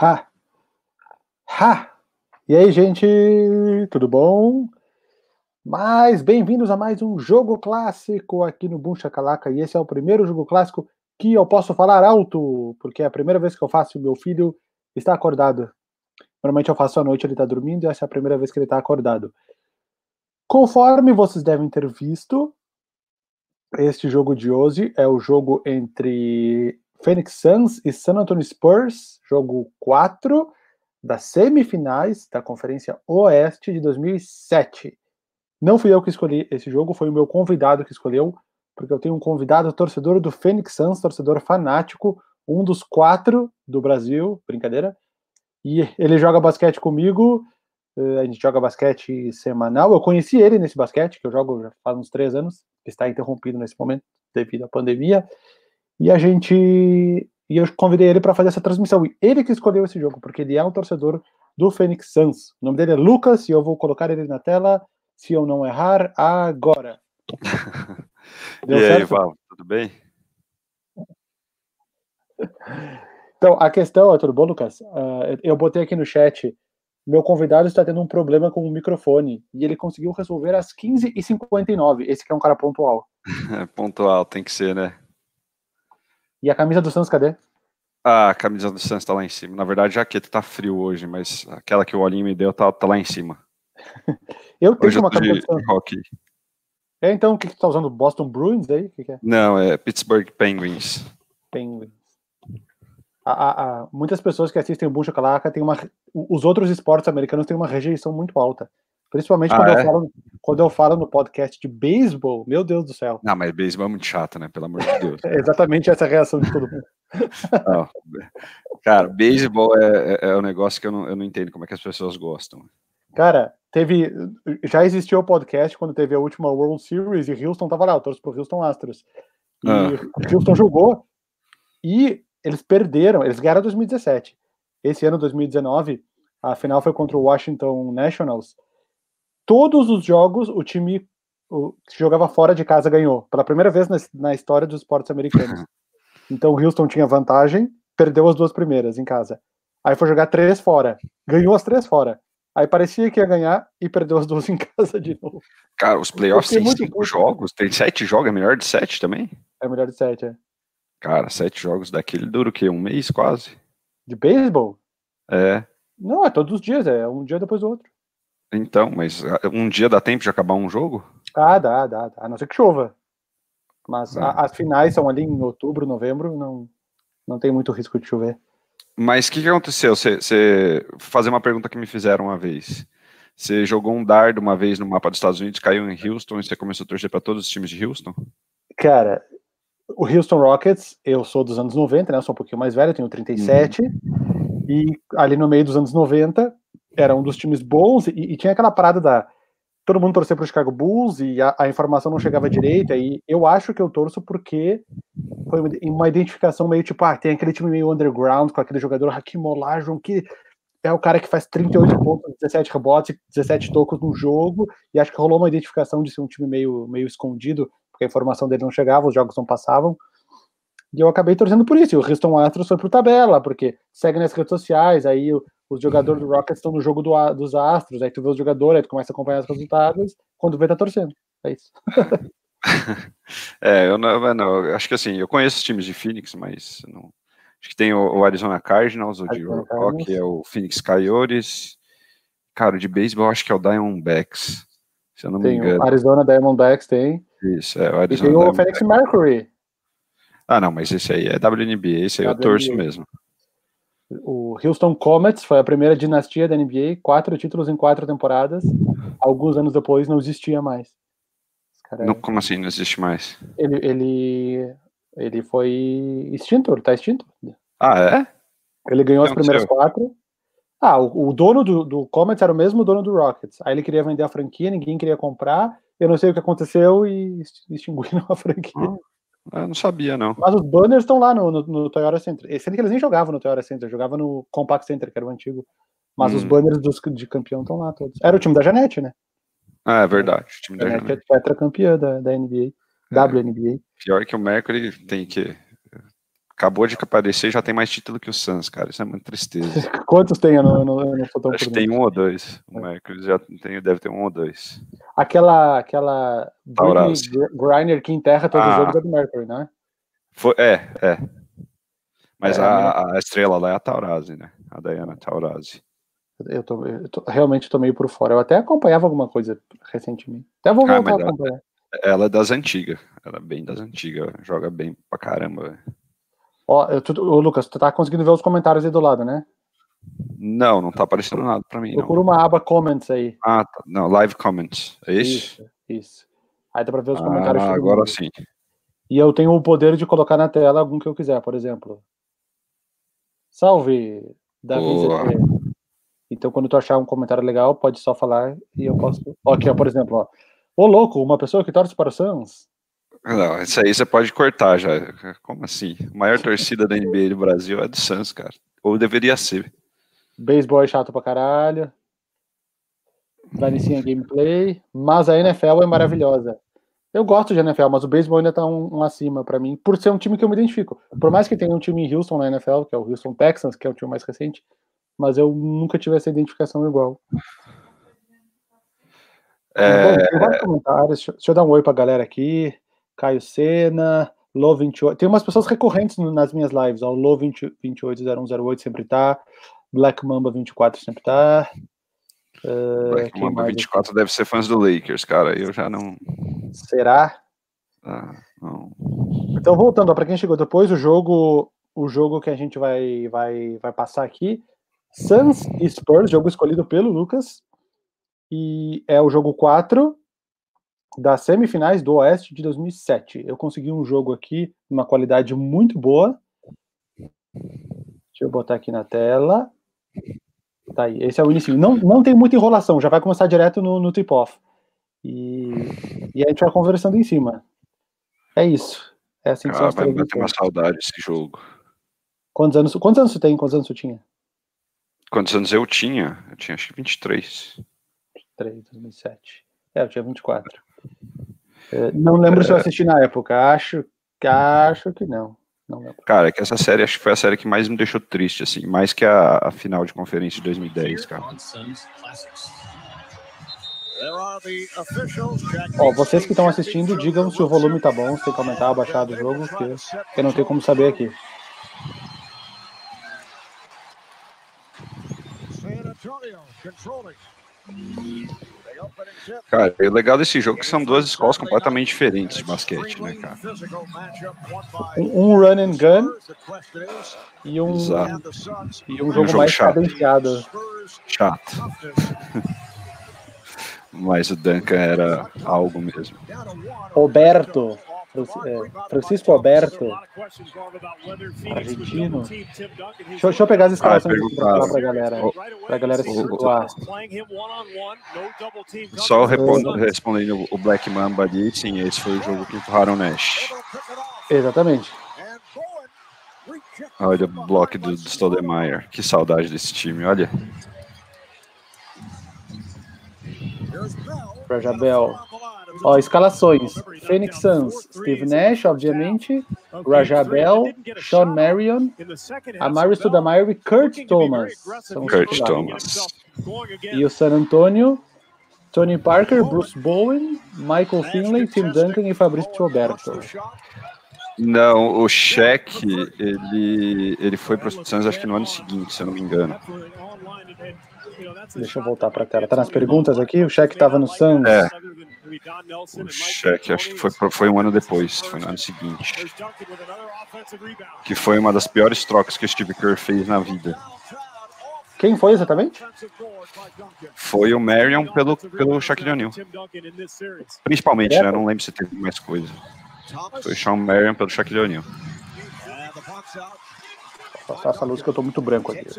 Ha! Ha! E aí, gente, tudo bom? Bem-vindos a mais um jogo clássico aqui no Boom Shakalaka. E esse é o primeiro jogo clássico que eu posso falar alto, porque é a primeira vez que eu faço e meu filho está acordado. Normalmente eu faço à noite, ele está dormindo, e essa é a primeira vez que ele está acordado. Conforme vocês devem ter visto, este jogo de hoje é o jogo entre Phoenix Suns e San Antonio Spurs, jogo 4 das semifinais da Conferência Oeste de 2007. Não fui eu que escolhi esse jogo, foi o meu convidado que escolheu, porque eu tenho um convidado torcedor do Phoenix Suns, torcedor fanático, um dos 4 do Brasil, brincadeira, e ele joga basquete comigo, a gente joga basquete semanal. Eu conheci ele nesse basquete, que eu jogo já faz uns 3 anos, que está interrompido nesse momento devido à pandemia, e eu convidei ele para fazer essa transmissão, e ele que escolheu esse jogo, porque ele é um torcedor do Phoenix Suns. O nome dele é Lucas, e eu vou colocar ele na tela, se eu não errar, agora. Deu e certo? Aí, Val, tudo bem? Então, a questão, tudo bom, Lucas? Eu botei aqui no chat, meu convidado está tendo um problema com o microfone, e ele conseguiu resolver às 15h59. Esse que é um cara pontual. Pontual, tem que ser, né? E a camisa do Suns, cadê? A camisa do Suns tá lá em cima. Na verdade, a jaqueta tá frio hoje, mas aquela que o Olinho me deu tá lá em cima. Eu tenho uma camisa do Suns. Hockey. Então, o que tu tá usando? Boston Bruins aí? O que é? Não, é Pittsburgh Penguins. Penguins. Muitas pessoas que assistem o Boom Shakalaka os outros esportes americanos têm uma rejeição muito alta. Principalmente quando eu falo no podcast de beisebol, meu Deus do céu. Não, mas beisebol é muito chato, né? Pelo amor de Deus. É exatamente essa a reação de todo mundo. Não, cara, beisebol é um negócio que eu não entendo como é que as pessoas gostam. Cara, já existiu o podcast quando teve a última World Series e Houston tava lá, eu torço pro Houston Astros. E Houston jogou e eles perderam, eles ganharam 2017. Esse ano, 2019, a final foi contra o Washington Nationals. Todos os jogos, o time que jogava fora de casa ganhou. Pela primeira vez na história dos esportes americanos. Então, o Houston tinha vantagem, perdeu as 2 primeiras em casa. Aí foi jogar 3 fora. Ganhou as 3 fora. Aí parecia que ia ganhar e perdeu as 2 em casa de novo. Cara, os playoffs tem 5 jogos, tem 7 jogos, é melhor de 7 também? É melhor de 7, é. Cara, 7 jogos daquele dura o quê? Um mês quase? De beisebol? É. Não, é todos os dias, é um dia depois do outro. Então, mas um dia dá tempo de acabar um jogo? Dá. A não ser que chova. Mas as finais são ali em outubro, novembro, não tem muito risco de chover. Mas o que aconteceu? Você fazer uma pergunta que me fizeram uma vez. Você jogou um dardo uma vez no mapa dos Estados Unidos, caiu em Houston e você começou a torcer para todos os times de Houston? Cara, o Houston Rockets, eu sou dos anos 90, né? Eu sou um pouquinho mais velho, eu tenho 37. E ali no meio dos anos 90, era um dos times bons e tinha aquela parada todo mundo torcer pro Chicago Bulls e a informação não chegava direito. Aí eu acho que eu torço porque foi uma identificação meio tipo, tem aquele time meio underground com aquele jogador Hakeem Olajuwon que é o cara que faz 38 pontos, 17 rebotes, 17 tocos no jogo, e acho que rolou uma identificação de ser um time meio escondido, porque a informação dele não chegava, os jogos não passavam, e eu acabei torcendo por isso. E o Houston Astros foi por tabela, porque segue nas redes sociais, aí os jogadores do Rockets estão no jogo dos Astros, aí tu vê os jogadores, aí tu começa a acompanhar os resultados, quando vê tá torcendo. É isso. Eu acho que assim, eu conheço os times de Phoenix, mas não. Acho que tem o Arizona Cardinals, o de Rock, é o Phoenix Coyotes. Cara, o de beisebol acho que é o Diamondbacks, se eu não me engano. O Arizona Diamondbacks tem. Isso, o Arizona. E tem o Phoenix Mercury. Não, mas esse aí é WNBA, esse aí eu torço mesmo. O Houston Comets foi a primeira dinastia da NBA, 4 títulos em 4 temporadas. Alguns anos depois não existia mais. Como assim não existe mais? Ele foi extinto, ele tá extinto. É? Ele ganhou as primeiras 4. O dono do Comets era o mesmo dono do Rockets. Aí ele queria vender a franquia, ninguém queria comprar. Eu não sei o que aconteceu e extinguiram a franquia. Eu não sabia, não. Mas os banners estão lá no Toyota Center. Sendo que eles nem jogavam no Toyota Center, jogavam no Compaq Center, que era o antigo. Mas os banners de campeão estão lá todos. Era o time da Janete, né? É verdade. O time da Janete é tetracampeã da NBA. WNBA. Pior que o Mercury tem que acabou de aparecer e já tem mais título que o Suns, cara. Isso é muita tristeza. Quantos tem? Eu não sou tão Acho que tem 1 ou 2. O Mercury já deve ter 1 ou 2. Aquela Britney Griner que enterra todos os jogos é do Mercury, né? É. Mas a estrela lá é a Taurasi, né? A Diana Taurasi. Eu realmente tô meio por fora. Eu até acompanhava alguma coisa recentemente. Até vou voltar a acompanhar. Ela é das antigas. Ela é bem das antigas. Joga bem pra caramba. Ó, Lucas, tu tá conseguindo ver os comentários aí do lado, né? Não tá aparecendo nada pra mim. Procura uma aba Comments aí. Tá. Não, Live Comments. É isso? Isso. Aí dá pra ver os comentários. Agora sim. E eu tenho o poder de colocar na tela algum que eu quiser, por exemplo. Salve, Davi ZT. Então, quando tu achar um comentário legal, pode só falar e eu posso... Aqui, ó, por exemplo, ó. Ô, louco, uma pessoa que torce para o Suns? Não, isso aí você pode cortar já. Como assim? A maior torcida da NBA do Brasil é do Suns, cara. Ou deveria ser. Beisebol é chato pra caralho. Danicinha gameplay. Mas a NFL é maravilhosa. Eu gosto de NFL, mas o beisebol ainda tá um acima pra mim, por ser um time que eu me identifico. Por mais que tenha um time em Houston na NFL, que é o Houston Texans, que é o time mais recente, mas eu nunca tive essa identificação igual. Bom, tem vários comentários. Deixa eu dar um oi pra galera aqui. Caio Sena, Lo28. Tem umas pessoas recorrentes nas minhas lives. O Lo280108 sempre tá. Black Mamba 24 sempre tá. Black Mamba 24 deve ser fãs do Lakers, cara. Eu já não... Será? Não. Então, voltando, para quem chegou depois, o jogo que a gente vai passar aqui, Suns e Spurs, jogo escolhido pelo Lucas, e é o jogo 4 das semifinais do Oeste de 2007. Eu consegui um jogo aqui, uma qualidade muito boa. Deixa eu botar aqui na tela. Tá aí, esse é o início. Não tem muita enrolação, já vai começar direto no tip-off. E a gente vai conversando em cima. É isso. É assim que são as três. Vai ter uma saudade desse jogo. Quantos anos você tem? Quantos anos você tinha? Quantos anos eu tinha? Eu tinha acho que 23. 23, 2007. Eu tinha 24. Não lembro se eu assisti na época. Acho que não. Não lembro. Cara, é que essa série acho que foi a série que mais me deixou triste, assim, mais que a final de conferência de 2010, cara. Ó, vocês que estão assistindo, digam se o volume tá bom, se tem que aumentar ou baixar do jogo, que eu não tenho como saber aqui. Cara, o legal desse jogo é que são duas escolas completamente diferentes de basquete, né, cara? Um run and gun e um jogo mais cadenciado. Chato. Mas o Duncan era algo mesmo. Francisco Alberto, argentino. Deixa eu pegar as escalações pra falar pra galera se situar. Só respondendo o Black Mamba ali, sim, esse foi o jogo que empurraram o Nash. Exatamente. Olha o bloco do Stoudemire. Que saudade desse time, olha. Rajabel. Ó, escalações. Phoenix Suns, Steve Nash, obviamente. Rajabel, Sean Marion, Amar'e Stoudemire e Kurt Thomas. Kurt Thomas. E o San Antonio, Tony Parker, Bruce Bowen, Michael Finley, Tim Duncan e Fabrício Roberto. Não, o Shaq, ele foi para os Suns acho que no ano seguinte, se eu não me engano. Deixa eu voltar para a tela. Tá nas perguntas aqui? O Shaq estava no Suns? É. O Shaq acho que foi um ano depois, foi no ano seguinte. Que foi uma das piores trocas que o Steve Kerr fez na vida. Quem foi exatamente? Foi o Marion pelo Shaquille O'Neal. Principalmente, né? Não lembro se teve mais coisa. Foi o Sean Marion pelo Shaquille O'Neal. Passar essa luz que eu tô muito branco aqui.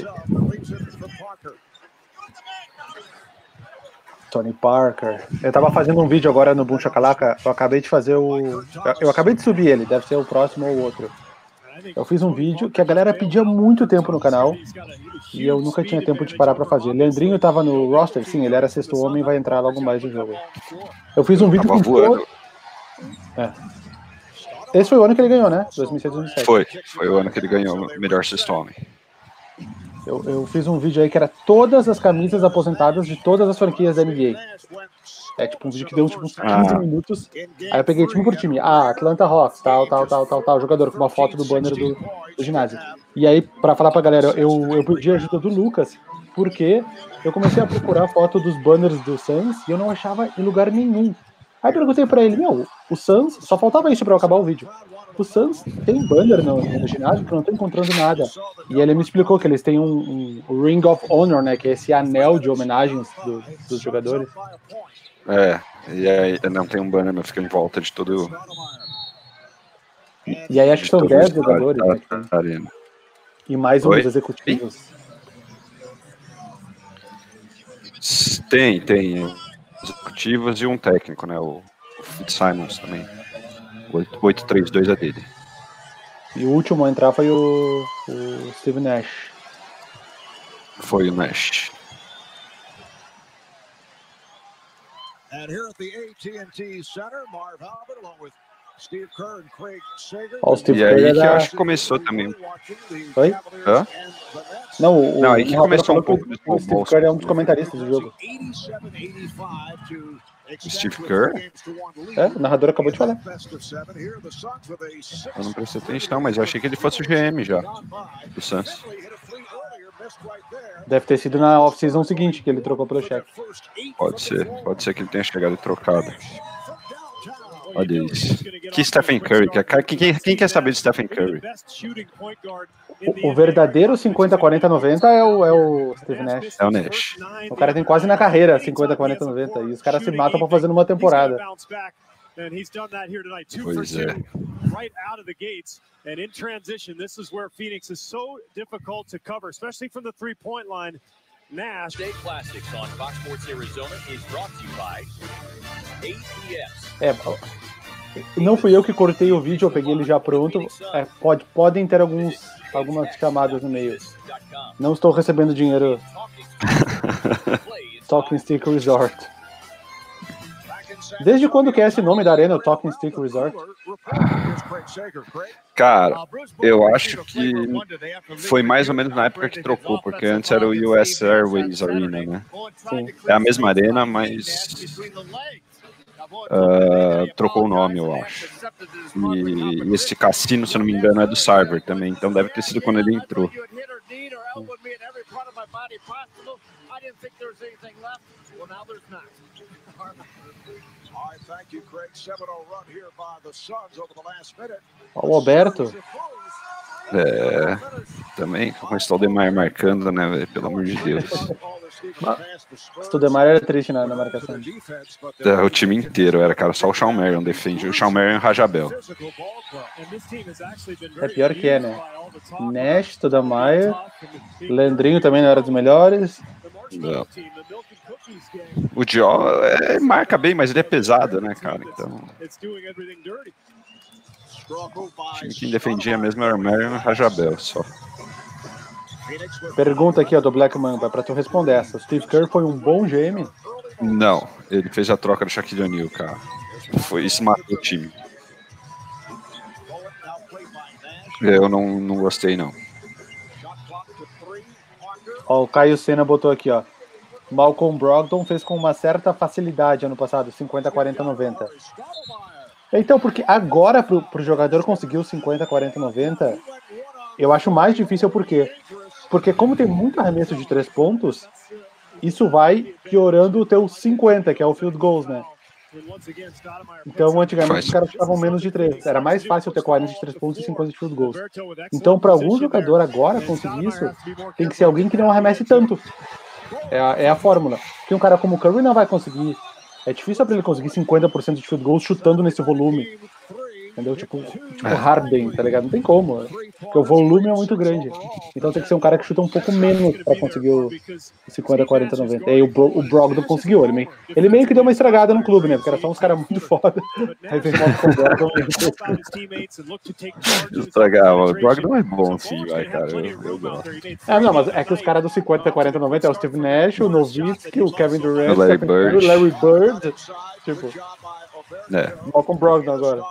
Tony Parker. Eu tava fazendo um vídeo agora no Boom Shakalaka. Eu acabei de fazer eu acabei de subir ele, deve ser o próximo ou o outro. Eu fiz um vídeo que a galera pedia muito tempo no canal e eu nunca tinha tempo de parar pra fazer. Leandrinho tava no roster, sim, ele era sexto homem e vai entrar logo mais no jogo. Eu fiz um vídeo com todo... Esse foi o ano que ele ganhou, né? 2006, 2007. Foi o ano que ele ganhou o melhor sexto homem. Eu fiz um vídeo aí que era todas as camisas aposentadas de todas as franquias da NBA. É tipo um vídeo que deu tipo uns 15 minutos. Aí eu peguei time por time. Atlanta Hawks, tal, jogador, com uma foto do banner do ginásio. E aí, pra falar pra galera, eu pedi a ajuda do Lucas, porque eu comecei a procurar foto dos banners do Suns e eu não achava em lugar nenhum. Aí perguntei pra ele, o Suns, só faltava isso pra eu acabar o vídeo. O Suns tem banner no ginásio que eu não tô encontrando nada. E ele me explicou que eles têm um Ring of Honor, né, que é esse anel de homenagens dos jogadores. E aí não tem um banner, mas fica em volta de todo... E aí acho que são 10 jogadores, né, e mais uns executivos. Tem executivos e um técnico, né? O Fitzsimons também. O 832 é dele. E o último a entrar foi o Steve Nash. Foi o Nash. E aí que eu acho que começou também. Oi? Hã? Não, aí que começou um pouco o Steve Kerr é um dos comentaristas do jogo. Steve Kerr? O narrador acabou de falar. Eu não prestei atenção, mas eu achei que ele fosse o GM já, do Suns. Deve ter sido na off-season seguinte que ele trocou pelo chefe. Pode ser que ele tenha chegado e trocado. Olha isso. Que Stephen Curry? Quem quer saber de Stephen Curry? O verdadeiro 50-40-90 é o Steve Nash. É o Nash. O cara tem quase na carreira 50-40-90 e os caras se matam pra fazer numa temporada. Pois é. And in transition, this is where Phoenix is so difficult to cover, especially from the three-point line. Nash. State Classics on Fox Sports Arizona is brought to you by APS. Não fui eu que cortei o vídeo, eu peguei ele já pronto. Podem ter algumas chamadas no meio. Não estou recebendo dinheiro. Talking Stick Resort. Desde quando que é esse nome da arena, o Talking Stick Resort? Cara, eu acho que foi mais ou menos na época que trocou, porque antes era o US Airways Arena, né? Sim. É a mesma arena, mas trocou o nome, eu acho. E esse cassino, se eu não me engano, é do Sarver também, então deve ter sido quando ele entrou. O Alberto. Também com o Stoudemire marcando, né, véio? Pelo amor de Deus. O Stoudemire era triste na marcação. O time inteiro era, cara, só o Shawn Marion defende. O Shawn Marion e o Rajabel. É pior que é, né? Nash, Stoudemire, Leandrinho também não era dos melhores. Não. O Dio marca bem, mas ele é pesado, né, cara? Então. O time que defendia mesmo era o Marion e o Rajabel só. Pergunta aqui, ó, do Black Mamba, pra tu responder essa. O Steve Kerr foi um bom GM? Não, ele fez a troca do Shaquille O'Neal, cara. Isso matou o time. Eu não gostei, não. Ó, o Caio Senna botou aqui, ó. Malcolm Brogdon fez com uma certa facilidade ano passado, 50, 40, 90. Então, porque agora pro jogador conseguir o 50, 40, 90, eu acho mais difícil porque como tem muito arremesso de 3 pontos, isso vai piorando o teu 50, que é o field goals, né? Então, antigamente, os caras chutavam menos de 3. Era mais fácil ter 40 de 3 pontos e 50 de field goals. Então, para algum jogador agora conseguir isso, tem que ser alguém que não arremesse tanto. É a fórmula. Porque um cara como o Curry não vai conseguir. É difícil para ele conseguir 50% de field goals chutando nesse volume. Entendeu? Tipo Harden, tá ligado? Não tem como. Porque o volume é muito grande. Então tem que ser um cara que chuta um pouco menos pra conseguir o 50, 40, 90. E aí o Brogdon conseguiu. Ele meio que deu uma estragada no clube, né? Porque era só uns caras muito foda. Aí vem o Brogdon. Estragava. O Brogdon é bom, sim, vai, cara. Eu gosto. Não, mas é que os caras do 50, 40, 90 é o Steve Nash, o Nowitzki, o Kevin Durant, o Larry Bird. O Larry Bird. Tipo. Malcolm Brogdon agora.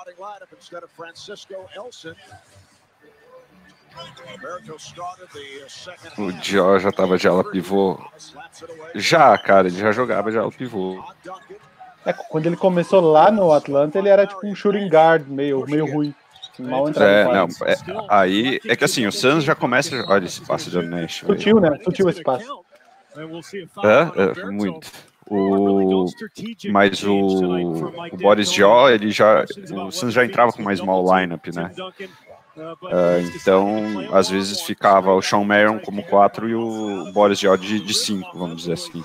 O Dior já tava de ala pivô. Já, cara, ele já jogava de ala pivô. Quando ele começou lá no Atlanta, ele era tipo um shooting guard, meio ruim. Mal entrado. Aí é que assim, o Suns já começa. Olha esse passe de Nash. Sutil, né? Sutil esse passe. Muito. Mas o Boris Diaw, o Suns já entrava com mais small lineup, né? Então, às vezes ficava o Shawn Marion como 4 e o Boris Diaw de 5, vamos dizer assim.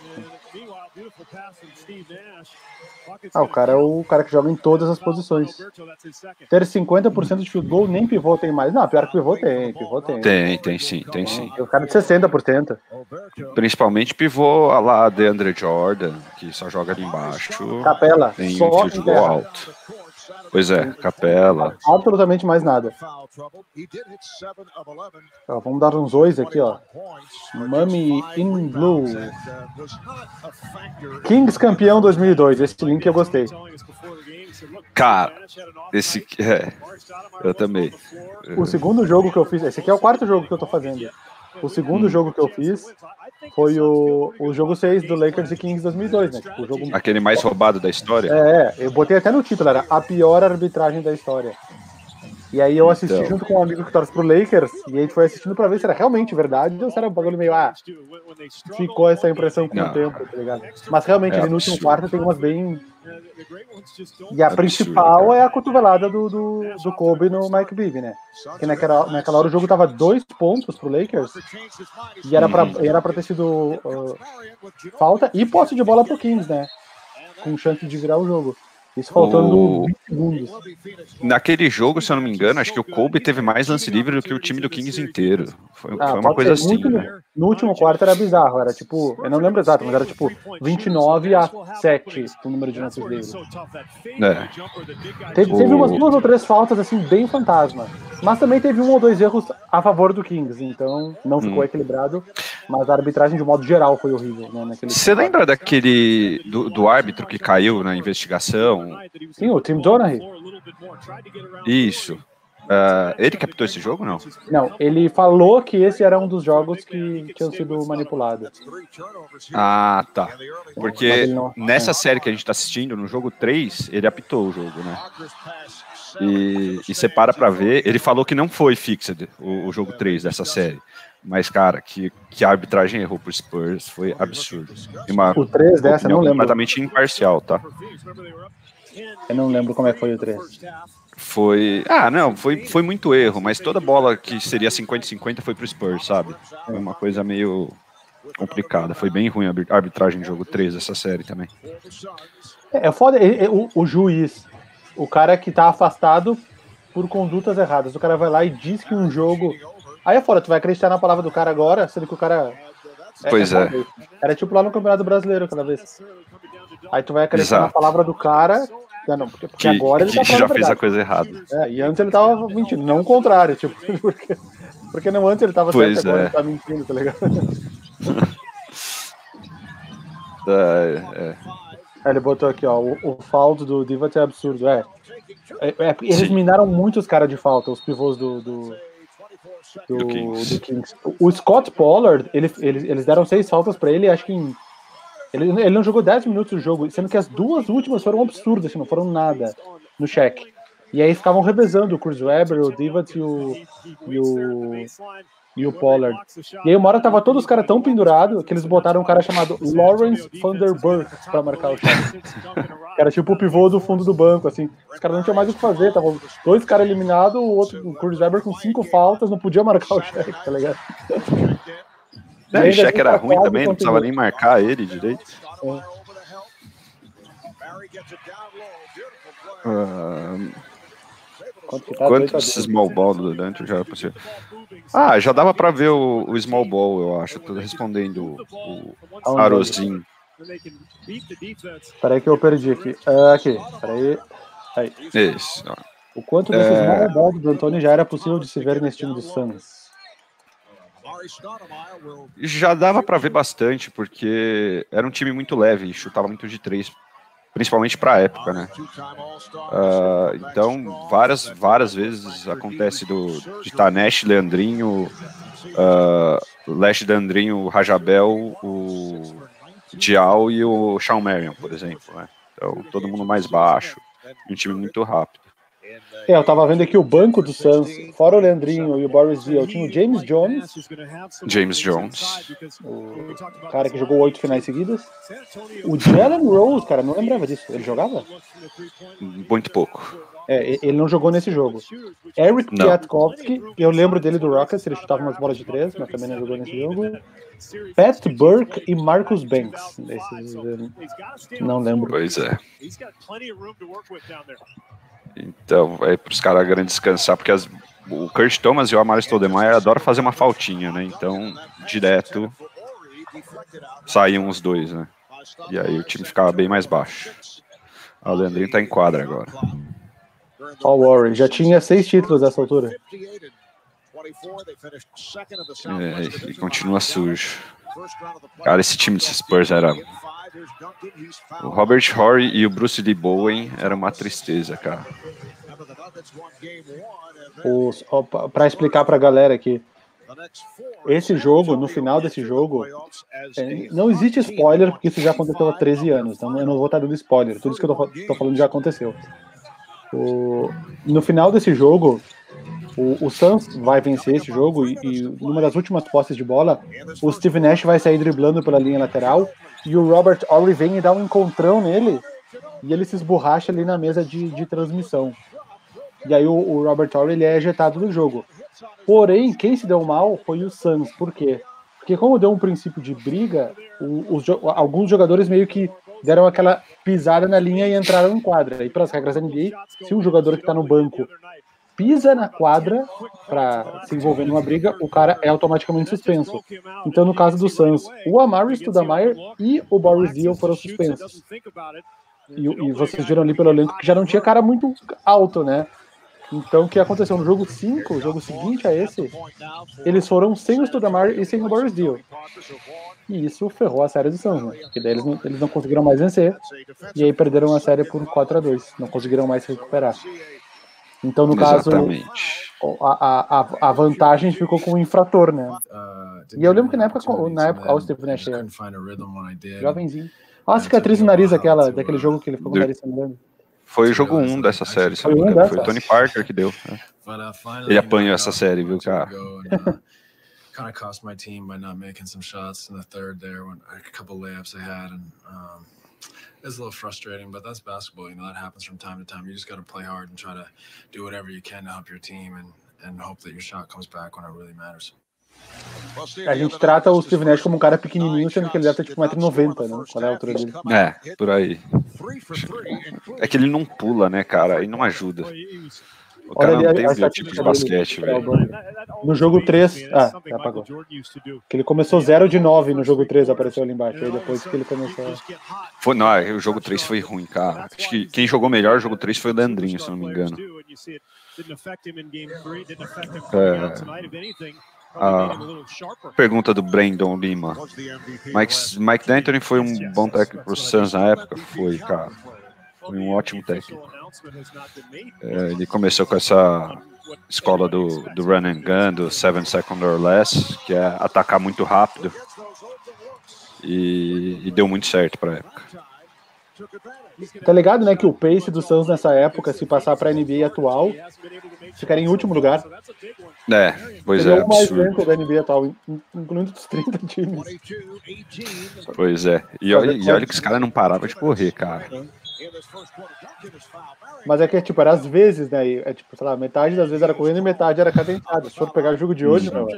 O cara é o cara que joga em todas as posições. Ter 50% de field goal, nem pivô tem mais. Não, pior que pivô tem. Tem sim. O cara de 60%. Principalmente pivô lá DeAndre Jordan, que só joga ali embaixo. Capela, tem só um field goal alto. Pois é, Capela. Absolutamente mais nada. Vamos dar uns 2 aqui, ó. Mummy in Blue. Kings campeão 2002. Esse link eu gostei. Cara, eu também. O segundo jogo que eu fiz, esse aqui é o 4º jogo que eu tô fazendo. O segundo jogo que eu fiz foi o jogo 6 do Lakers e Kings 2002, né? Tipo, o jogo... Aquele mais roubado da história? Eu botei até no título, era a pior arbitragem da história. E aí eu assisti junto com um amigo que torce pro Lakers, e a gente foi assistindo pra ver se era realmente verdade ou se era um bagulho meio, ficou essa impressão com o tempo, tá ligado? Mas realmente, ali no último quarto tem umas bem... E a principal é a cotovelada do Kobe no Mike Bibby, né? Porque naquela hora o jogo tava 2 pontos pro Lakers, e era pra ter sido falta e posse de bola pro Kings, né? Com chance de virar o jogo. Isso faltando 20 segundos. Naquele jogo, se eu não me engano, acho que o Kobe teve mais lance livre do que o time do Kings inteiro. Foi uma coisa assim. No último quarto era bizarro, era tipo, eu não lembro exato, mas era tipo 29-7 o número de lances livres. Teve umas 2 ou 3 faltas assim, bem fantasma. Mas também teve 1 ou 2 erros a favor do Kings, então não ficou equilibrado. Mas a arbitragem, de modo geral, foi horrível. Né, você lembra daquele do árbitro que caiu na investigação? Sim, o Tim Donaghy. Isso. Ele captou esse jogo, não? Não, ele falou que esse era um dos jogos que tinham sido manipulados. Ah, tá. Porque nessa série que a gente tá assistindo, no jogo 3, ele apitou o jogo, né? E você para pra ver, ele falou que não foi fixed o jogo 3 dessa série. Mas, cara, que a arbitragem errou pro Spurs foi absurdo. O 3 dessa, eu não lembro. Completamente imparcial, tá? Eu não lembro como é que foi o 3. Foi muito erro, mas toda bola que seria 50-50 foi pro Spurs, sabe? Foi uma coisa meio complicada. Foi bem ruim a arbitragem do jogo 3 dessa série também. É foda, o juiz, o cara que tá afastado por condutas erradas, o cara vai lá e diz que um jogo... Aí é foda, tu vai acreditar na palavra do cara agora, sendo que o cara... Pois é. Era tipo lá no Campeonato Brasileiro, cada vez. Aí tu vai acreditar na palavra do cara... Não, porque agora ele tá já fez a coisa errada. E antes ele tava mentindo, não o contrário, tipo, porque não antes ele tava certo, agora ele tá mentindo, tá ligado? Ele botou aqui, ó, o foul do Divac é absurdo, eles minaram muitos caras de falta, os pivôs do Kings. O Scott Pollard, eles deram 6 faltas pra ele, acho que ele não jogou 10 minutos do jogo, sendo que as 2 últimas foram absurdas, assim, não foram nada no cheque. E aí ficavam revezando o Chris Webber, o Divac e o Pollard. E aí uma hora tava todos os caras tão pendurados que eles botaram um cara chamado Lawrence Vanderbilt pra marcar o cheque. Que era tipo o pivô do fundo do banco, assim. Os caras não tinham mais o que fazer, estavam 2 caras eliminados, o Chris Webber com 5 faltas, não podia marcar o cheque, tá ligado? O cheque era ruim também, não precisava nem marcar ele direito. Quanto esse small ball durante já possível? Já dava pra ver o small ball, eu acho. Tô respondendo o Arozinho. Peraí que eu perdi aqui. Peraí. Aí. Isso. O quanto desse small ball do Antônio já era possível de se ver nesse time do Suns? Já dava pra ver bastante, porque era um time muito leve, chutava muito de 3. principalmente para a época, né? Então, várias vezes acontece de estar Nash, Leandrinho, Lash, Leandrinho, Rajabel, o Dial e o Shawn Marion, por exemplo, né? Então, todo mundo mais baixo, um time muito rápido. Eu tava vendo aqui o banco do Suns, fora o Leandrinho e o Boris Diaw, tinha o James Jones, o cara que jogou 8 finais seguidas, o Jalen Rose, cara, não lembrava disso, ele jogava? Muito pouco. Ele não jogou nesse jogo. Eric Piatkowski, eu lembro dele do Rockets, ele chutava umas bolas de 3, mas também não jogou nesse jogo. Pat Burke e Marcus Banks, não lembro. Pois é. Então, é para os caras grandes descansar, porque o Kurt Thomas e o Amar'e Stoudemire adoram fazer uma faltinha, né? Então, direto, saíam os dois, né? E aí o time ficava bem mais baixo. O Leandrinho tá em quadra agora. Ó, o Warren, já tinha 6 títulos nessa altura. E continua sujo. Cara, esse time de Spurs era... O Robert Horry e o Bruce Lee Bowen era uma tristeza, cara. Para explicar pra galera aqui, esse jogo, no final desse jogo, não existe spoiler, porque isso já aconteceu há 13 anos, então eu não vou estar dando spoiler, tudo isso que eu tô falando já aconteceu. No final desse jogo, o Suns vai vencer esse jogo e numa das últimas posses de bola, o Steve Nash vai sair driblando pela linha lateral e o Robert Horry vem e dá um encontrão nele e ele se esborracha ali na mesa de transmissão. E aí o Robert Horry ele é ejetado do jogo. Porém, quem se deu mal foi o Suns. Por quê? Porque como deu um princípio de briga, alguns jogadores meio que deram aquela pisada na linha e entraram em quadra. E pelas regras da NBA, se um jogador que está no banco pisa na quadra para se envolver numa briga, o cara é automaticamente suspenso. Então, no caso do Suns, o Amar'e Stoudemire e o Boris Diaw foram suspensos. E vocês viram ali pelo elenco que já não tinha cara muito alto, né? Então, o que aconteceu no jogo 5, o jogo seguinte a esse, eles foram sem o Stoudemire e sem o Boris Diaw. E isso ferrou a série do Suns, né? Porque daí eles não conseguiram mais vencer, e aí perderam a série por 4-2. Não conseguiram mais se recuperar. Então, no caso, a vantagem ficou com o infrator, né? E eu lembro que na época o Steve Nash jovenzinho. Olha a cicatriz no nariz daquele jogo que ele ficou com o nariz sangrando. Foi o jogo 1 dessa série, Foi o Tony Parker que deu. Ele apanhou essa série, viu, cara? Kind of cost my team by not making some shots in the third there, when a couple layups I had, and it's a little frustrating, but that's basketball. You know, that happens from time to time. You just got to play hard and try to do whatever you can to help your team and hope that your shot comes back when it really matters. A gente trata o Steve Nash como um cara pequenininho, sendo que ele deve ter tipo 1,90 m, né? Qual é a altura dele? Por aí. É que ele não pula, né, cara? E não ajuda. O cara não tem o meu tipo de basquete, velho. No jogo 3... apagou. Que ele começou 0 de 9 no jogo 3, apareceu ali embaixo. Aí depois que ele começou... O jogo 3 foi ruim, cara. Acho que quem jogou melhor no jogo 3 foi o Leandrinho, se não me engano. Pergunta do Brandon Lima. Mike D'Antoni foi um bom técnico pro Suns na época? Foi, cara. Foi um ótimo técnico. Ele começou com essa escola do run and gun, do 7 second or less, que é atacar muito rápido. E deu muito certo pra época. Tá ligado, né, que o pace do Suns nessa época, se passar pra NBA atual, ficaria em último lugar. Pois é, absurdo. O mais lento da NBA atual, incluindo os 30 times. Pois é. E olha que os caras não paravam de correr, cara. Mas é que, tipo, era às vezes, né, é tipo, sei lá, metade das vezes era correndo e metade era cadentado. Se for pegar o jogo de hoje, não.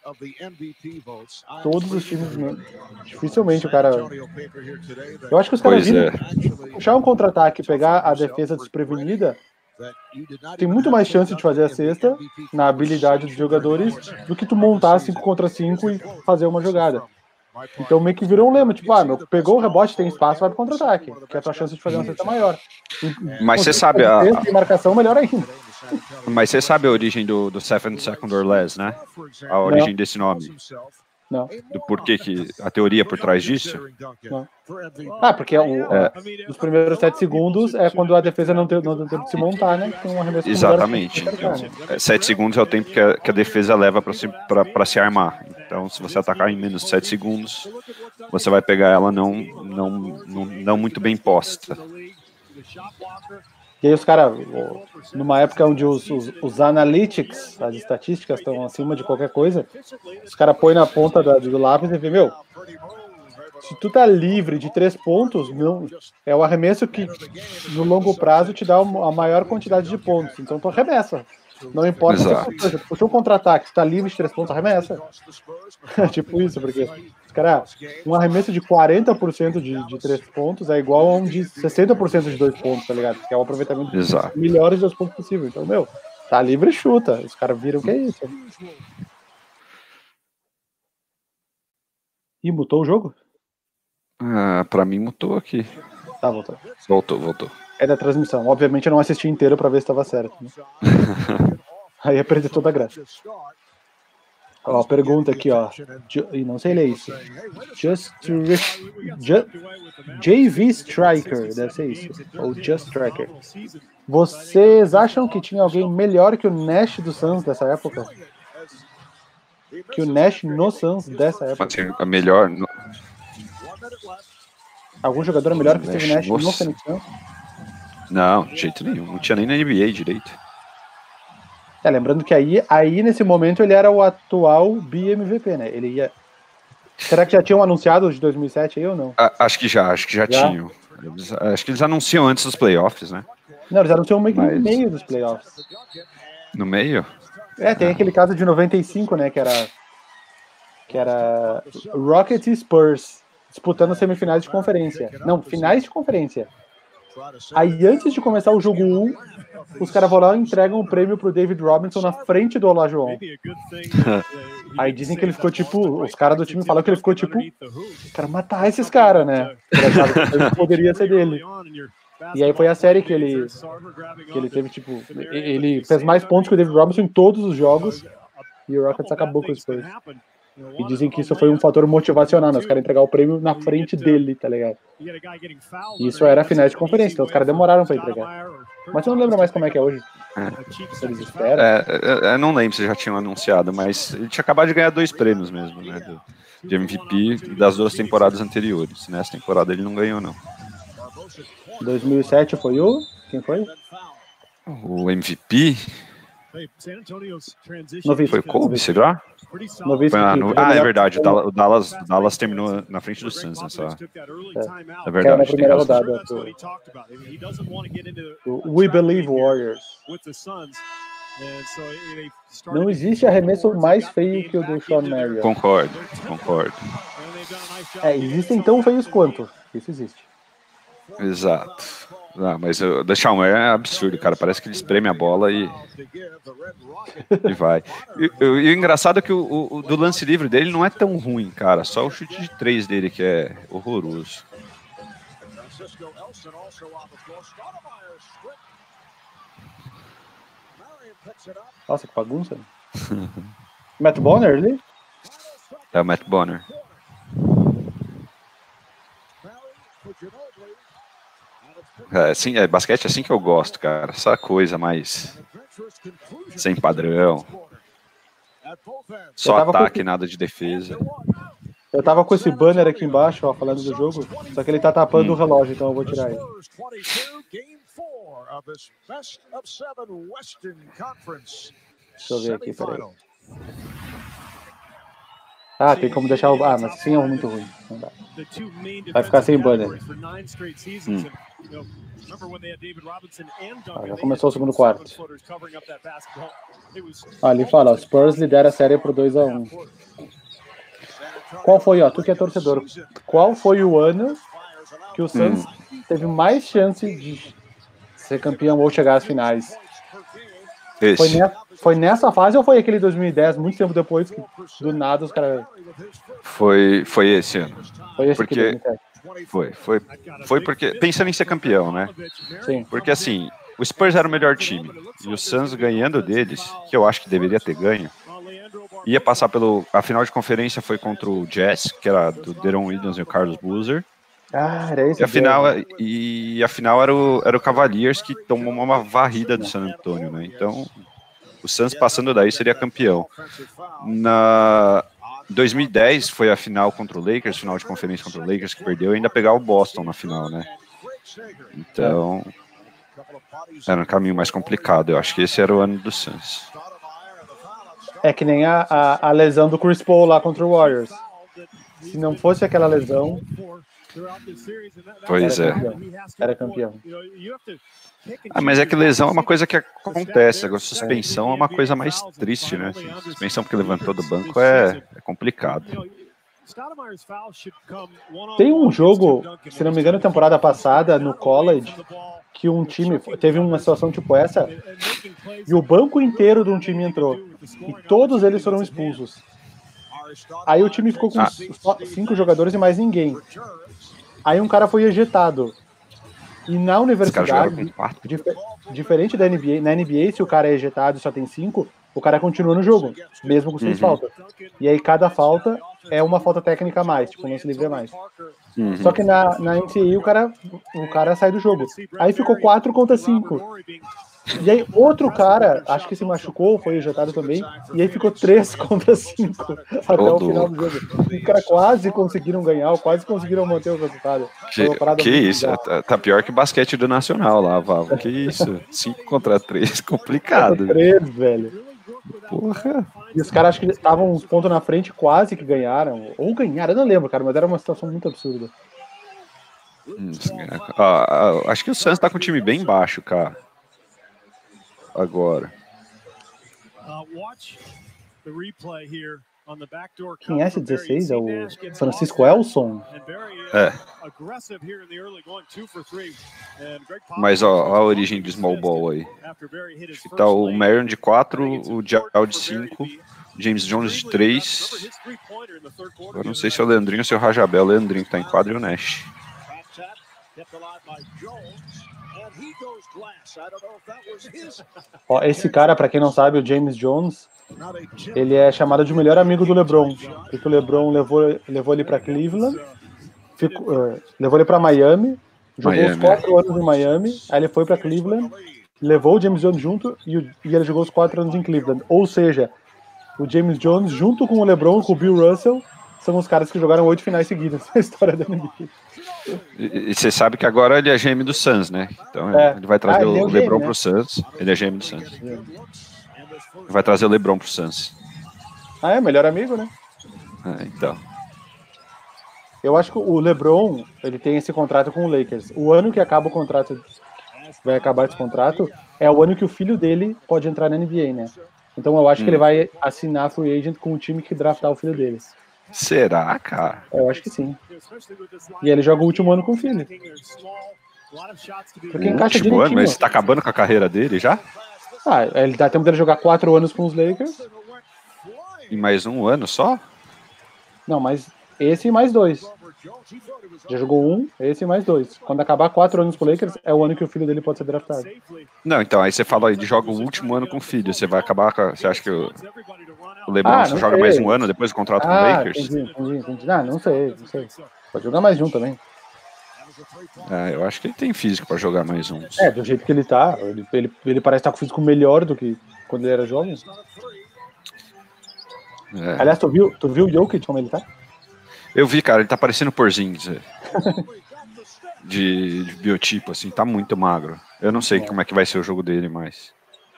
Todos os times, né? Dificilmente o cara... Eu acho que os caras viram puxar um contra-ataque e pegar a defesa desprevenida, tem muito mais chance de fazer a cesta na habilidade dos jogadores do que tu montar 5 contra 5 e fazer uma jogada. Então meio que virou um lema, tipo, pegou o rebote, tem espaço, vai pro contra-ataque, que é a tua chance de fazer uma cesta maior. Mas você sabe tem marcação, melhor ainda. Mas você sabe a origem do 7 second or less, né? A origem desse nome. Não. Do porquê que a teoria por trás disso? Não. Porque os primeiros 7 segundos é quando a defesa não tem tempo de se montar, né? Tem um arremesso. Exatamente. Então, 7 segundos é o tempo que a defesa leva para se armar. Então, se você atacar em menos de 7 segundos, você vai pegar ela não muito bem posta. E aí os caras, numa época onde os analytics, as estatísticas estão acima de qualquer coisa, os caras põem na ponta do lápis e vê, meu, se tu tá livre de 3 pontos, não, é o arremesso que no longo prazo te dá a maior quantidade de pontos. Então tu arremessa. Não importa se puxou um contra-ataque, tu tá livre de 3 pontos, arremessa. Tipo isso, porque, cara, um arremesso de 40% de 3 pontos é igual a um de 60% de 2 pontos, tá ligado? Que é o aproveitamento dos melhores 2 pontos possível. Então, meu, tá livre e chuta. Os caras viram que é isso. Ih, mutou o jogo? Pra mim mutou aqui. Tá, voltou. Voltou. É da transmissão. Obviamente eu não assisti inteiro pra ver se tava certo. Né? Aí ia perder toda a graça. Ó, pergunta aqui, ó. Não sei ler isso. JV Striker, deve ser isso. Ou Just Striker. Vocês acham que tinha alguém melhor que o Nash do Suns dessa época? Que o Nash no Suns dessa época? A melhor... Algum jogador melhor que o Steve Nash no Phoenix Suns? Não, de jeito nenhum. Não tinha nem na NBA direito. Lembrando que aí nesse momento ele era o atual BMVP, né? Ele ia... Será que já tinham anunciado de 2007 aí ou não? Acho que já tinham. Acho que eles anunciam antes dos playoffs, né? Não, eles anunciam meio que no meio dos playoffs. No meio? Tem aquele caso de 95, né? Que era Rocket e Spurs disputando semifinais de conferência. Não, finais de conferência. Aí antes de começar o jogo 1, os caras vão lá e entregam o prêmio pro David Robinson na frente do Olajuwon. Aí dizem que ele ficou tipo, os caras do time falam que ele ficou tipo, quero matar esses caras, né? Ele poderia ser dele. E aí foi a série que ele teve, tipo, ele fez mais pontos que o David Robinson em todos os jogos e o Rockets acabou com o Spurs. E dizem que isso foi um fator motivacional, né? Os caras entregar o prêmio na frente dele, tá ligado? E isso era a final de conferência, então os caras demoraram pra entregar. Mas eu não lembro mais como é que é hoje. Eles esperam. Eu não lembro se já tinham anunciado, mas ele tinha acabado de ganhar 2 prêmios mesmo, né? De MVP das 2 temporadas anteriores. Nessa temporada ele não ganhou, não. 2007 foi o... Quem foi? O MVP... Foi Kobe, será? É verdade. O Dallas terminou na frente do Suns nessa. É verdade. Na primeira rodada. We Believe Warriors. Não existe arremesso mais feio que o do Sean Marion. Concordo. Existem tão feios quanto. Isso existe. Exato. Mas o Deshaun é absurdo, cara. Parece que ele espreme a bola e vai. E o engraçado é que o do lance livre dele não é tão ruim, cara. Só o chute de 3 dele que é horroroso. Nossa, que bagunça. Matt Bonner ali? É o Matt Bonner. Basquete é assim que eu gosto, cara. Essa coisa mais sem padrão. Só ataque, nada de defesa. Eu tava com esse banner aqui embaixo, ó, falando do jogo, só que ele tá tapando o relógio, então eu vou tirar ele. Deixa eu ver aqui, peraí. Tem como deixar o... mas sim é muito ruim. Não dá. Vai ficar sem banner. Já começou o segundo quarto. Ali fala, o Spurs lidera a série por 2-1. Qual foi, tu que é torcedor, qual foi o ano que o Suns teve mais chance de ser campeão ou chegar às finais? Foi nessa fase ou foi aquele 2010, muito tempo depois, que do nada os caras... Foi esse ano. Foi esse porque foi porque, pensando em ser campeão, né? Sim. Porque assim, o Spurs era o melhor time, e o Suns ganhando deles, que eu acho que deveria ter ganho, ia passar a final de conferência foi contra o Jazz, que era do Deron Williams e o Carlos Boozer. Era esse. E a final era o Cavaliers, que tomou uma varrida do San Antonio, né? Então, o Suns passando daí seria campeão. Na 2010 foi a final contra o Lakers, final de conferência contra o Lakers, que perdeu, e ainda pegar o Boston na final, né? Então, era um caminho mais complicado. Eu acho que esse era o ano do Suns. É que nem a lesão do Chris Paul lá contra o Warriors. Se não fosse aquela lesão... Pois era campeão. Mas é que lesão é uma coisa que acontece. Agora, suspensão é uma coisa mais triste, né? Suspensão porque levantou do banco é complicado. Tem um jogo, se não me engano, temporada passada, no college, que um time teve uma situação tipo essa, e o banco inteiro de um time entrou. E todos eles foram expulsos. Aí o time ficou com só 5 jogadores e mais ninguém. Aí um cara foi ejetado. E na universidade, diferente da NBA, na NBA, se o cara é ejetado e só tem 5, o cara continua no jogo, mesmo com 6 faltas. E aí cada falta é uma falta técnica a mais, tipo, não se livre a mais. Só que na NCAA o cara sai do jogo. Aí ficou 4 contra 5. E aí outro cara, acho que se machucou, foi ejetado também, e aí ficou 3 contra 5 até o final do jogo. Os caras quase conseguiram ganhar, quase conseguiram manter o resultado. Que isso, tá pior que basquete do Nacional lá, Vavo. Que isso, 5 contra 3, complicado. 3, velho. Porra. E os caras acho que estavam uns pontos na frente, quase que ganharam. Ou ganharam, eu não lembro, cara, mas era uma situação muito absurda. Acho que o Suns tá com um time bem baixo, cara. Agora. Quem é esse 16? É o Francisco Elson? É. Mas ó, a origem de Small Ball aí. Tá o Marion de 4, o Dial de 5, James Jones de 3. Eu não sei se é o Leandrinho ou se é o Rajabel. O Leandrinho que tá em quadro e o Nash. Ó, esse cara, pra quem não sabe, o James Jones, ele é chamado de melhor amigo do LeBron, porque o LeBron levou ele pra Cleveland, levou ele pra Miami, jogou os 4 anos em Miami, aí ele foi pra Cleveland, levou o James Jones junto e ele jogou os 4 anos em Cleveland. Ou seja, o James Jones junto com o LeBron, com o Bill Russell, são os caras que jogaram 8 finais seguidas na história da NBA. E você sabe que agora ele é GM do Suns, né? Então ele vai trazer o LeBron pro Suns. Ele é GM do Suns. Ele vai trazer o LeBron pro Suns. É melhor amigo, né? Então. Eu acho que o LeBron, ele tem esse contrato com o Lakers. O ano que acaba o contrato, vai acabar esse contrato, é o ano que o filho dele pode entrar na NBA, né? Então eu acho que ele vai assinar free agent com o time que draftar o filho dele. Será, cara? Eu acho que sim. E ele joga o último ano com o filho. Porque encaixa direitinho. Ano, mas tá acabando com a carreira dele já? Ele dá tempo dele jogar 4 anos com os Lakers. E mais 1 ano só? Não, mas esse e mais 2. Já jogou 1, esse e mais 2. Quando acabar 4 anos com o Lakers, é o ano que o filho dele pode ser draftado. Não, então, aí você fala aí de joga o último ano com o filho. Você vai acabar com. Você acha que o LeBron só joga mais 1 ano depois do contrato com o Lakers? Entendi. Não sei. Pode jogar mais de 1 também. Eu acho que ele tem físico pra jogar mais 1. Do jeito que ele tá. Ele parece estar com físico melhor do que quando ele era jovem. Aliás, tu viu o Jokic como ele tá? Eu vi, cara, ele tá parecendo Porzingis. de biotipo, assim, tá muito magro. Eu não sei como é que vai ser o jogo dele, mas...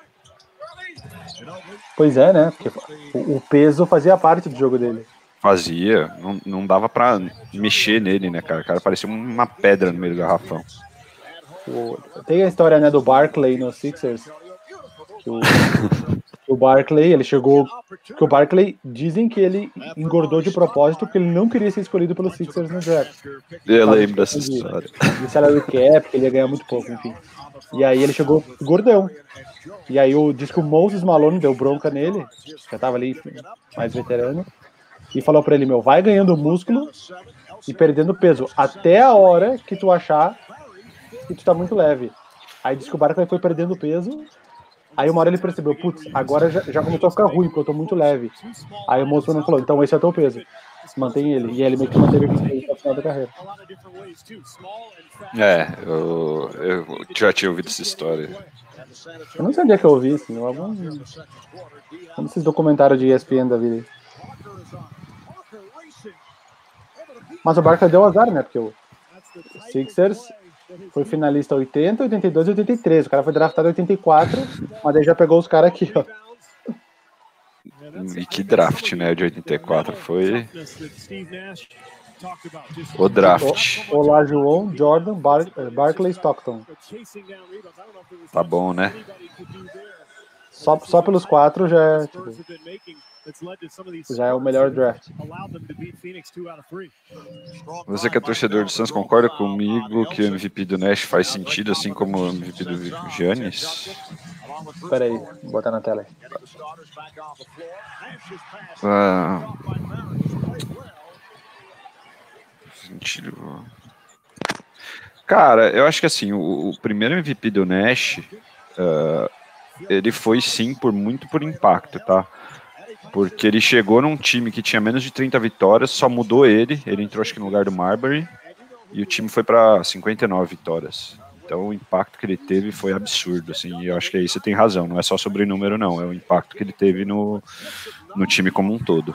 Pois é, né? Porque o peso fazia parte do jogo dele. Fazia, não dava pra mexer nele, né, cara? O cara parecia uma pedra no meio do garrafão. Tem a história, né, do Barkley no Sixers. O Barkley, ele chegou... Que o Barkley, dizem que ele engordou de propósito porque ele não queria ser escolhido pelos Sixers no draft. Eu lembro dessa história. De salary cap, que ele ia ganhar muito pouco, enfim. E aí ele chegou gordão. E aí diz que o Moses Malone deu bronca nele, já tava ali mais veterano, e falou pra ele, vai ganhando músculo e perdendo peso, até a hora que tu achar que tu tá muito leve. Aí diz que o Barkley foi perdendo peso, Aí uma hora ele percebeu, putz, agora já começou a ficar ruim, porque eu tô muito leve. Aí o moço não falou, então esse é o teu peso. Mantém ele. E ele meio que manteve ele até o final da carreira. Eu já tinha ouvido essa história. Eu não sei onde é que eu ouvi isso, algum desses documentários de ESPN da vida. Mas o Barkley deu azar, né? Porque o Sixers foi finalista 80, 82 e 83. O cara foi draftado em 84, mas aí já pegou os caras aqui, ó. E que draft, né? De 84 foi o draft. Olajuwon, Jordan, Barkley, Stockton. Tá bom, né? Só pelos 4 já é o melhor draft. Você que é torcedor do Suns, concorda comigo que o MVP do Nash faz sentido, assim como o MVP do Giannis? Espera aí, vou botar na tela aí. Sentido. Cara, eu acho que assim, o primeiro MVP do Nash, ele foi sim muito por impacto, tá? Porque ele chegou num time que tinha menos de 30 vitórias, só mudou ele entrou acho que no lugar do Marbury, e o time foi para 59 vitórias. Então o impacto que ele teve foi absurdo, assim, e eu acho que aí você tem razão, não é só sobre número não, é o impacto que ele teve no time como um todo.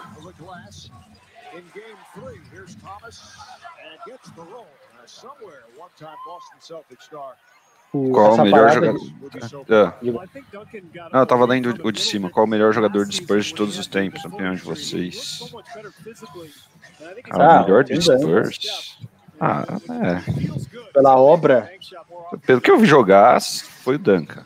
Qual o melhor jogador? Não, eu tava lendo o de cima. Qual o melhor jogador de Spurs de todos os tempos? Na opinião de vocês? O melhor de Spurs? Pela obra? Pelo que eu vi jogar, foi o Duncan.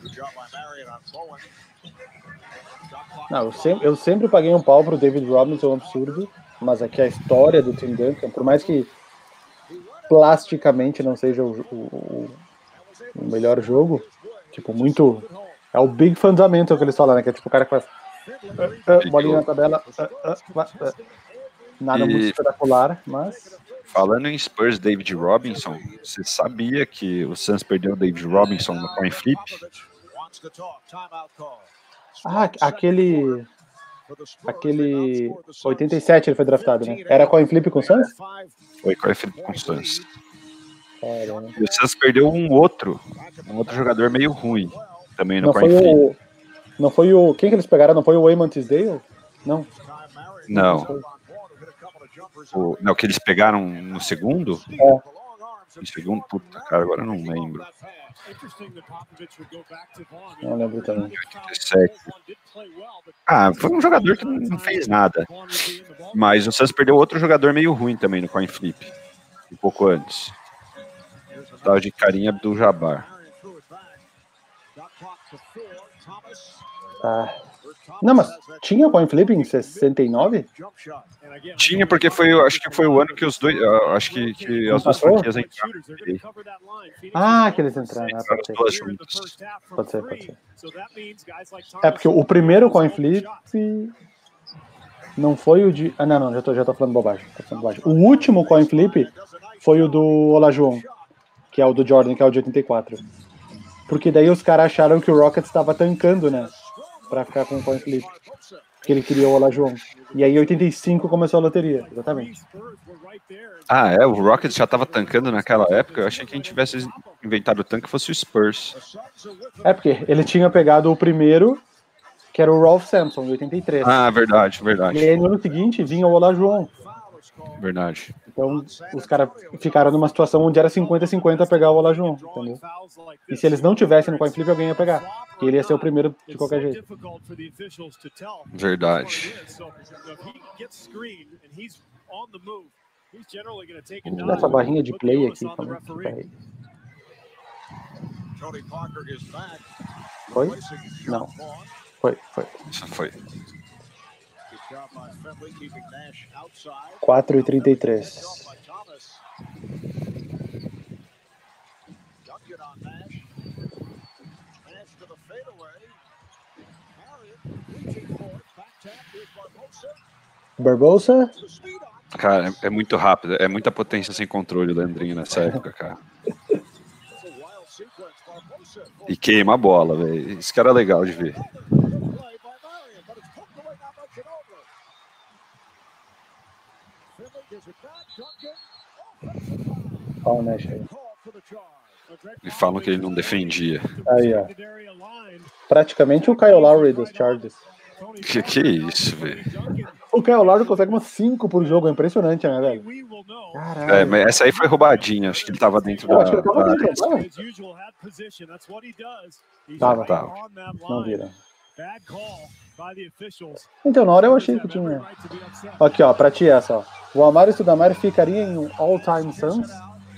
Não, eu sempre paguei um pau pro David Robinson, é um absurdo. Mas aqui a história do Tim Duncan, por mais que plasticamente não seja o melhor jogo, tipo, muito... É o big fundamental que eles falam, né? Que é tipo o cara que faz bolinha na tabela, nada muito espetacular, mas... Falando em Spurs, David Robinson, você sabia que o Suns perdeu o David Robinson no coin flip? Aquele 87 ele foi draftado, né? Era coin flip com o Suns? Foi coin flip com o Suns. E o Suns perdeu um outro jogador meio ruim também no coin flip. Não foi o... Quem que eles pegaram? Não foi o Wayman Tisdale? Não. Não, que eles pegaram no segundo? No segundo? Puta, cara, agora eu não lembro. Não lembro também. 87. Foi um jogador que não fez nada. Mas o Suns perdeu outro jogador meio ruim também no coin flip. Um pouco antes. Tal de Karim Abdul-Jabbar. Não, mas tinha coin flip em 69? Tinha, porque acho que foi o ano que os dois, acho que as duas franquias entraram. Que eles entraram, pode ser. É porque o primeiro coin flip não foi o de... Não, já tô falando bobagem. O último coin flip foi o do Olajuwon, que é o do Jordan, que é o de 84. Porque daí os caras acharam que o Rockets estava tancando, né? Pra ficar com o coin flip. Porque ele queria o Olajuwon. E aí em 85 começou a loteria, exatamente. O Rockets já estava tancando naquela época? Eu achei que a gente tivesse inventado o tanque fosse o Spurs. Porque ele tinha pegado o primeiro, que era o Ralph Sampson, em 83. Verdade. E aí no ano seguinte vinha o Olajuwon. Verdade. Então os caras ficaram numa situação onde era 50-50 pegar o Olajuwon, entendeu? E se eles não tivessem no coin flip, alguém ia pegar. Porque ele ia ser o primeiro de qualquer jeito. Verdade. Vou dar essa barrinha de play aqui. Foi? Não. Foi. Isso foi. 4:33. Barbosa? Cara, é muito rápido, é muita potência sem controle o Leandrinho nessa época, cara. E queima a bola, velho. Esse cara é legal de ver. Ó, né, Chay? E falam que ele não defendia. Aí, ó. Praticamente o Kyle Lowry dos Chargers. Que é isso, velho? O Kyle Lowry consegue umas 5 por jogo, é impressionante, né, velho? Caralho. É, mas essa aí foi roubadinha, acho que ele tava dentro Eu acho que da... ele tava dentro, tava? Tava. Não vira. Então, na hora eu achei que tinha. Aqui, ó, pra ti essa, ó. O Amário Stoudemire ficaria em um all-time Suns?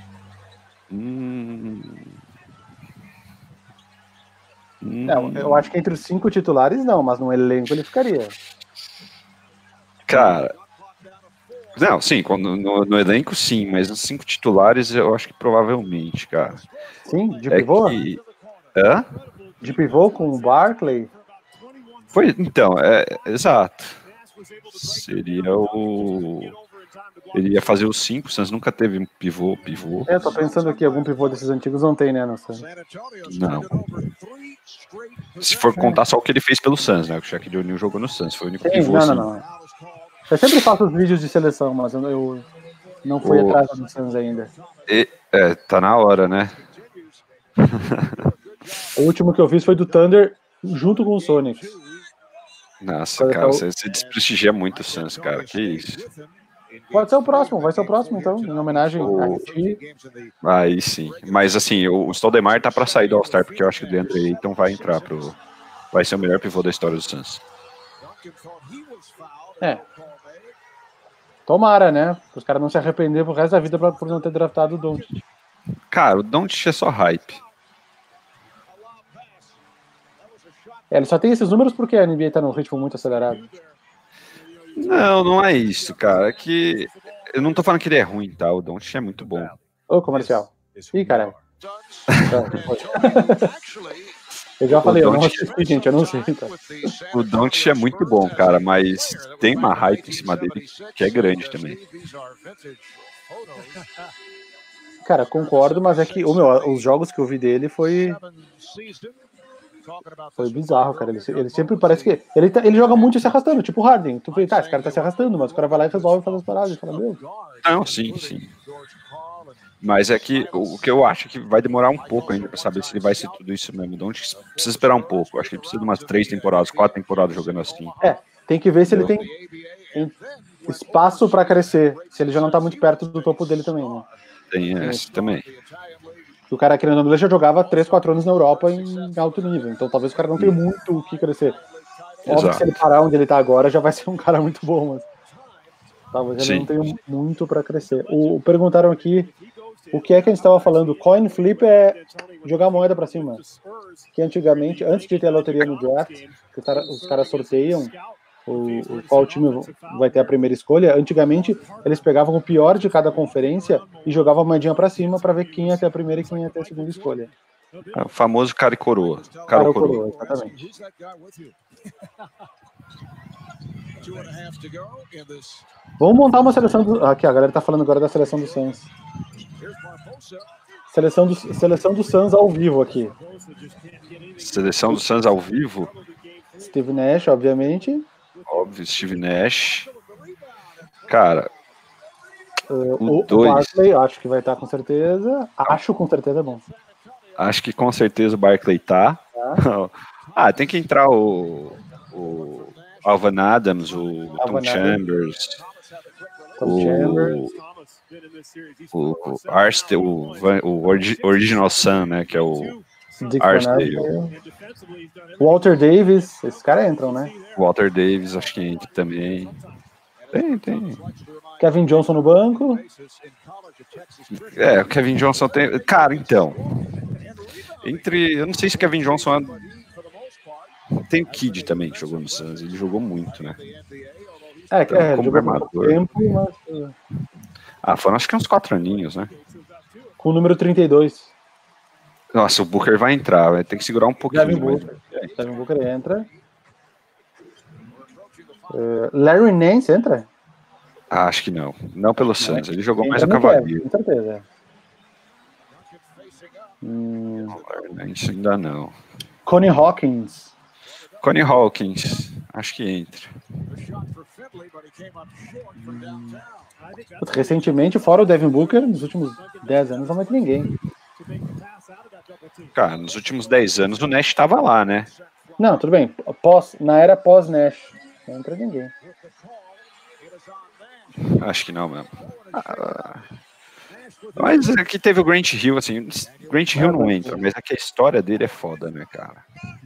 Não, eu acho que entre os 5 titulares não, mas no elenco ele ficaria. Cara... Não, sim, no elenco sim, mas nos 5 titulares eu acho que provavelmente, cara. Sim, de pivô? Hã? De pivô com o Barkley? Foi, então, exato. Seria o... Ele ia fazer os 5, o Suns nunca teve um pivô. Eu tô pensando aqui, algum pivô desses antigos não tem, né, no Suns? Não. Se for contar só o que ele fez pelo Suns, né? O Shaquille O'Neal jogou no Suns, foi o único pivô. Não. Eu sempre faço os vídeos de seleção, mas eu não fui atrás do Suns ainda. Tá na hora, né? O último que eu fiz foi do Thunder junto com o Sonics. Nossa, cara, você desprestigia muito o Suns, cara. Que isso? Pode ser o próximo, vai ser o próximo, então, em homenagem a ti. Aí sim. Mas assim, o Stoudemire tá pra sair do All-Star, porque eu acho que o DeAndre Ayton vai entrar vai ser o melhor pivô da história do Suns. Tomara, né? Os caras não se arrepender pro resto da vida por não ter draftado o Doncic. Cara, o Doncic é só hype. Ele só tem esses números porque a NBA tá num ritmo muito acelerado. Não é isso, cara. É que eu não tô falando que ele é ruim, tá? O Doncic é muito bom. Ô, comercial. Ih, caralho. Eu já falei, eu não assisti, gente, eu não sei. Tá? O Doncic é muito bom, cara, mas tem uma hype em cima dele que é grande também. Cara, concordo, mas é que os jogos que eu vi dele foi bizarro, cara. Ele sempre parece que... Ele joga muito se arrastando, tipo o Harden. Tu fala, esse cara tá se arrastando, mas o cara vai lá e resolve fazer as paradas. E fala, meu... Não, sim. Mas é que o que eu acho que vai demorar um pouco ainda pra saber se ele vai ser tudo isso mesmo. Então precisa esperar um pouco. Eu acho que ele precisa de umas 3 temporadas, 4 temporadas jogando assim. Tem que ver se ele tem espaço pra crescer. Se ele já não tá muito perto do topo dele também, né? Tem esse também. O cara, querendo ou não, já jogava 3, 4 anos na Europa em alto nível. Então talvez o cara não tenha muito o que crescer. Óbvio que se ele parar onde ele tá agora, já vai ser um cara muito bom, mas talvez ele não tenha muito pra crescer. Perguntaram aqui o que é que a gente estava falando. Coin flip é jogar moeda pra cima. Que antigamente, antes de ter a loteria no draft, que os caras sorteiam qual time vai ter a primeira escolha. Antigamente, eles pegavam o pior de cada conferência e jogavam a moedinha pra cima pra ver quem ia ter a primeira e quem ia ter a segunda escolha. É o famoso cara e coroa. Cara ou coroa, exatamente. Vamos montar uma seleção aqui, a galera tá falando agora da seleção do Suns. Seleção do Suns ao vivo aqui. Seleção do Suns ao vivo? Steve Nash, obviamente. Óbvio, Steve Nash. Cara, o Barkley, acho que vai estar com certeza. Acho com certeza é bom. Acho que com certeza o Barkley tá. Tem que entrar o Alvan Adams, o Tom Chambers, o Archdale, o Original Sun, né, que é o Archdale. Walter Davis, esses caras entram, né? Walter Davis, acho que entra também. Tem. Kevin Johnson no banco. O Kevin Johnson tem... Cara, então... Eu não sei se o Kevin Johnson... Tem o Kid também, que jogou no Suns. Ele jogou muito, né? Como armador. Tempo, mas... foram acho que uns 4 aninhos, né? Com o número 32. Nossa, o Booker vai entrar, vai ter que segurar um pouquinho. Devin Booker entra. Larry Nance entra? Acho que não. Não pelo Suns. Ele jogou mais no Cavalier. Com certeza. Isso ainda não. Connie Hawkins. Connie Hawkins, acho que entra. Recentemente, fora o Devin Booker, nos últimos 10 anos não vai ter ninguém. Cara, nos últimos 10 anos o Nash estava lá, né? Não, tudo bem. Na era pós-Nash, não entra ninguém. Acho que não mesmo. Mas aqui teve o Grant Hill, assim. Grant Hill não entra, mas aqui a história dele é foda, né, cara?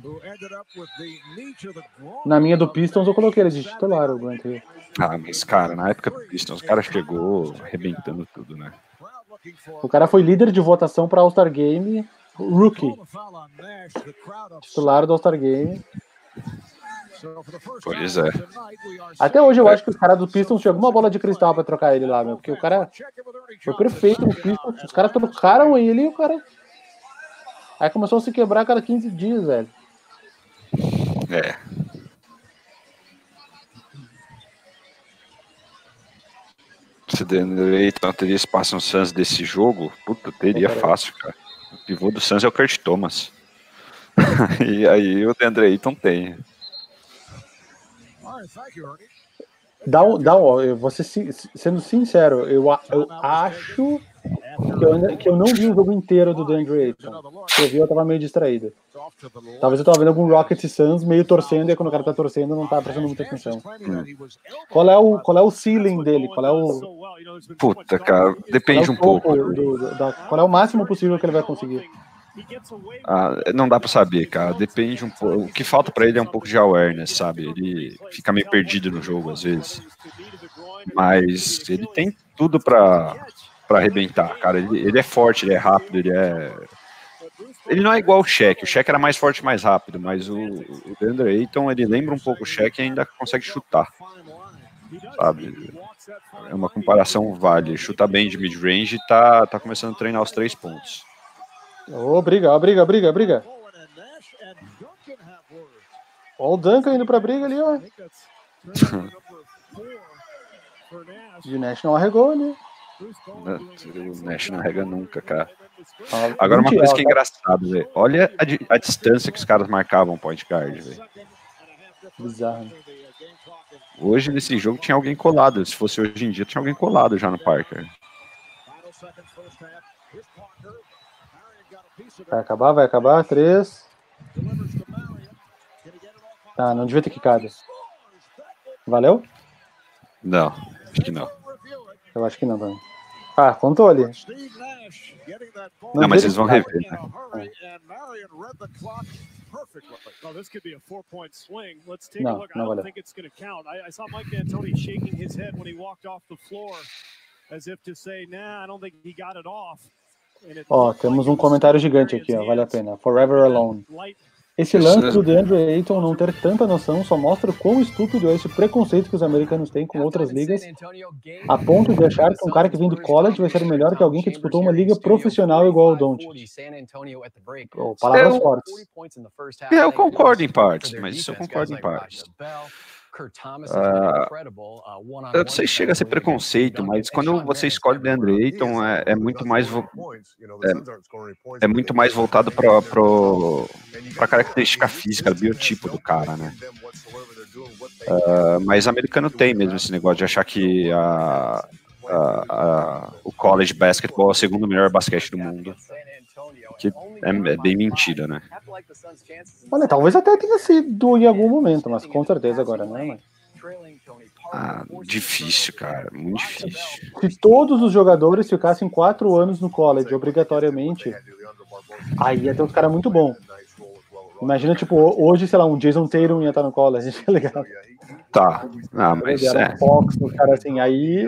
Na minha do Pistons eu coloquei ele de titular, o Grant Hill. Ah, mas, cara, na época do Pistons, o cara chegou arrebentando tudo, né? O cara foi líder de votação para All-Star Game, rookie. Titular do All-Star Game. Pois é. Até hoje eu acho que os caras do Pistons tinham alguma bola de cristal pra trocar ele lá, meu. Porque o cara foi perfeito no Pistons. Os caras trocaram ele e o cara... Aí começou a se quebrar a cada 15 dias, velho. É. Se o DeAndre Ayton teria espaço no Suns desse jogo, puta, teria fácil, cara. O pivô do Suns é o Kurt Thomas. E aí o DeAndre Ayton tem. Eu vou ser sendo sincero, eu acho que eu não vi o jogo inteiro do DeAndre Ayton. Se eu vi, eu tava meio distraído. Talvez eu tava vendo algum Rockets e Suns meio torcendo, e quando o cara tá torcendo, não tá prestando muita atenção. Qual é o ceiling dele? Qual é o... Puta, cara, depende um pouco. Qual é o máximo possível que ele vai conseguir? Não dá pra saber, cara. Depende um pouco. O que falta pra ele é um pouco de awareness, sabe? Ele fica meio perdido no jogo às vezes. Mas ele tem tudo pra arrebentar, cara. Ele é forte, ele é rápido, ele não é igual o Shaq. O Shaq era mais forte e mais rápido, mas o DeAndre Ayton, ele lembra um pouco o Shaq e ainda consegue chutar, sabe? É uma comparação vale. Chuta bem de mid-range e tá começando a treinar os 3 pontos. Briga. Ó o Duncan indo pra briga ali, ó. E o Nash não arregou ali. O Nash não arrega nunca, cara. Agora uma coisa que é engraçada, velho. Olha a distância que os caras marcavam point guard, velho. Bizarro. Hoje nesse jogo tinha alguém colado. Se fosse hoje em dia, tinha alguém colado já no Parker. Vai acabar. 3. Não devia ter quicado. Valeu? Não, acho que não. Eu acho que não também. Contou ali. Não, mas eles vão rever, né? Não valeu. Temos um comentário gigante aqui, ó. Vale a pena. Forever Alone. Esse lance do DeAndre Ayton não ter tanta noção só mostra o quão estúpido é esse preconceito que os americanos têm com outras ligas, a ponto de achar que um cara que vem do college vai ser melhor que alguém que disputou uma liga profissional igual ao Doncic. Palavras fortes. Eu concordo em partes, mas isso eu concordo em partes. Eu não sei se chega a ser preconceito, mas quando você escolhe DeAndre Ayton é muito mais voltado para a característica física, o biotipo do cara, né? Mas americano tem mesmo esse negócio de achar que o college basketball é o segundo melhor basquete do mundo, que é bem mentira, né? Olha, talvez até tenha sido em algum momento, mas com certeza agora não é mais. Difícil, cara, muito difícil. Se todos os jogadores ficassem 4 anos no college, obrigatoriamente, aí ia ter uns caras muito bons. Imagina, tipo, hoje, sei lá, um Jason Tatum ia estar no college, tá ligado? Tá, mas Fox, um cara assim, aí...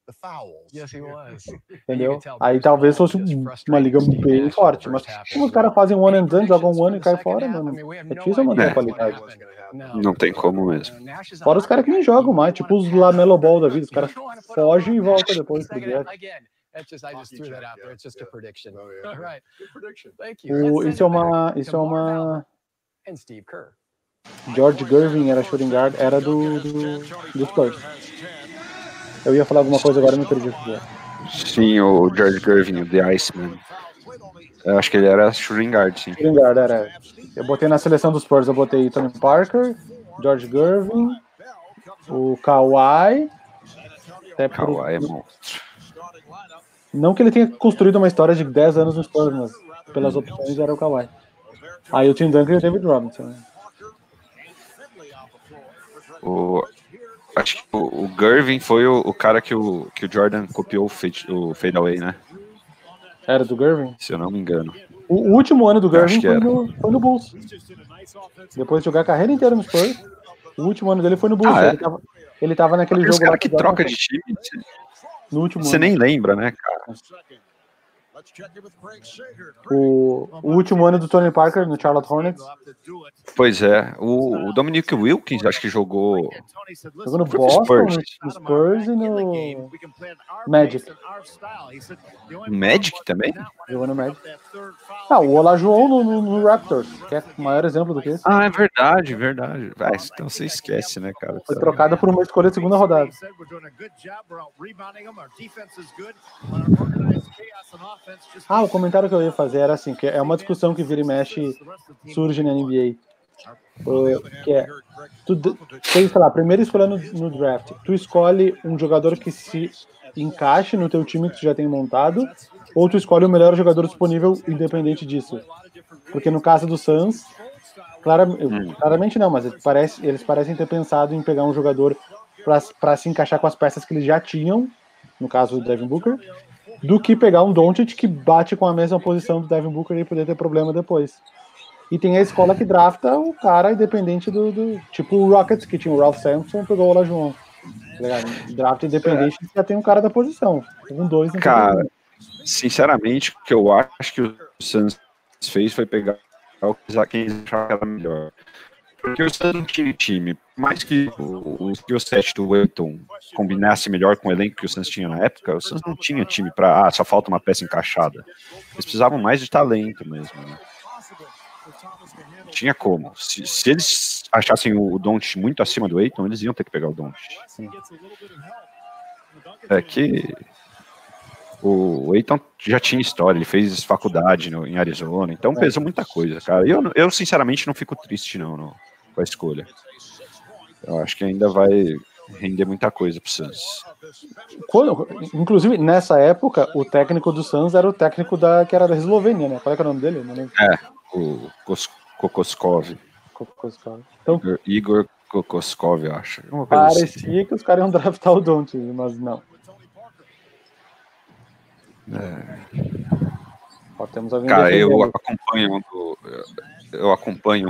Entendeu? Aí talvez fosse uma liga bem forte, mas como os caras fazem one and done, jogam um ano e caem fora, mano, é difícil manter a qualidade. Não tem como mesmo. Fora os caras que nem jogam mais, tipo os Lamelo Ball da vida, os caras fogem e voltam depois pro dia. Isso é uma George Gervin era shooting guard, era do Spurs. Eu ia falar alguma coisa agora, me perdi. Sim, o George Gervin, o The Iceman. Eu acho que ele era shooting guard, sim. Shooting guard, era. Eu botei na seleção dos Spurs, eu botei Tony Parker, George Gervin, o Kawhi. Kawhi é monstro. Não que ele tenha construído uma história de 10 anos no Spurs, mas pelas opções era o Kawhi. Aí o Tim Duncan e o David Robinson. Né? Acho que o Gervin foi o cara que o Jordan copiou o fadeaway, né? Era do Gervin? Se eu não me engano. O último ano do Gervin foi no Bulls. Depois de jogar a carreira inteira no Spurs, o último ano dele foi no Bulls. Ele tava naquele jogo. Os caras que troca de time, no último você ano. Nem lembra, né, cara? O último ano do Tony Parker no Charlotte Hornets. Pois é. O Dominic Wilkins acho que jogou no Boston, no Spurs e no Magic. Magic também? Jogou no Magic. O Olajuwon no Raptors, que é o maior exemplo do que esse. É verdade. Então você esquece, né, cara? Foi trocada por uma escolha de segunda rodada. O comentário que eu ia fazer era assim, que é uma discussão que vira e mexe surge na NBA. Que é, tu tem, sei lá, a primeira escolha no draft, tu escolhe um jogador que se encaixe no teu time que tu já tem montado, ou tu escolhe o melhor jogador disponível independente disso. Porque no caso do Suns, claramente não, mas eles parecem ter pensado em pegar um jogador para se encaixar com as peças que eles já tinham, no caso do Devin Booker, do que pegar um Doncic que bate com a mesma posição do Devin Booker e poder ter problema depois. E tem a escola que drafta o cara independente do tipo o Rockets, que tinha o Ralph Sampson, pegou o Olajuwon. Draft independente, já tem um cara da posição. Dois. Cara, sinceramente, o que eu acho que o Suns fez foi pegar quem achava que era melhor. Porque o Suns não tinha time. Mais que o skill set do Aiton combinasse melhor com o elenco que o Suns tinha na época, o Suns não tinha time pra, só falta uma peça encaixada. Eles precisavam mais de talento mesmo, né? Tinha como. Se eles achassem o Doncic muito acima do Aiton, eles iam ter que pegar o Doncic. É que o Aiton já tinha história, ele fez faculdade em Arizona, então pesou muita coisa, cara. Eu sinceramente não fico triste não com a escolha. Eu acho que ainda vai render muita coisa pro Suns. Inclusive, nessa época, o técnico do Suns era o técnico que era da Eslovênia, né? Qual é que é o nome dele? Não lembro. O Kokoskov. Então, Igor Kokoskov, eu acho. Parecia que os caras iam draftar o Doncic, mas não. Temos alguém. Cara, eu acompanho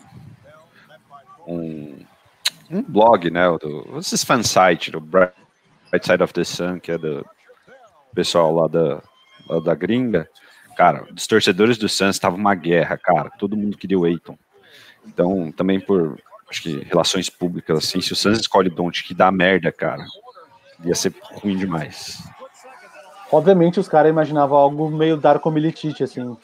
um blog, né? Esses fansite do Bright Side of the Sun, que é do pessoal lá da gringa. Cara, os torcedores do Suns estavam uma guerra, cara. Todo mundo queria o Aiton. Então, também por, acho que, relações públicas, assim, se o Suns escolhe o Doncic, que dá merda, cara, ia ser ruim demais. Obviamente, os caras imaginavam algo meio Darko Milicic, assim.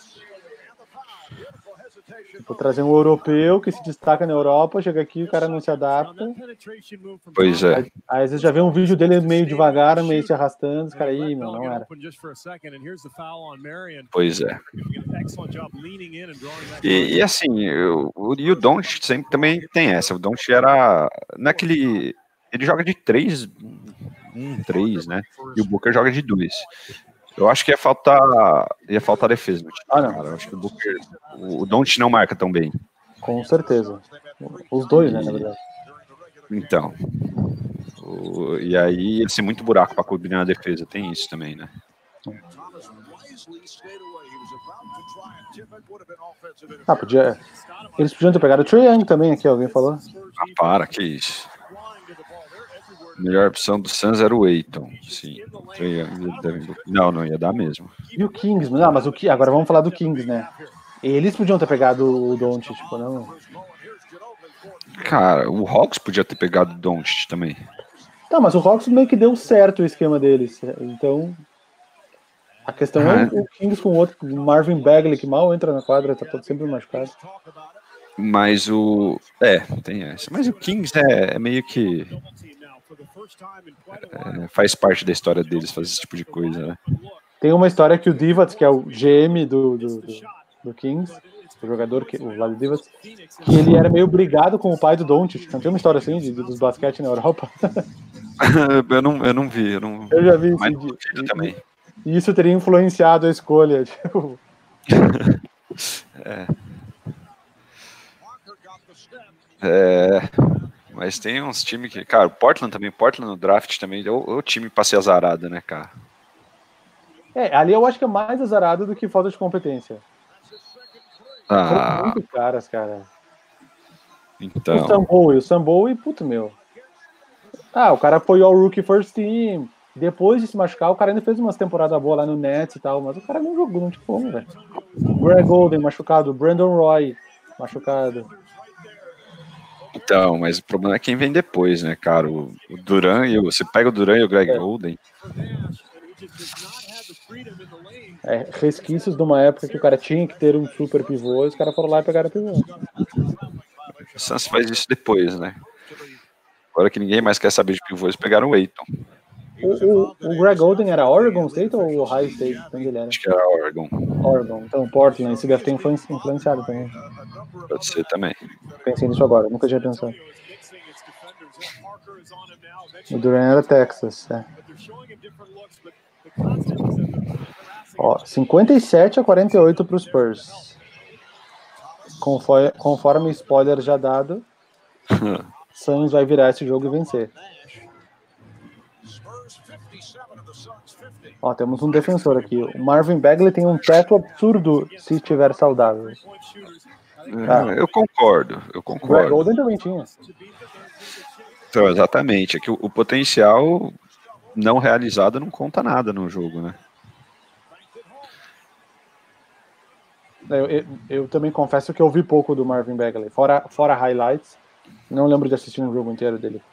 Tipo, trazer um europeu que se destaca na Europa, chega aqui, o cara não se adapta. Pois é. Aí às vezes já vê um vídeo dele meio devagar, meio se arrastando, os caras aí, não era. Pois é. E assim, o Doncic sempre também tem essa. O Doncic era naquele... Ele joga de 3, né? E o Booker joga de 2. Eu acho que ia faltar defesa no time, não. Cara. Eu acho que o Doncic não marca tão bem. Com certeza. Os dois, né, na verdade. Então. E aí ia ser muito buraco para cobrir na defesa. Tem isso também, né? Eles podiam ter pegado o Trae Young também aqui, alguém falou. Para, que isso. A melhor opção do Suns era o Aiton. Sim. Não ia dar mesmo. E o Kings? Não, mas agora vamos falar do Kings, né? Eles podiam ter pegado o Doncic, tipo, não? Cara, o Hawks podia ter pegado o Doncic também. Tá, mas o Hawks meio que deu certo o esquema deles. Então, a questão é o Kings com o outro, o Marvin Bagley, que mal entra na quadra, tá todo sempre machucado. Mas tem essa. Mas o Kings é meio que... faz parte da história deles fazer esse tipo de coisa, né? Tem uma história que o Divac, que é o GM do Kings, o jogador, o Vlad Divac, que ele era meio brigado com o pai do Doncic. Não tem uma história assim dos basquete na Europa? eu não vi. Eu já vi mas isso. Também. E isso teria influenciado a escolha. Tipo... Mas tem uns times que... Cara, Portland no draft também, é o time pra ser azarado, né, cara? Ali eu acho que é mais azarado do que falta de competência. Foram muito caras, cara. Então... O Sam Bowie, puto meu. O cara foi ao Rookie First Team. Depois de se machucar, o cara ainda fez umas temporadas boas lá no Nets e tal, mas o cara não jogou, não tinha como, velho. Greg Golden machucado, Brandon Roy machucado. Então, mas o problema é quem vem depois, né, cara? O Duran você pega o Duran e o Greg Golden. Resquícios de uma época que o cara tinha que ter um super pivô, e os caras foram lá e pegaram o pivô. O Suns faz isso depois, né? Agora que ninguém mais quer saber de pivô, eles pegaram o Ayton. O Greg Golden era Oregon State ou Ohio State? Onde ele era? Acho que era Oregon. Então Portland, esse deve ter influenciado também. Pode ser também. Pensei nisso agora, nunca tinha pensado. O Duran era Texas, 57-48 para os Spurs. Conforme o spoiler já dado, Suns vai virar esse jogo e vencer. Temos um defensor aqui. O Marvin Bagley tem um teto absurdo se estiver saudável. Eu concordo. O Greg Golden também tinha. Então, exatamente. É que o potencial não realizado não conta nada no jogo, né? Eu também confesso que eu vi pouco do Marvin Bagley. Fora highlights, não lembro de assistir um jogo inteiro dele.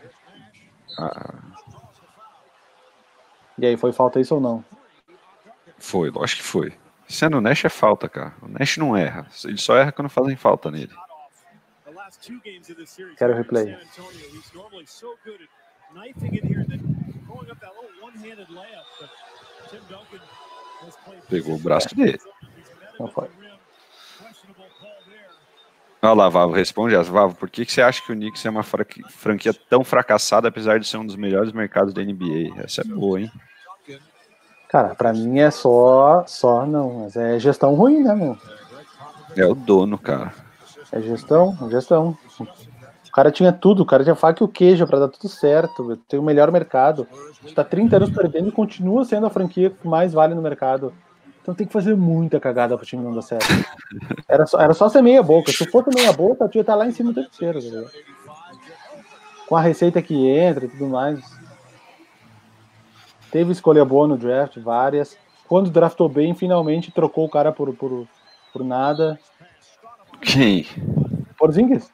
E aí, foi falta isso ou não? Foi, lógico que foi. Sendo o Nash é falta, cara. O Nash não erra. Ele só erra quando fazem falta nele. Quero replay. Pegou o braço dele. Não foi. Olha lá, Vavo, responde essa. Vavo, por que você acha que o Knicks é uma franquia tão fracassada, apesar de ser um dos melhores mercados da NBA? Essa é boa, hein? Cara, pra mim é só não, mas é gestão ruim, né, meu? É o dono, cara. É gestão. O cara tinha tudo, o cara tinha faca e o queijo pra dar tudo certo, tem o melhor mercado. A gente tá 30 anos perdendo e continua sendo a franquia que mais vale no mercado. Então tem que fazer muita cagada pro time não dar certo. Era só ser meia boca. Se fosse meia boca, o time tá lá em cima o tempo inteiro, tá, com a receita que entra e tudo mais. Teve escolha boa no draft, várias. Quando draftou bem, finalmente trocou o cara por nada. Quem? Porzingis.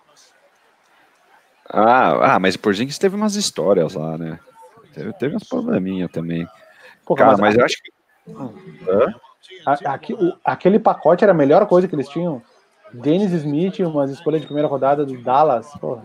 Mas o Porzingis teve umas histórias lá, né? Teve uns probleminha também. Porra, cara, mas eu acho que... Aquele pacote era a melhor coisa que eles tinham. Dennis Smith, umas escolhas de primeira rodada do Dallas. Porra.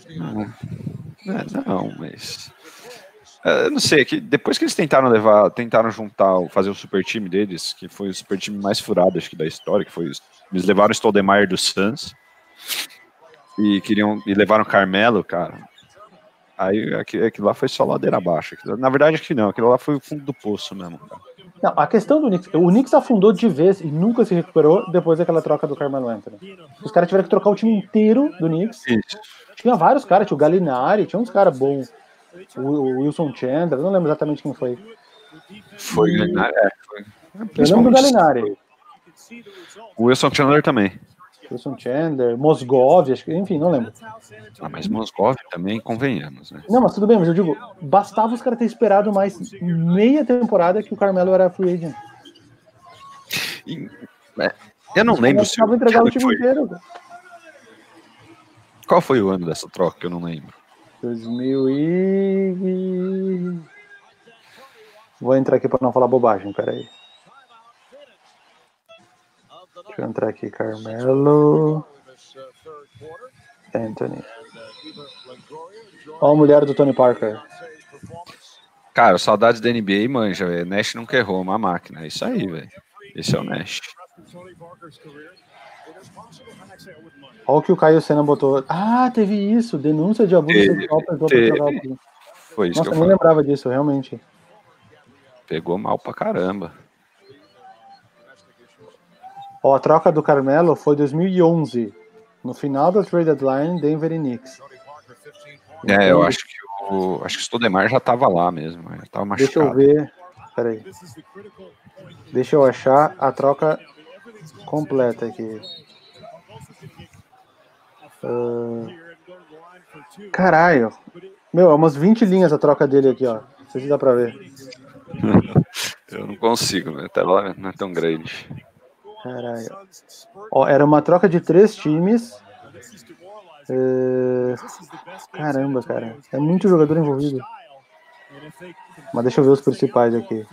Não, mas... Eu não sei, que depois que eles tentaram fazer o super time deles, que foi o super time mais furado, acho que da história, eles levaram o Stoudemire do Suns e levaram o Carmelo, cara. Aí aquilo lá foi só ladeira abaixo. Na verdade, acho que não, aquilo lá foi o fundo do poço mesmo, cara. Não, a questão do Knicks, o Knicks afundou de vez e nunca se recuperou depois daquela troca do Carmelo Anthony. Os caras tiveram que trocar o time inteiro do Knicks. Isso. Tinha vários caras, tinha o Gallinari, tinha uns caras bons. O Wilson Chandler, não lembro exatamente quem foi. Foi o Gallinari, Eu lembro do Gallinari. O Wilson Chandler também. Wilson Chandler, Mozgov, acho que, enfim, não lembro. Mas Mozgov também, convenhamos, né? Não, mas tudo bem, mas eu digo, bastava os caras ter esperado mais meia temporada que o Carmelo era free agent. Eu não lembro se entregar o time inteiro. Qual foi o ano dessa troca que eu não lembro? 2000 e... Vou entrar aqui para não falar bobagem, peraí. Deixa eu entrar aqui, Carmelo Anthony. Ó a mulher do Tony Parker. Cara, saudades da NBA, manja, velho. Nash nunca errou uma máquina. É isso aí, velho. Esse é o Nash. Olha o que o Caio Senna botou. Ah, teve isso. Denúncia de abuso sexual para jogar o... Foi isso. Nossa, que eu nem lembrava disso, realmente. Pegou mal pra caramba. Ó, a troca do Carmelo foi 2011. No final da trade deadline, Denver e Knicks. É, eu acho que o Stoudemire já tava lá mesmo. Já tava machucado. Deixa eu ver. Peraí. Deixa eu achar a troca completa aqui. Caralho. Meu, é umas 20 linhas a troca dele aqui, ó. Não sei se dá pra ver. Eu não consigo, né? Até lá não é tão grande. Caralho. Ó, era uma troca de 3 times. Caramba, cara. É muito jogador envolvido. Mas deixa eu ver os principais aqui.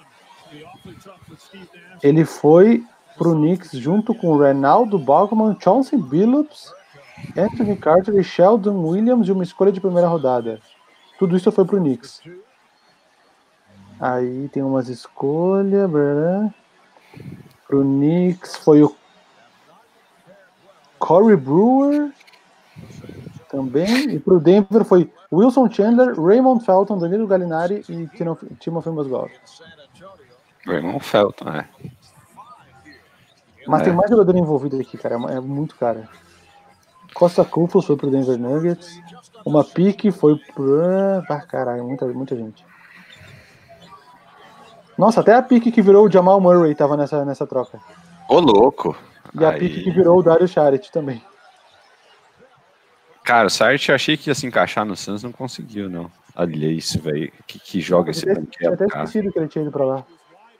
Ele foi pro Knicks junto com Renaldo Balkman, Chauncey Billups, Anthony Carter e Sheldon Williams, de uma escolha de primeira rodada. Tudo isso foi pro Knicks. Aí tem umas escolhas. Pro Knicks foi o Corey Brewer também. E pro Denver foi Wilson Chandler, Raymond Felton, Danilo Gallinari e Timothy Mozgov. Raymond Felton, é. Mas tem mais jogador envolvido aqui, cara. É muito cara. Costa Koufos foi pro Denver Nuggets. Uma pique foi pro... caralho, muita gente. Nossa, até a pique que virou o Jamal Murray tava nessa troca. Ô, louco! E a pique que virou o Dario Saric também. Cara, o Saric eu achei que ia se encaixar no Suns, não conseguiu, não. Olha isso, velho. Que joga esse banquete, cara. Eu até cara. esquecido que ele tinha ido pra lá.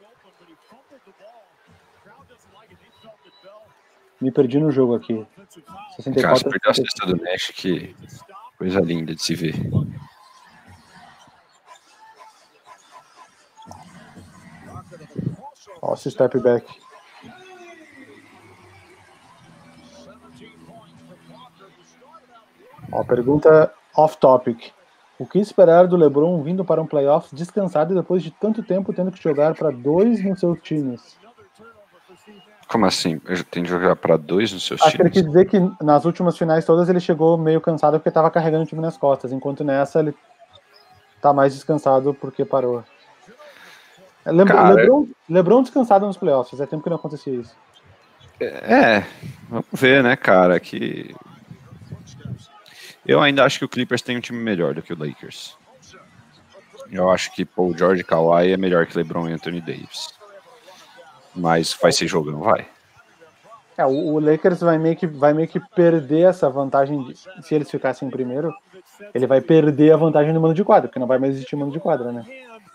Me perdi no jogo aqui. 64, cara, você perdeu a cesta do Nash, que coisa linda de se ver. Ó, esse step back. Ó, pergunta off-topic. O que esperar do LeBron vindo para um playoff descansado e depois de tanto tempo tendo que jogar para 2 nos seus times? Como assim? Eu tenho que jogar para 2 nos seus Acho times? que ele quis dizer que nas últimas finais todas ele chegou meio cansado porque estava carregando o time nas costas, enquanto nessa ele tá mais descansado porque parou. LeBron descansado nos playoffs, fazia tempo que não acontecia isso. Vamos ver, né, cara, que... Eu ainda acho que o Clippers tem um time melhor do que o Lakers. Eu acho que Paul George e Kawhi é melhor que LeBron e Anthony Davis. Mas vai ser jogão, vai. O Lakers vai meio que perder essa vantagem, se eles ficassem em primeiro, ele vai perder a vantagem do mando de quadra, porque não vai mais existir mando de quadra, né?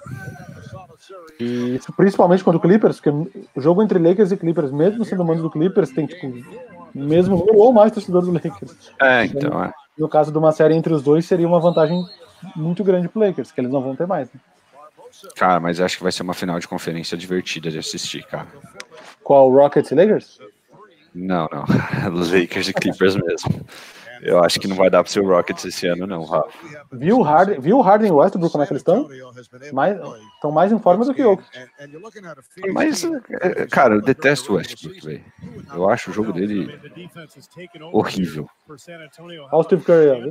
E isso principalmente contra o Clippers, porque o jogo entre Lakers e Clippers, mesmo sendo o mando do Clippers, tem tipo mesmo número ou mais torcedor do Lakers. Então. No caso de uma série entre os dois, seria uma vantagem muito grande pro Lakers, que eles não vão ter mais, né? Cara, mas acho que vai ser uma final de conferência divertida de assistir, cara. Qual, Rockets e Lakers? Não. Lakers e Clippers mesmo. Eu acho que não vai dar pro seu Rockets esse ano, não, Rafa. Viu o Harden e o Westbrook, como é que eles estão? Estão mais em forma do que eu. Mas, cara, eu detesto o Westbrook, velho. Eu acho o jogo dele horrível. Olha o Steve Curry,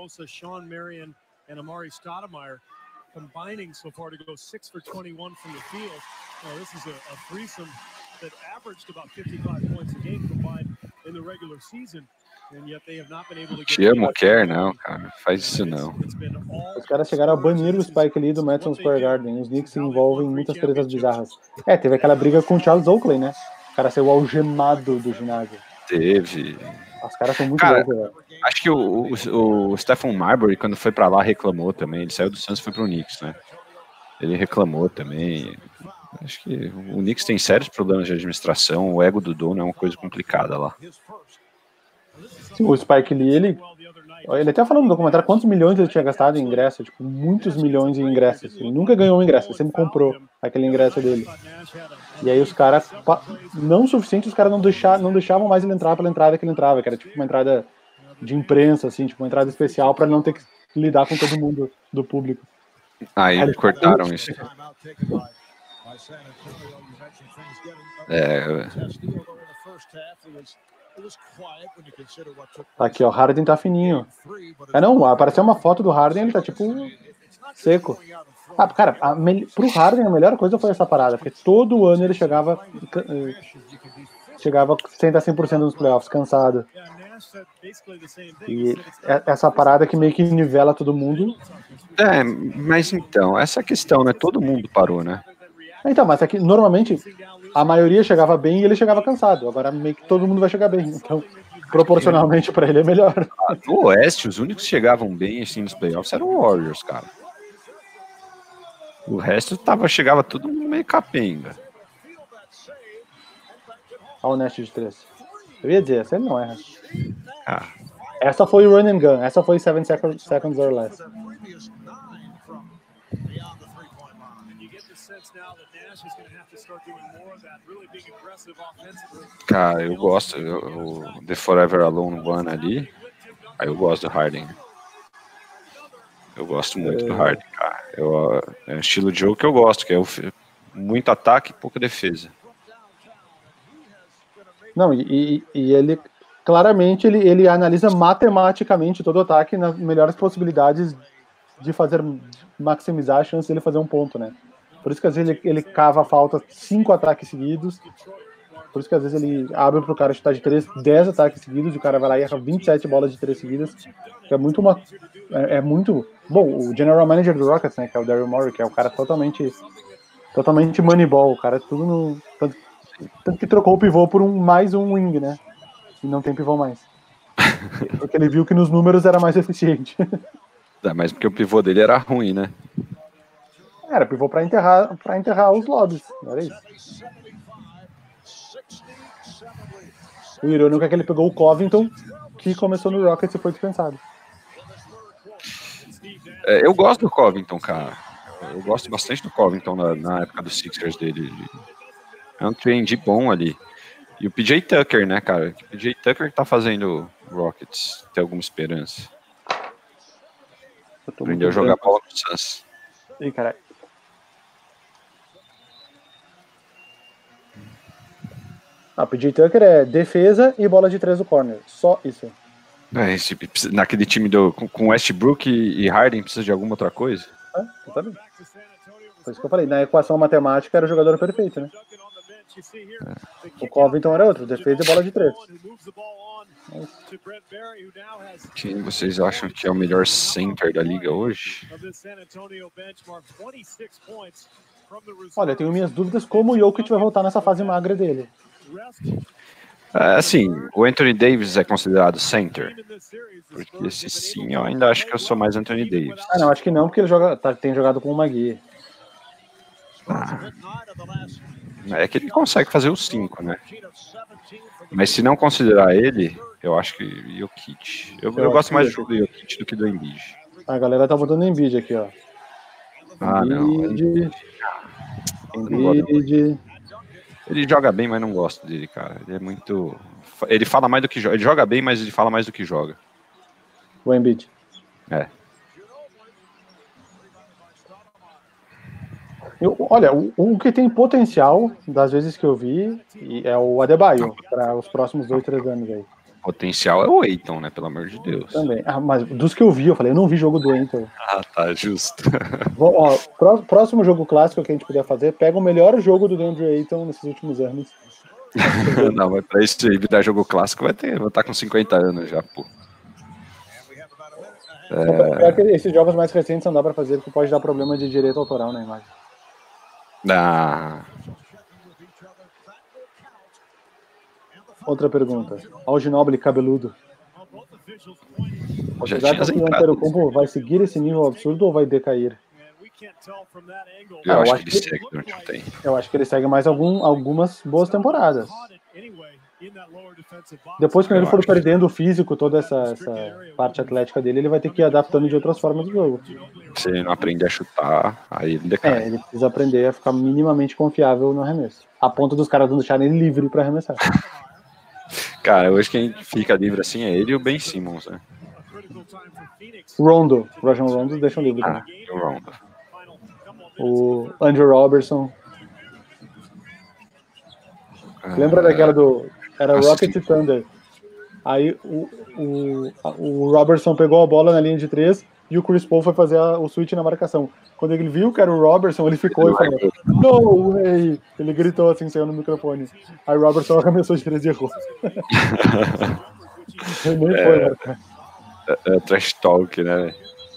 combining so far to go 6 for 21 from the field. This is a threesome that averaged about 55 points a game combined in the regular season, and yet they have not been able to get... Te amo, quer não, cara. Faz isso não. Os caras chegaram a banir o Spike Lee do Madison Square Garden. Os Knicks se envolvem em muitas tretas bizarras. Teve aquela briga com o Charles Oakley, né? O cara saiu algemado do ginásio. Teve. Os caras são muito loucos, velho. Acho que o Stephen Marbury, quando foi pra lá, reclamou também. Ele saiu do Suns e foi pro Knicks, né? Ele reclamou também. Acho que o Knicks tem sérios problemas de administração. O ego do dono é uma coisa complicada lá. Sim, o Spike Lee, ele até falou no documentário quantos milhões ele tinha gastado em ingresso. Tipo, muitos milhões em ingressos. Ele nunca ganhou um ingresso, ele sempre comprou aquele ingresso dele. E aí os caras, não o suficiente, os caras não deixavam mais ele entrar pela entrada que ele entrava, que era tipo uma entrada de imprensa, assim, tipo uma entrada especial para ele não ter que lidar com todo mundo do público. Aí cortaram isso. Aqui, ó, Harden tá fininho. Não, apareceu uma foto do Harden, ele tá tipo seco. Cara, pro Harden a melhor coisa foi essa parada, porque todo ano ele chegava sem dar 100% nos playoffs, cansado. E essa parada que meio que nivela todo mundo. Mas então, essa questão, né? Todo mundo parou, né? Então, mas é que normalmente a maioria chegava bem e ele chegava cansado. Agora meio que todo mundo vai chegar bem. Então, proporcionalmente pra ele é melhor. No Oeste, os únicos que chegavam bem assim nos playoffs eram o Warriors, cara. O resto chegava todo mundo meio capenga. Olha o Nash de 3. Eu ia dizer, essa ele não erra. Essa foi o run and gun. Essa foi 7 seconds or less. Cara, eu gosto. O The Forever Alone One ali. Aí eu gosto do Harden. Eu gosto muito do Harden, cara. É um estilo de jogo que eu gosto, que é muito ataque e pouca defesa. Não, e ele claramente ele analisa matematicamente todo o ataque nas melhores possibilidades de maximizar a chance dele fazer um ponto, né? Por isso que às vezes ele cava a falta 5 ataques seguidos. Por isso que às vezes ele abre pro cara chutar de 3, 10 ataques seguidos, e o cara vai lá e erra 27 bolas de 3 seguidas. Que é muito... Bom, o general manager do Rockets, né, que é o Daryl Morey, que é o cara totalmente moneyball, o cara tudo no... Tanto que trocou o pivô por mais um wing, né? E não tem pivô mais. Porque ele viu que nos números era mais eficiente. Mas porque o pivô dele era ruim, né? Era pivô pra enterrar os lobbies, não era isso? O irônico é que ele pegou o Covington, que começou no Rockets e foi dispensado. Eu gosto do Covington, cara. Eu gosto bastante do Covington na época dos Sixers dele. É um trend bom ali. E o PJ Tucker, né, cara? O PJ Tucker que tá fazendo Rockets. Tem alguma esperança. Aprendeu a jogar bola com o Suns. Ih, caralho. PJ Tucker é defesa e bola de 3 do corner. Só isso. Naquele time com Westbrook e Harden precisa de alguma outra coisa? Exatamente. Por isso que eu falei, na equação matemática era o jogador perfeito, né? O Covington era outro, defesa e bola de 3. Quem vocês acham que é o melhor center da liga hoje? Olha, eu tenho minhas dúvidas como o Jokic vai voltar nessa fase magra dele. Assim, o Anthony Davis é considerado center? Porque se sim, eu ainda acho que eu sou mais Anthony Davis. Não, acho que não, porque ele tem jogado com o Magui. É que ele consegue fazer os 5, né? Mas se não considerar ele, eu acho que Jokic. Eu gosto mais do jogo do Jokic do que do Embiid. A galera tá botando Embiid aqui, ó. Embiid. Embiid. Ele joga bem, mas não gosto dele, cara. Ele é muito... Ele fala mais do que joga. Ele joga bem, mas ele fala mais do que joga. O Embiid. Olha, o que tem potencial, das vezes que eu vi, é o Adebayo, para os próximos 2, 3 anos aí. Potencial é o Ayton, né? Pelo amor de Deus. Também. Mas dos que eu vi, eu não vi jogo do Ayton. Tá, justo. Bom, próximo jogo clássico que a gente puder fazer, pega o melhor jogo do DeAndre Ayton nesses últimos anos. Não, mas pra isso aí, dar jogo clássico, vou estar com 50 anos já, pô. Pior que esses jogos mais recentes não dá pra fazer, porque pode dar problema de direito autoral na imagem. Outra pergunta. Ao Ginóbili cabeludo. Já Você acha que o Antetokounmpo vai seguir esse nível absurdo ou vai decair? Eu acho que ele segue durante o tempo. Eu acho que ele segue mais algumas boas temporadas. Depois que ele for perdendo o físico, toda essa parte atlética dele, ele vai ter que ir adaptando de outras formas do jogo. Se ele não aprender a chutar, aí ele decai. Ele precisa aprender a ficar minimamente confiável no arremesso. A ponto dos caras não deixarem ele livre para arremessar. Cara, hoje quem fica livre assim é ele e o Ben Simmons, né? Rondo. O Rajon Rondo deixam livre. O Rondo. O Andrew Robertson. Lembra daquela do... Era Rocket e Thunder. Aí o Robertson pegou a bola na linha de 3 e o Chris Paul foi fazer o switch na marcação. Quando ele viu que era o Robertson, ele ficou e falou, no way! Ele gritou assim, saiu no microfone. Aí o Robertson arremessou de 3 e errou. Ele nem foi marcar. É trash talk, né?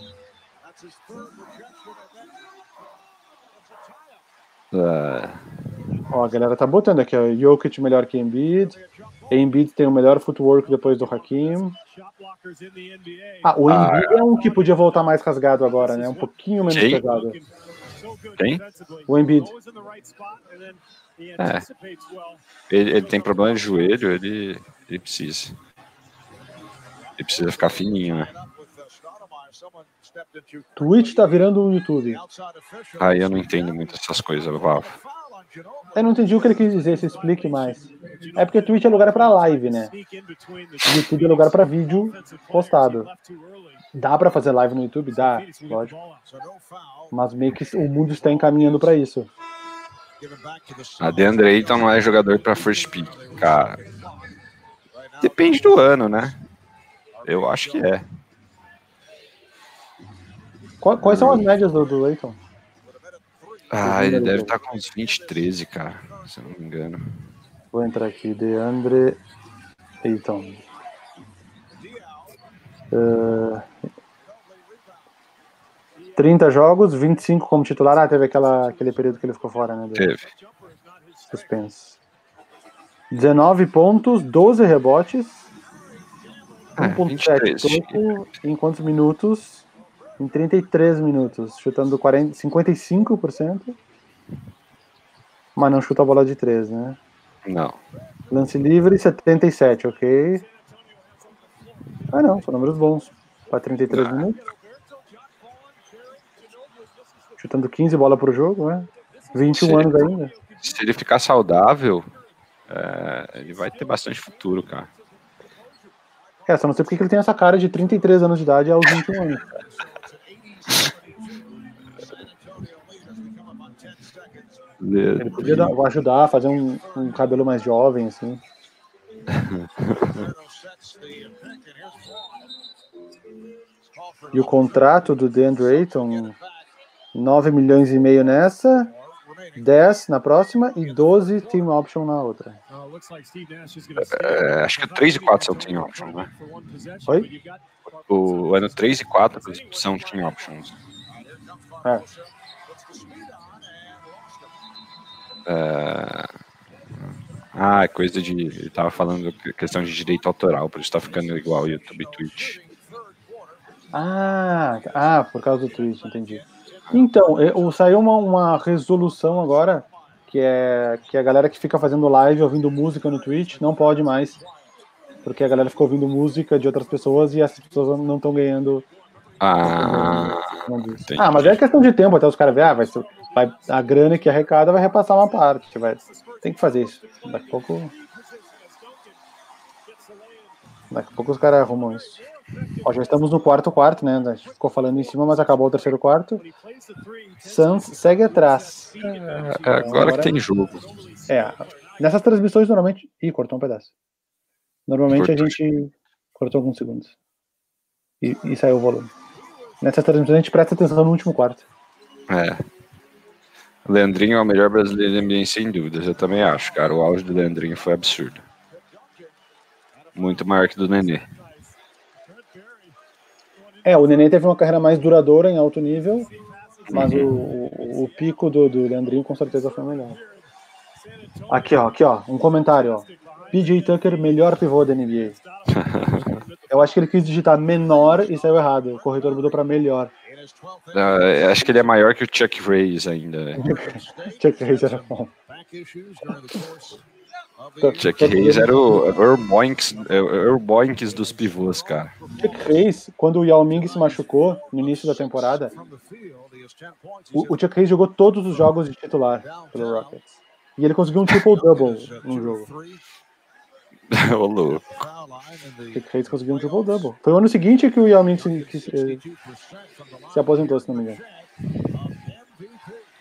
Ó, a galera tá botando aqui, ó, Jokic melhor que Embiid. Embiid tem o melhor footwork depois do Hakim. O Embiid é um que podia voltar mais rasgado agora, né? Um pouquinho menos pesado. Quem? O Embiid. Ele tem problema de joelho, ele precisa. Ele precisa ficar fininho, né? Twitch tá virando um YouTube. Eu não entendo muito essas coisas, Vavo. Eu não entendi o que ele quis dizer, se explique mais. É porque Twitch é lugar pra live, né? YouTube é lugar pra vídeo postado. Dá pra fazer live no YouTube? Dá, lógico. Mas meio que o mundo está encaminhando pra isso. A DeAndre Ayton não é jogador pra first pick, cara. Depende do ano, né? Eu acho que é. Quais são as médias do Ayton? Ele deve estar com uns 20, 13, cara, se eu não me engano. Vou entrar aqui, DeAndre Ayton. 30 jogos, 25 como titular. Teve aquele período que ele ficou fora, né? Teve. Suspense. 19 pontos, 12 rebotes. 1.7 toco. Em quantos minutos? Em 33 minutos, chutando 55%, mas não chuta a bola de 3, né? Não. Lance livre, 77, ok. Não, são números bons para 33 minutos. Chutando 15 bolas por jogo, né? 21 anos ainda. Se ele ficar saudável, ele vai ter bastante futuro, cara. Só não sei porque ele tem essa cara de 33 anos de idade aos 21 anos. Ele podia ajudar a fazer um cabelo mais jovem, assim. E o contrato do DeAndre Ayton, 9 milhões e meio nessa, 10 na próxima e 12 team option na outra. Acho que 3 e 4 são team option, né? Oi? O ano 3 e 4 são team options. Coisa de... Ele tava falando questão de direito autoral, por isso tá ficando igual o YouTube e Twitch. Por causa do Twitch, entendi. Então, saiu uma resolução agora, que a galera que fica fazendo live ouvindo música no Twitch não pode mais, porque a galera fica ouvindo música de outras pessoas e essas pessoas não estão ganhando. Mas é questão de tempo até os caras verem, a grana que arrecada vai repassar uma parte. Tem que fazer isso. Daqui a pouco os caras arrumam isso. Já estamos no quarto, né? A gente ficou falando em cima, mas acabou o terceiro quarto. Suns segue atrás. Agora que tem jogo. Nessas transmissões, normalmente... cortou um pedaço. Normalmente a gente cortou alguns segundos. E saiu o volume. Nessas transmissões a gente presta atenção no último quarto. Leandrinho é o melhor brasileiro da NBA, sem dúvidas. Eu também acho, cara. O auge do Leandrinho foi absurdo. Muito maior que do Nenê. O Nenê teve uma carreira mais duradoura em alto nível, mas o pico do Leandrinho com certeza foi melhor. Aqui, ó, um comentário, ó. PJ Tucker, melhor pivô da NBA. Eu acho que ele quis digitar menor e saiu errado. O corretor mudou para melhor. Acho que ele é maior que o Chuck Hayes ainda, né? Chuck Hayes era bom. Chuck Hayes era o Boinks dos pivôs, cara. Chuck Hayes, quando o Yao Ming se machucou no início da temporada, o Chuck Hayes jogou todos os jogos de titular pelo Rockets. E ele conseguiu um triple-double no jogo. Ô, louco. Chuck Hayes conseguiu um triple-double. Foi o ano seguinte que o Yao Ming se aposentou, se não me engano.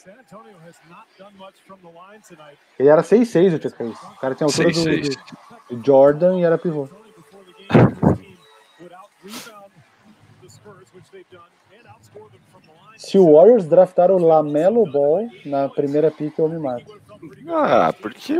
Ele era 6'6", o Chet Hayes. O cara tinha a altura do Jordan e era pivô. Se o Warriors draftar o LaMelo Ball na primeira pick, eu me mato. Ah, por quê?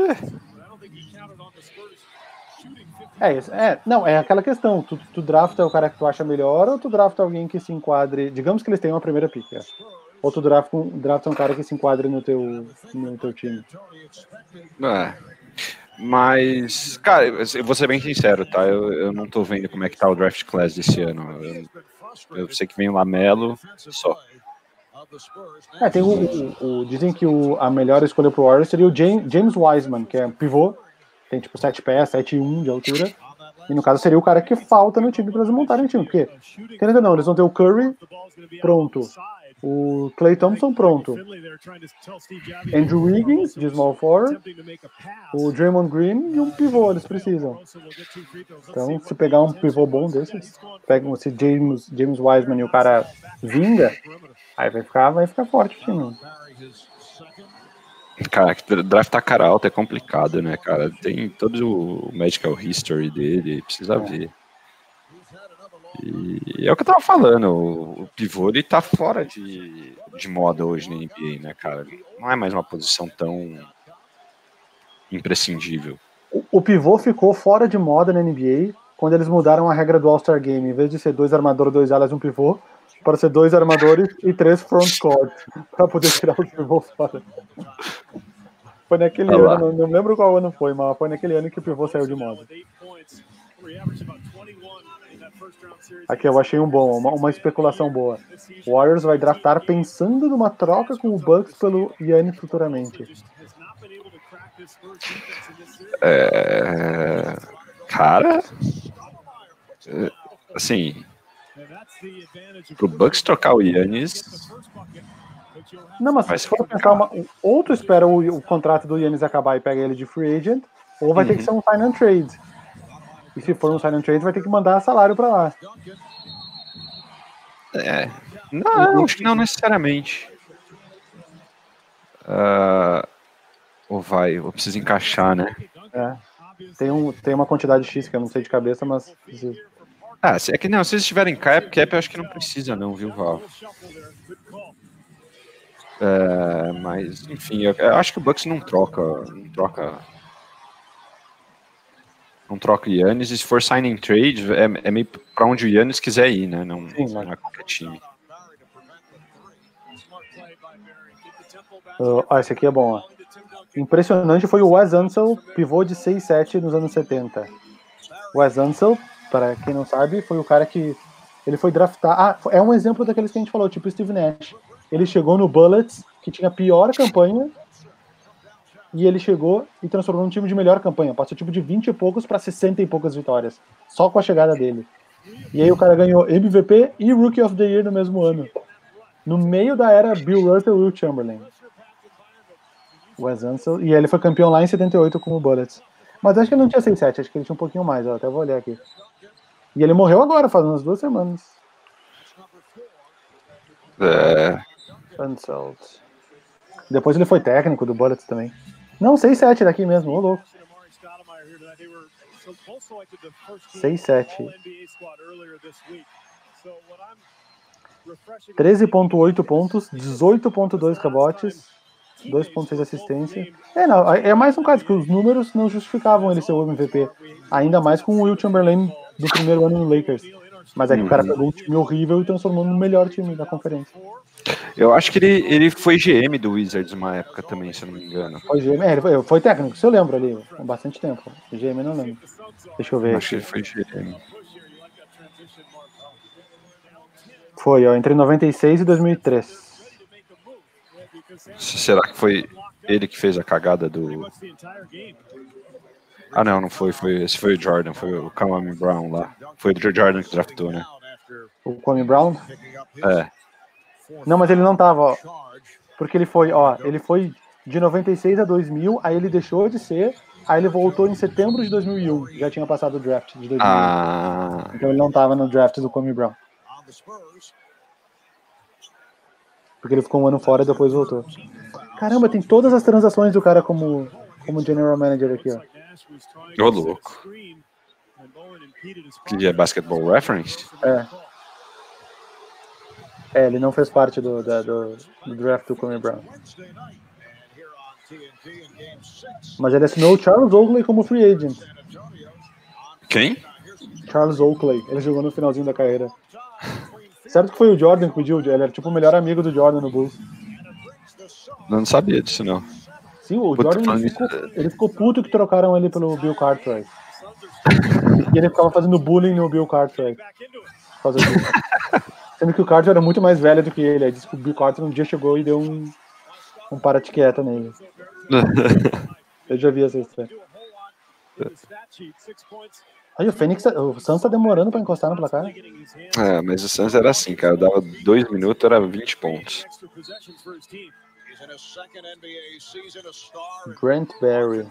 Não, é aquela questão. Tu drafta o cara que tu acha melhor ou tu drafta alguém que se enquadre. Digamos que eles tenham uma primeira pick. Ou tu drafta um cara que se enquadre no teu time. Mas, cara, eu vou ser bem sincero, tá? Eu não tô vendo como é que tá o draft class desse ano. Eu sei que vem o LaMelo, só. Dizem que a melhor escolha pro Warriors seria o James Wiseman, que é pivô, tem tipo 7 pés, 7'1" de altura, e no caso seria o cara que falta no time para eles montarem o time, porque, querendo ou não, eles vão ter o Curry pronto, o Klay Thompson pronto, Andrew Wiggins, de small forward, o Draymond Green e um pivô, eles precisam. Então, se pegar um pivô bom desses, pegam esse James Wiseman e o cara vinga, aí vai ficar forte o time. Cara, draftar cara alta é complicado, né, cara? Tem todo o medical history dele, precisa ver. E é o que eu tava falando, o pivô ele tá fora de moda hoje na NBA, né, cara? Não é mais uma posição tão imprescindível. O pivô ficou fora de moda na NBA quando eles mudaram a regra do All-Star Game. Em vez de ser 2 armadores, 2 alas e um pivô, para ser 2 armadores e 3 front court, para poder tirar o pivô fora. Foi naquele ano, não lembro qual ano foi, mas foi naquele ano que o pivô saiu de moda. Aqui eu achei uma especulação boa. O Warriors vai draftar pensando numa troca com o Bucks pelo Giannis futuramente. Cara, assim, pro Bucks trocar o Giannis. Não, mas se for pensar, ou tu espera o contrato do Giannis acabar e pega ele de free agent, ou vai ter que ser um sign and trade. E se for um sign and trade, vai ter que mandar salário pra lá. Não, acho que não necessariamente. Ou precisa encaixar, né? Tem uma quantidade X que eu não sei de cabeça, mas... É que não, se eles tiverem cap, eu acho que não precisa não, viu, Val? Mas, enfim, eu acho que o Bucks não troca o Giannis, e se for signing trade, é meio pra onde o Giannis quiser ir, né? Não é qualquer time. Esse aqui é bom, ó. Impressionante foi o Wes Unseld, pivô de 6'7" nos anos 70. O Wes Unseld, para quem não sabe, foi o cara que ele foi draftar. É um exemplo daqueles que a gente falou, tipo Steve Nash. Ele chegou no Bullets, que tinha a pior campanha, e ele chegou e transformou um time de melhor campanha. Passou tipo de 20 e poucos para 60 e poucas vitórias, só com a chegada dele. E aí o cara ganhou MVP e Rookie of the Year no mesmo ano, no meio da era Bill Russell e Will Chamberlain. Wes Unseld, e ele foi campeão lá em 78 com o Bullets. Mas acho que ele não tinha 6'7", acho que ele tinha um pouquinho mais, até vou olhar aqui. E ele morreu agora, faz umas 2 semanas. Unseld. Depois ele foi técnico do Bullets também. Não, 6'7" daqui mesmo, ô louco. 6'7". 13,8 pontos, 18,2 rebotes, 2,6 assistência. É mais um caso que os números não justificavam ele ser o MVP. Ainda mais com o Will Chamberlain do primeiro ano no Lakers. Mas é que o cara pegou um time horrível e transformou no melhor time da conferência. Eu acho que ele foi GM do Wizards uma época também, se eu não me engano. Foi GM, ele foi técnico, se eu lembro ali, há bastante tempo. GM não lembro. Deixa eu ver. Acho que ele foi GM. Foi, entre 96 e 2003. Será que foi ele que fez a cagada do... não foi. Esse foi o Jordan, foi o Kwame Brown lá. Foi o Jordan que draftou, né? O Kwame Brown? É. Não, mas ele não tava, ó. Porque ele foi de 96 a 2000, aí ele deixou de ser, aí ele voltou em setembro de 2001. Já tinha passado o draft de 2001. Então ele não tava no draft do Kwame Brown. Porque ele ficou um ano fora e depois voltou. Caramba, tem todas as transações do cara como general manager aqui, ó. Ô, louco. Que é Basketball Reference? Ele não fez parte do draft do Kwame Brown. Mas ele assinou o Charles Oakley como free agent. Quem? Charles Oakley. Ele jogou no finalzinho da carreira. Certo que foi o Jordan que pediu, ele era tipo o melhor amigo do Jordan no Bulls. Não sabia disso, não. Sim, o Jordan ele ficou puto que trocaram ele pelo Bill Cartwright. E ele ficava fazendo bullying no Bill Cartwright. Sendo que o Cartwright era muito mais velho do que ele. Aí disse que o Bill Cartwright um dia chegou e deu um para-te-quieta nele. Eu já vi essa história. Aí o Suns tá demorando pra encostar no placar. Mas o Suns era assim, cara. Dava 2 minutos, era 20 pontos. Grant Barry.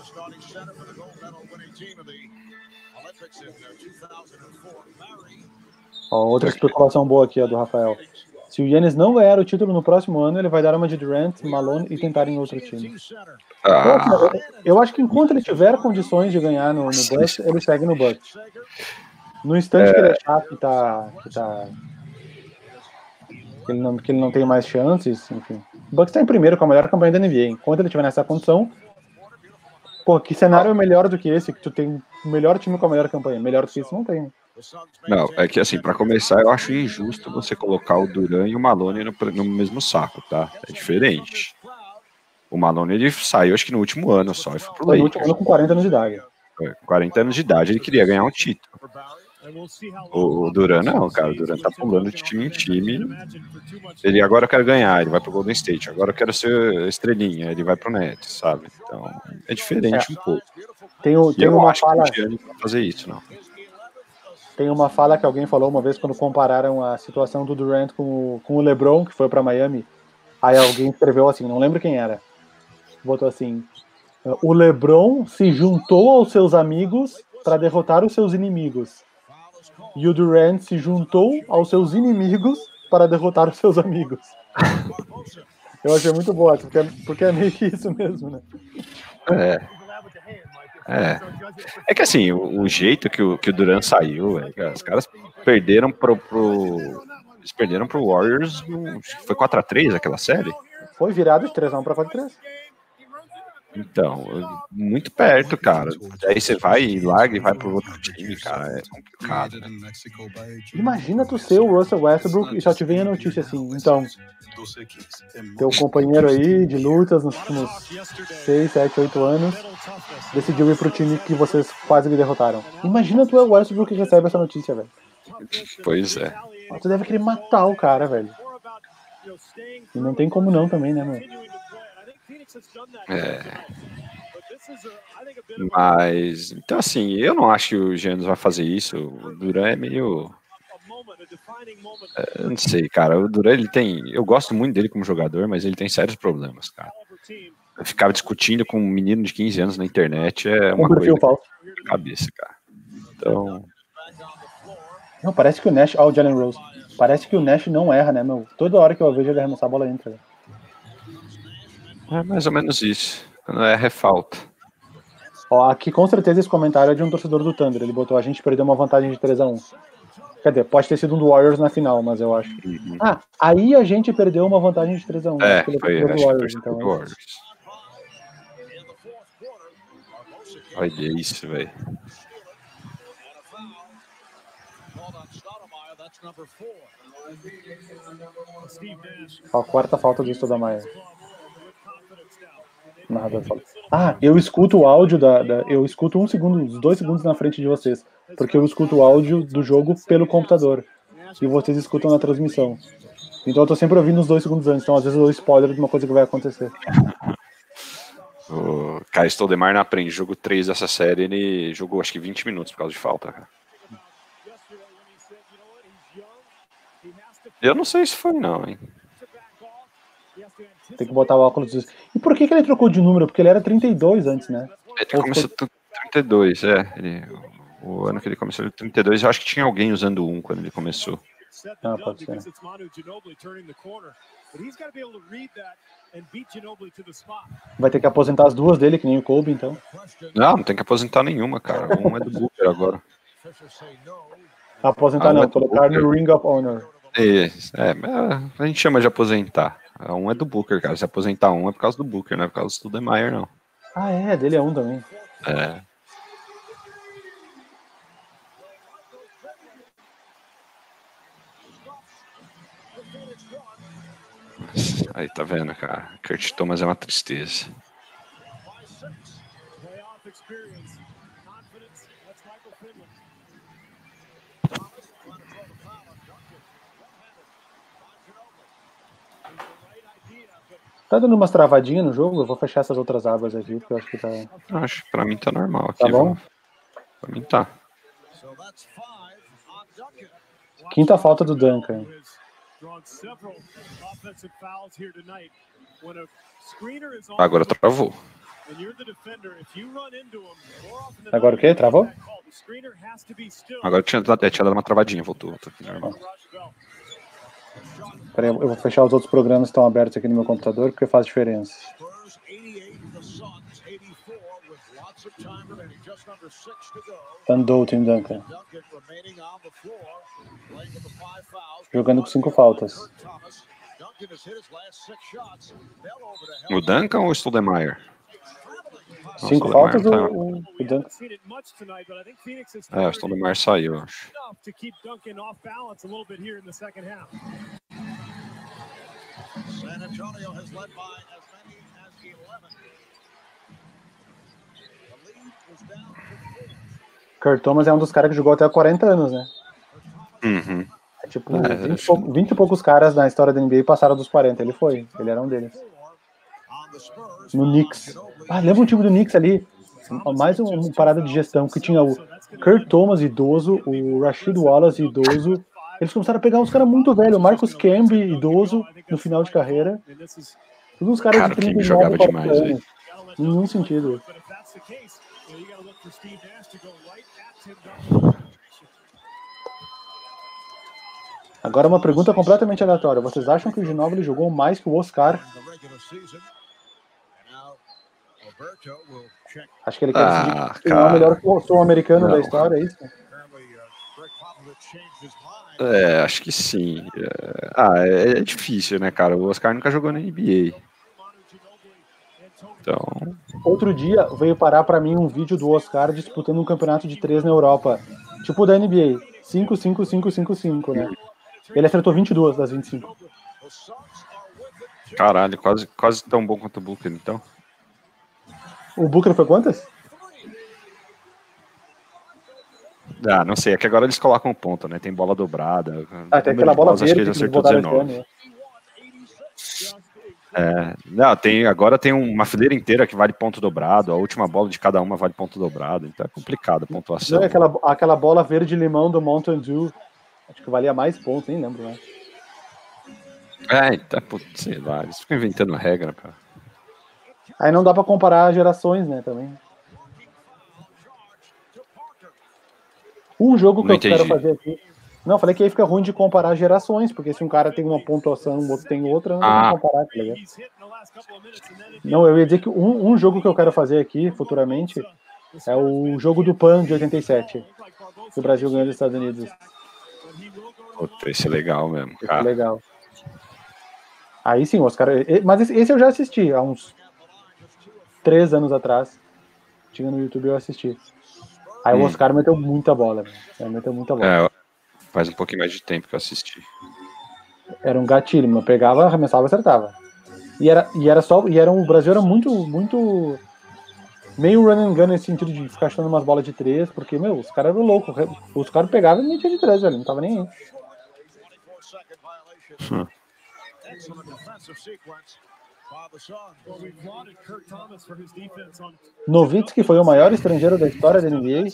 Outra especulação boa aqui, do Rafael. Se o Giannis não ganhar o título no próximo ano, ele vai dar uma de Durant, Malone e tentar em outro time. Eu acho que enquanto ele tiver condições de ganhar no Bucks, ele segue no Bucks. No instante que ele achar que ele não tem mais chances, enfim. O Bucks está em primeiro com a melhor campanha da NBA. Enquanto ele estiver nessa condição, que cenário é melhor do que esse? Que tu tem o melhor time com a melhor campanha. Melhor do que isso não tem. Não, é que assim, pra começar, eu acho injusto você colocar o Durant e o Malone no mesmo saco, tá? É diferente. O Malone, ele saiu, acho que no último ano só. Foi no último ano com 40 anos de idade. 40 anos de idade, ele queria ganhar um título. O Durant não, cara. O Durant tá pulando de time em time. Ele agora quer ganhar, ele vai pro Golden State. Agora eu quero ser estrelinha, ele vai pro Nets, sabe? Então, é diferente um pouco. Tem uma fala... que o Giannis vai fazer isso, não. Tem uma fala que alguém falou uma vez quando compararam a situação do Durant com o LeBron, que foi para Miami. Aí alguém escreveu assim, não lembro quem era. Botou assim: o LeBron se juntou aos seus amigos para derrotar os seus inimigos. E o Durant se juntou aos seus inimigos para derrotar os seus amigos. Eu achei muito boa, porque é meio que isso mesmo, né? É que assim, o jeito que o Durant saiu, os caras perderam eles perderam pro Warriors, foi 4-3 aquela série? Foi virado de 3-1 para 4-3. Então, muito perto, cara. Aí você vai e larga e vai pro outro time, cara. É complicado, né? Imagina tu ser o Russell Westbrook e só te vem a notícia assim. Então, teu companheiro aí de lutas nos últimos 6, 7, 8 anos decidiu ir pro time que vocês quase me derrotaram. Imagina tu é o Westbrook que recebe essa notícia, velho. Pois é. Tu deve querer matar o cara, velho. E não tem como não também, né, mano? Mas, então assim, eu não acho que o Giannis vai fazer isso. O Durant é meio... eu não sei, cara. O Durant, ele tem... Eu gosto muito dele como jogador, mas ele tem sérios problemas, cara. Eu ficava discutindo com um menino de 15 anos na internet, é uma coisa de cabeça, cara. Então... Não, parece que o Nash... o Jalen Rose. Parece que o Nash não erra, né, meu? Toda hora que eu vejo ele arremessar a bola entra, velho. É mais ou menos isso. Quando erra, é falta. Aqui com certeza esse comentário é de um torcedor do Thunder. Ele botou: a gente perdeu uma vantagem de 3-1. Quer dizer, pode ter sido um do Warriors na final, mas eu acho. Aí a gente perdeu uma vantagem de 3-1. Foi do Warriors, então. Do Warriors. Olha isso, velho. A quarta falta do Stoudemire. Nada. Eu escuto o áudio eu escuto 1 segundo, os 2 segundos na frente de vocês, porque eu escuto o áudio do jogo pelo computador e vocês escutam na transmissão. Então eu tô sempre ouvindo os 2 segundos antes, então às vezes eu dou spoiler de uma coisa que vai acontecer. O Kai Stoudemire não aprende. Jogo 3 dessa série, ele jogou acho que 20 minutos por causa de falta, cara. Eu não sei se foi não, hein. Tem que botar o óculos. E por que ele trocou de número? Porque ele era 32 antes, né? Ele começou 32, o ano que ele começou 32, eu acho que tinha alguém usando 1 quando ele começou. said than done because it's Manu Ginobili turning the corner. But he's got to be able to read that and beat Ginobili to the spot. Vai ter que aposentar as duas dele, que nem o Kobe, então. Não tem que aposentar nenhuma, cara. Um é do Booker agora. Aposentar não, colocar no Ring of Honor. A gente chama de aposentar. Um é do Booker, cara. Se aposentar um é por causa do Booker, não é por causa do Stoudemire, não. Ah, dele é um também. Aí, tá vendo, cara? Kurt Thomas é uma tristeza. Tá dando umas travadinhas no jogo? Eu vou fechar essas outras abas aqui, porque eu acho que tá... Acho que pra mim tá normal aqui. Tá bom? Pra mim tá. Quinta falta do Duncan. Agora travou. Agora o quê? Travou? Agora tinha dado uma travadinha, voltou aqui normal. Peraí, eu vou fechar os outros programas que estão abertos aqui no meu computador, porque faz diferença. Andou o Tim Duncan. Jogando com 5 faltas. O Duncan ou o Stoudemire? 5 faltas ou o Duncan? O Stoudemire saiu, acho. San Antonio has led by as many as 11. The lead is down to 4. Kurt Thomas é um dos caras que jogou até 40 anos, né? Uhum. É tipo, 20 e poucos caras na história da NBA passaram dos 40. Ele era um deles. No Knicks. Lembra um time do Knicks ali? Mais uma parada de gestão que tinha o Kurt Thomas idoso, o Rasheed Wallace idoso. Eles começaram a pegar uns caras muito velhos. O Marcus Camby idoso no final de carreira. Todos uns caras de 39 jogava demais aí. Nenhum sentido. Agora uma pergunta completamente aleatória. Vocês acham que o Ginobili jogou mais que o Oscar? Acho que ele quer decidir quem é o melhor sul-americano da história, é isso? Acho que sim. É difícil, né, cara? O Oscar nunca jogou na NBA. Então... Outro dia veio parar pra mim um vídeo do Oscar disputando um campeonato de 3 na Europa. Tipo da NBA. 5, 5, 5, 5, 5, né? Ele acertou 22 das 25. Caralho, quase tão bom quanto o Booker, então. O Booker foi quantas? Não sei, é que agora eles colocam um ponto, né? Tem bola dobrada. Tem aquela bola verde acho que ele acertou 19. Agora tem uma fileira inteira que vale ponto dobrado, a última bola de cada uma vale ponto dobrado, então é complicado a pontuação. Não, aquela bola verde-limão do Mountain Dew, acho que valia mais pontos, nem lembro, né? Sei lá, eles ficam inventando regra, cara. Aí não dá pra comparar gerações, né, também. Um jogo que eu quero fazer aqui... Não, falei que aí fica ruim de comparar gerações, porque se um cara tem uma pontuação, o outro tem outra, não dá pra comparar, tá ligado? Não, eu ia dizer que um jogo que eu quero fazer aqui, futuramente, é o jogo do PAN de 87, que o Brasil ganhou dos Estados Unidos. Esse é legal mesmo, cara. Esse é legal. Aí sim, Oscar... Mas esse eu já assisti, há uns 3 anos atrás. Tinha no YouTube, eu assisti. Aí o Oscar meteu muita bola, Faz um pouquinho mais de tempo que eu assisti. Era um gatilho, mas pegava, arremessava e acertava. O Brasil era muito meio run and gun nesse sentido de ficar chutando umas bolas de 3, porque, os caras eram loucos. Os caras pegavam e metiam de 3, velho, não tava nem aí. Novitsky foi o maior estrangeiro da história da NBA.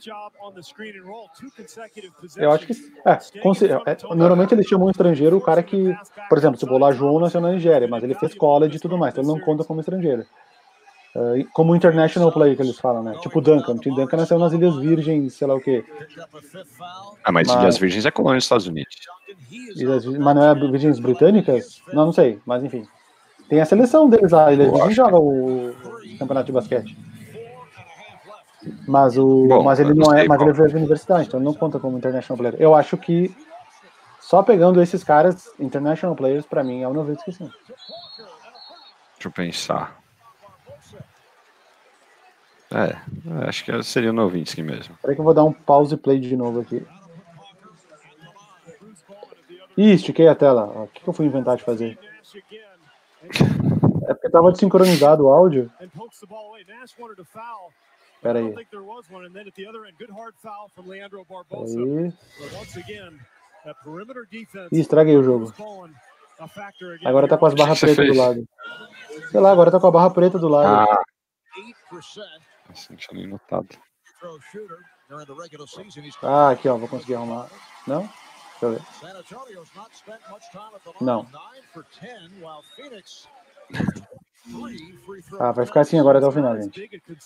Eu acho que normalmente eles chamam um estrangeiro o cara que, por exemplo, se o Olajuwon nasceu na Nigéria, mas ele fez college e tudo mais, então ele não conta como estrangeiro. Como international play que eles falam, né? Tipo o Duncan. O Tim Duncan nasceu nas Ilhas Virgens, sei lá o quê. Mas Ilhas Virgens é colônia dos Estados Unidos. Mas não é Virgens Britânicas? Não sei, mas enfim. Tem a seleção deles lá, Ilhas Virgens joga o campeonato de basquete. Mas ele não é, mas ele veio da universidade, então ele não conta como international player. Eu acho que só pegando esses caras, international players, pra mim é o Nowitzki, sim. Deixa eu pensar. Acho que seria o Nowitzki mesmo. Peraí que eu vou dar um pause play de novo aqui. Ih, estiquei a tela. O que eu fui inventar de fazer? É porque tava desincronizado o áudio. Peraí. Ih, estraguei o jogo. Agora tá com as barras pretas do lado. Sei lá, agora tá com a barra preta do lado. Não tinha nem notado. Aqui, ó, vou conseguir arrumar. Não? Deixa eu ver. Não. Vai ficar assim agora até o final, gente.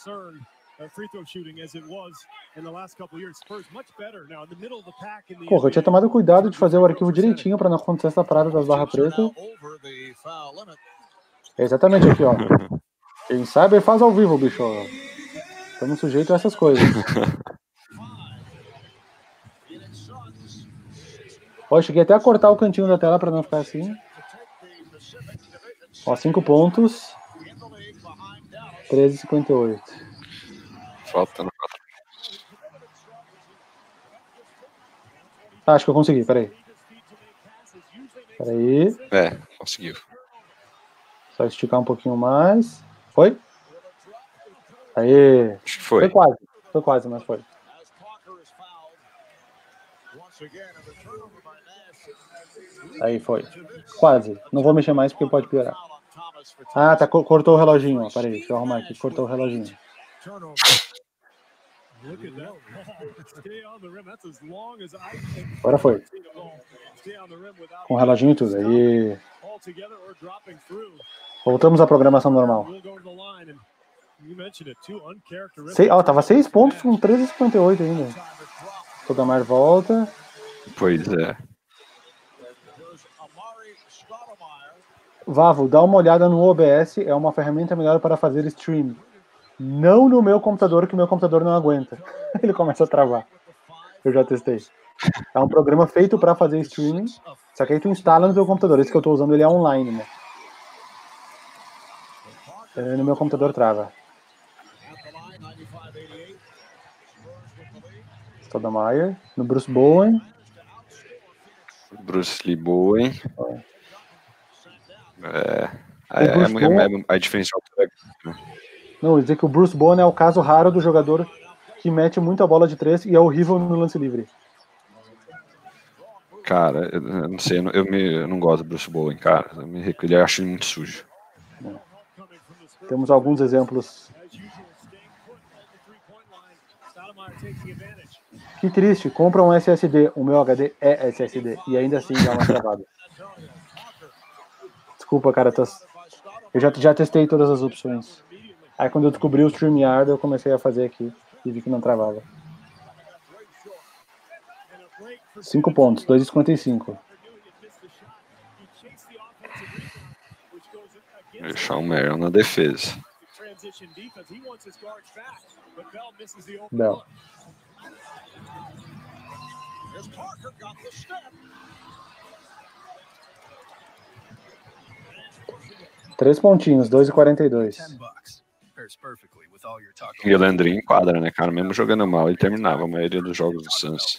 Porra, eu tinha tomado cuidado de fazer o arquivo direitinho pra não acontecer essa parada das barras pretas. É exatamente aqui, ó. Quem sabe faz ao vivo, bicho. Estamos sujeitos a essas coisas. Ó, cheguei até a cortar o cantinho da tela pra não ficar assim. Ó, 5 pontos. 13,58. Faltando. Acho que eu consegui, peraí. Conseguiu. Só esticar um pouquinho mais. Foi? Aê! Acho que foi. Foi quase, mas foi. Aí foi. Quase. Não vou mexer mais porque pode piorar. Tá. Cortou o reloginho. Ó. Peraí, deixa eu arrumar aqui. Cortou o reloginho. Agora foi. Com o reloginho e tudo. Aí. Voltamos à programação normal. Tava 6 pontos com 13,58 ainda. Stoudemire volta. Pois é. Vavo, dá uma olhada no OBS, é uma ferramenta melhor para fazer stream. Não no meu computador, que o meu computador não aguenta. Ele começa a travar. Eu já testei. É um programa feito para fazer streaming, só que aí tu instala no teu computador. Esse que eu tô usando, ele é online, né? No meu computador trava. Stoudemire, no Bruce Bowen. Bruce Lee Bowen. A diferença é grande. Não, eu dizer que o Bruce Bowen é o caso raro do jogador que mete muita bola de 3 e é horrível no lance livre. Cara, eu não sei, eu não gosto do Bruce Bowen, cara. Eu acho ele muito sujo. Temos alguns exemplos. Que triste, compra um SSD, o meu HD é SSD e ainda assim dá uma travada. Desculpa, cara, eu já testei todas as opções. Aí quando eu descobri o StreamYard, eu comecei a fazer aqui e vi que não travava. 5 pontos, 2,55. Deixar o Marion na defesa. Bell. 3 pontinhos, 2,42. E o Landry em quadra, né, cara? Mesmo jogando mal, ele terminava a maioria dos jogos do Suns.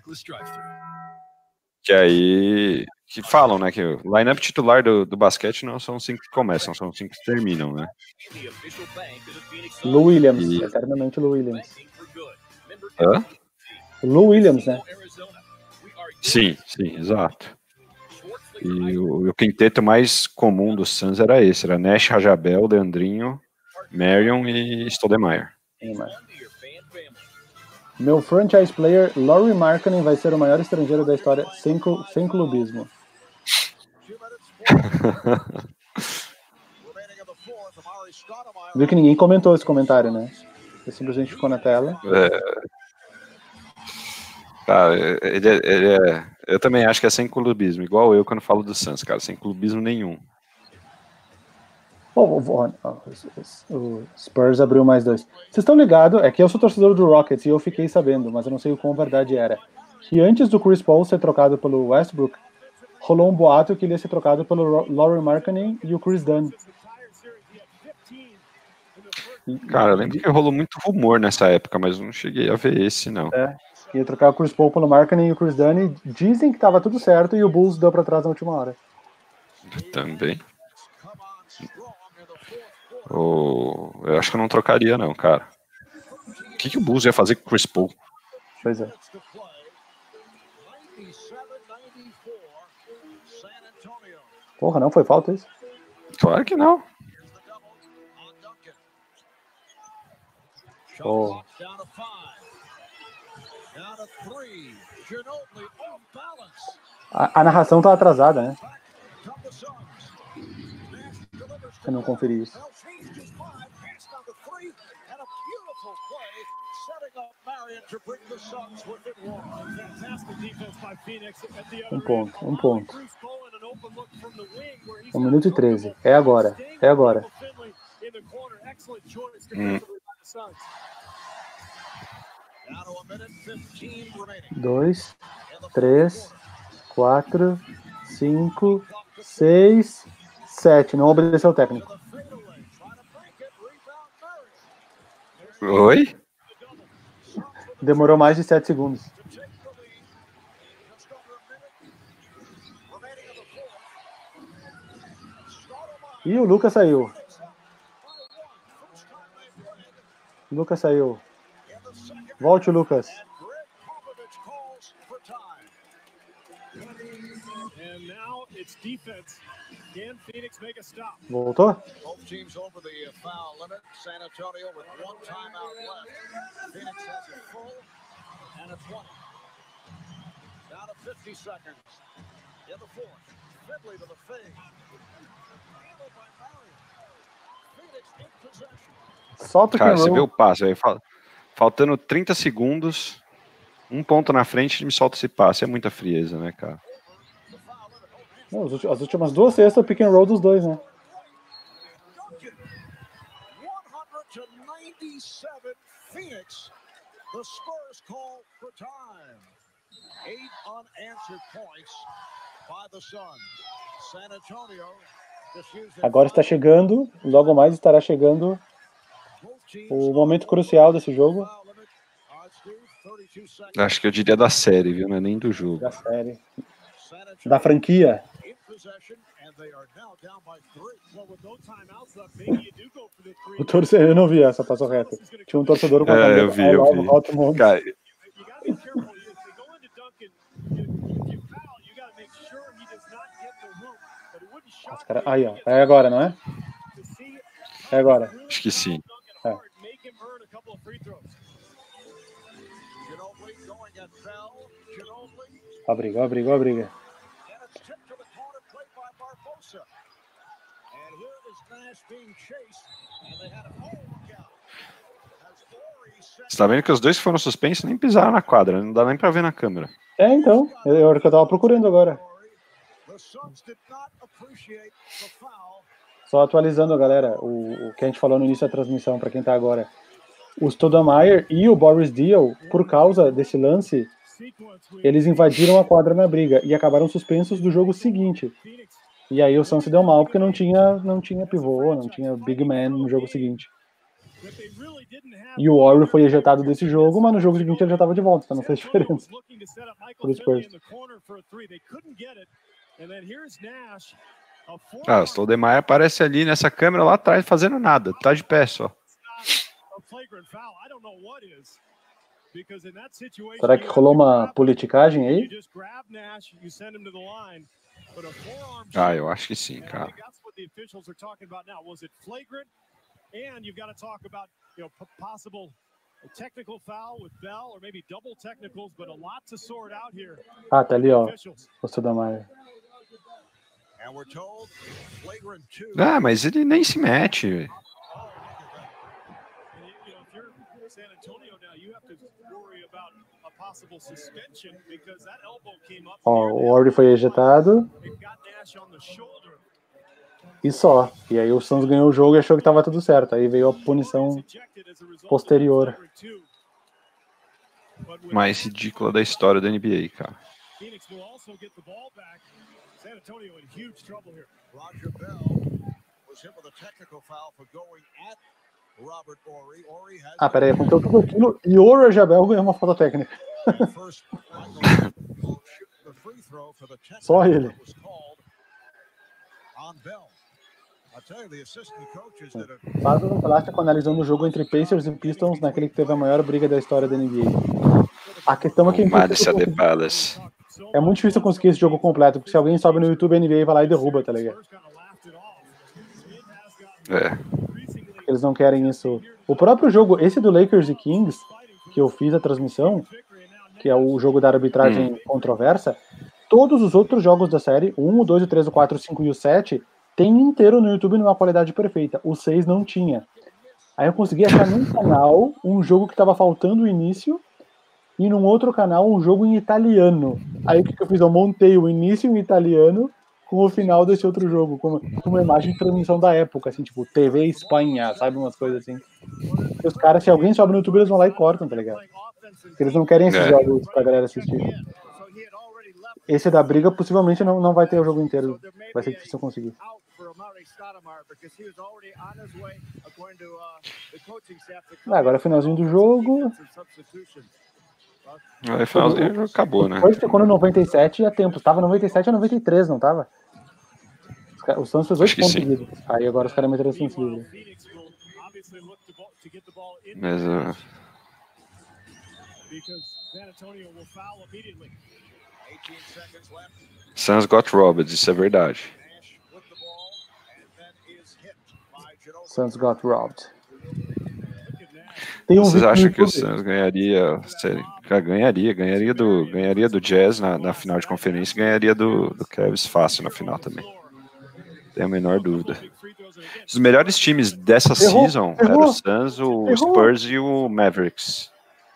Que aí... Que falam, né, que o line-up titular do basquete não são 5 que começam, são 5 que terminam, né? Lou Williams, eternamente Lou Williams. Hã? Lou Williams, né? Sim, exato. E o quinteto mais comum do Suns era esse, era Nash, Rajabel, Leandrinho, Marion e Stoudemire. Meu franchise player, Lauri Markkanen, vai ser o maior estrangeiro da história sem clubismo. Viu que ninguém comentou esse comentário, né? Ele simplesmente ficou na tela. Cara, eu também acho que é sem clubismo, igual eu quando falo do Suns, cara, sem clubismo nenhum. O Spurs abriu mais 2. Vocês estão ligados? É que eu sou torcedor do Rockets e eu fiquei sabendo, mas eu não sei o quão verdade era. Que antes do Chris Paul ser trocado pelo Westbrook, rolou um boato que ele ia ser trocado pelo Lauri Markkanen e o Chris Dunn. Cara, eu lembro que rolou muito rumor nessa época, mas eu não cheguei a ver esse, não. Ia trocar o Chris Paul pelo Markkanen e o Chris Dunn, e dizem que tava tudo certo e o Bulls deu pra trás na última hora. Também. Eu acho que eu não trocaria, não, cara. O que o Bulls ia fazer com o Chris Paul? Pois é. Porra, não foi falta isso? Claro que não. Oh. A narração tá atrasada, né? Eu não conferi isso. Um ponto. 1 minuto e 13. É agora. 2, 3, 4, 5, 6, 7. Não obedeceu o técnico. Oi? Demorou mais de 7 segundos. E o Lucas saiu. Volte, Lucas. Voltou? Só porque cara, você vê o passe aí, faltando 30 segundos, 1 ponto na frente, ele me solta esse passe. É muita frieza, né, cara? Não, as últimas 2 cestas, pick and roll dos dois, né? Agora está chegando, logo mais estará chegando o momento crucial desse jogo. Acho que eu diria da série, viu? Não é nem do jogo. Da série. Da franquia. O torcedor, eu não vi essa, passou reto. Tinha um torcedor com a eu vi. Cara, aí, ó. É agora, não é? É agora. Acho que sim. É. Ó a briga. Você tá vendo que os dois que foram suspensos nem pisaram na quadra, não dá nem pra ver na câmera. É, então, é o que eu tava procurando agora. Só atualizando, galera, o que a gente falou no início da transmissão, pra quem tá agora. O Stoudemire e o Boris Diaw, por causa desse lance, eles invadiram a quadra na briga e acabaram suspensos do jogo seguinte. E aí o Suns se deu mal porque não tinha pivô, não tinha big man no jogo seguinte. E o Warrior foi ejetado desse jogo, mas no jogo seguinte ele já estava de volta, então não fez diferença pro Spurs. O Stoudemire aparece ali nessa câmera lá atrás fazendo nada, tá de pé só. Será que rolou uma politicagem aí? Eu acho que sim, cara. Tá ali, ó, o Stoudemire. Mas ele nem se mete. Ó, o Horry foi ejetado. E só. E aí o Suns ganhou o jogo e achou que tava tudo certo. Aí veio a punição posterior. Mais ridícula da história da NBA, cara. Ah, peraí, aconteceu tudo aquilo e o Rajabel ganhou uma falta técnica. Só ele. Faz um plástico analisando o jogo entre Pacers e Pistons naquele que teve a maior briga da história da NBA. A questão é que é muito difícil conseguir esse jogo completo, porque se alguém sobe no YouTube NBA vai lá e derruba, tá ligado? Eles não querem isso. O próprio jogo, esse do Lakers e Kings, que eu fiz a transmissão, que é o jogo da arbitragem controversa, todos os outros jogos da série, o 1, o 2, o 3, o 4, o 5 e o 7, tem inteiro no YouTube numa qualidade perfeita. O 6 não tinha. Aí eu consegui achar num canal um jogo que estava faltando o início e num outro canal um jogo em italiano. Aí o que eu fiz? Eu montei o início em italiano com o final desse outro jogo, com uma imagem de transmissão da época, assim, tipo, TV Espanha, sabe? Umas coisas assim. E os caras, se alguém sobe no YouTube, eles vão lá e cortam, tá ligado? Porque eles não querem esses jogos pra galera assistir. Esse da briga possivelmente não vai ter o jogo inteiro. Vai ser difícil conseguir. Agora finalzinho do jogo. Aí finalzinho acabou, né? Depois ficou no 97 e a tempo. Tava 97 a 93, não tava? O Santos fez 8 pontos seguidos. Aí agora os caras meteram assim livre. Mas Suns got robbed, isso é verdade. Suns got robbed. Vocês acham que o Suns ganharia? Ganharia do Jazz na final de conferência e ganharia do Cavs fácil na final também. Tenho a menor dúvida. Os melhores times dessa season eram o Suns, o Spurs e o Mavericks.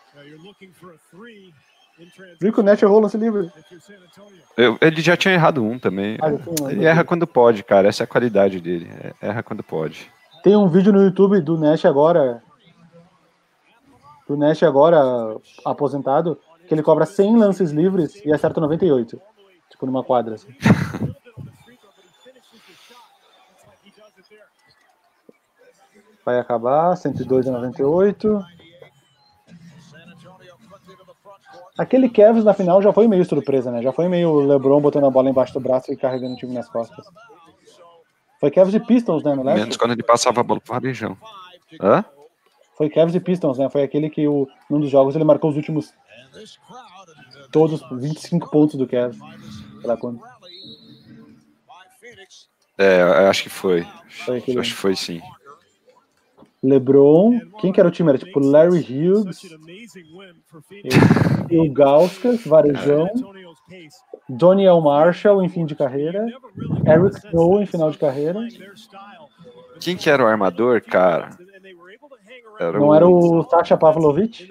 Viu que o Nash errou o lance livre? Ele já tinha errado um também. Ele erra quando pode, cara. Essa é a qualidade dele. Erra quando pode. Tem um vídeo no YouTube do Nash agora. Do Nash agora aposentado, que ele cobra 100 lances livres e acerta 98. Tipo numa quadra. Assim. Vai acabar, 102 a 98. Aquele Cavs na final já foi meio surpresa, né? Já foi meio LeBron botando a bola embaixo do braço e carregando o time nas costas. Foi Cavs e Pistons, né? No leste? Menos quando ele passava a bola pro Varejão. Hã? Foi Cavs e Pistons, né? Foi aquele que num dos jogos ele marcou os últimos todos 25 pontos do Cavs. Sei quando. Acho que foi. Acho que foi sim. LeBron, quem que era o time? Era tipo Larry Hughes, o Gauskas, Varejão, Doniel Marshall em fim de carreira, Eric Snow em final de carreira. Quem que era o armador, cara? Não era o Sasha Pavlovich?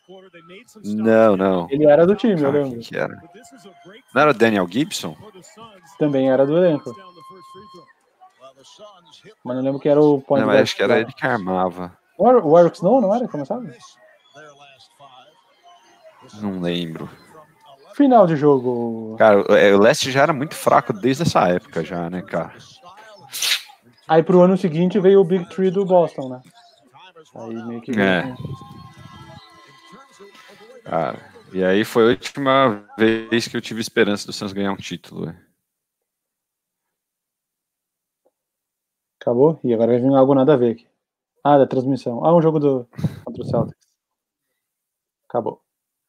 Não. Ele era do time, eu lembro. Quem que era? Não era o Daniel Gibson? Também era do elenco. Mas não lembro que era o point guard. Acho que era ele que armava. O Eric Snow, não era? Começava? Não lembro. Final de jogo. Cara, o leste já era muito fraco desde essa época já, né, cara? Aí pro ano seguinte veio o Big Three do Boston, né? Aí meio que... Cara, e aí foi a última vez que eu tive esperança do Suns ganhar um título, né? Acabou? E agora vai vir algo nada a ver aqui. Da transmissão. Um jogo contra o Celtics. Acabou.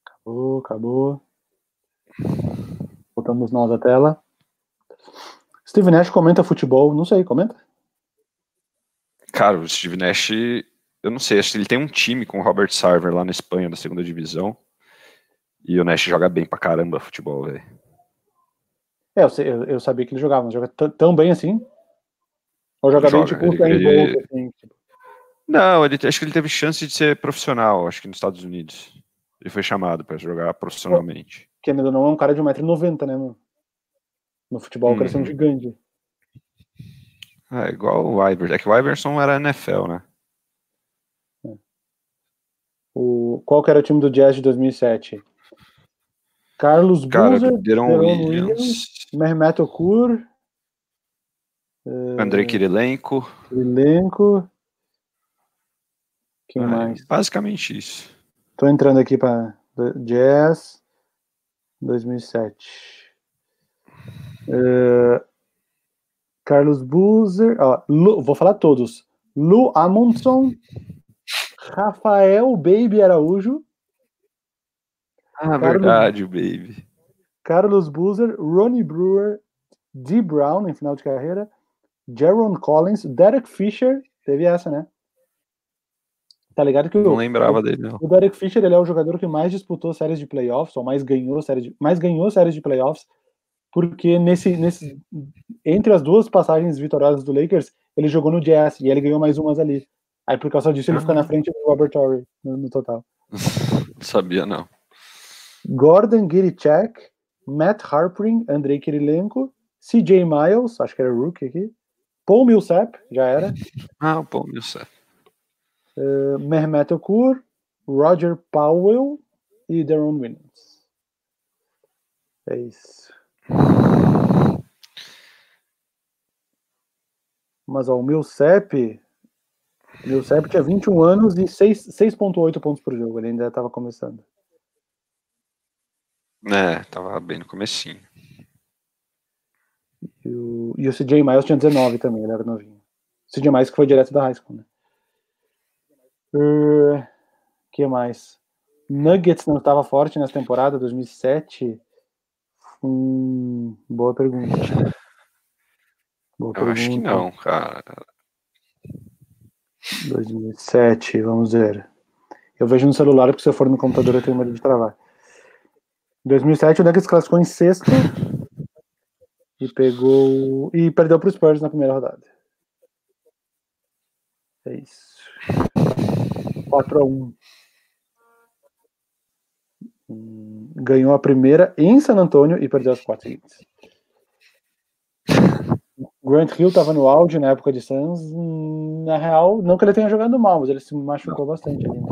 Voltamos nós à tela. Steve Nash comenta futebol. Não sei, comenta? Cara, o Steve Nash, eu não sei, acho que ele tem um time com o Robert Sarver lá na Espanha, da segunda divisão. E o Nash joga bem pra caramba futebol, velho. Eu sabia que ele jogava, mas joga tão bem assim? Ou joga bem tipo o Usain Bolt, assim? Tipo... Não, acho que ele teve chance de ser profissional, acho que nos Estados Unidos. Ele foi chamado para jogar profissionalmente. Que ainda não é um cara de 1,90 m, né, mano? No futebol, o cara é um gigante. É igual o Iverson. É que o Iverson era NFL, né? Qual que era o time do Jazz de 2007? Carlos Boozer, Deron Williams, Mehmet Okur, Andrei Kirilenko. Quem mais? Basicamente isso. Tô entrando aqui para Jazz 2007. Carlos Boozer, vou falar todos. Lou Amundson, Rafael Baby Araújo. Verdade, o Baby. Carlos Boozer, Ronnie Brewer, Dee Brown em final de carreira, Jaron Collins, Derek Fisher, teve essa, né? Tá ligado que não lembrava dele, não. O Derek Fisher, ele é o jogador que mais disputou séries de playoffs, ou mais ganhou séries de playoffs, porque entre as duas passagens vitoriosas do Lakers, ele jogou no Jazz, e ele ganhou mais umas ali. Aí, por causa disso, ele fica na frente do Robert Torrey, no total. Não sabia, não. Gordon Girichek, Matt Harpring, Andrei Kirilenko, CJ Miles, acho que era rookie aqui, Paul Millsap, já era. O Paul Millsap. Mehmet Okur, Roger Powell e Deron Williams. É isso. Mas o Millsap tinha 21 anos e 6,8 pontos por jogo. Ele ainda estava começando. Tava bem no comecinho. E o CJ Miles tinha 19 também, ele era novinho. O CJ Miles que foi direto da high school, né? Que mais? Nuggets não estava forte nessa temporada, 2007? Boa pergunta. Eu acho que não, cara. 2007, vamos ver. Eu vejo no celular, porque se eu for no computador eu tenho medo de travar. 2007 o Nuggets classificou em sexto e perdeu para os Spurs na primeira rodada. É isso. 4-1. Ganhou a primeira em San Antonio e perdeu as 4 seguintes. Grant Hill estava no auge na época de Suns. Na real, não que ele tenha jogado mal, mas ele se machucou bastante ali.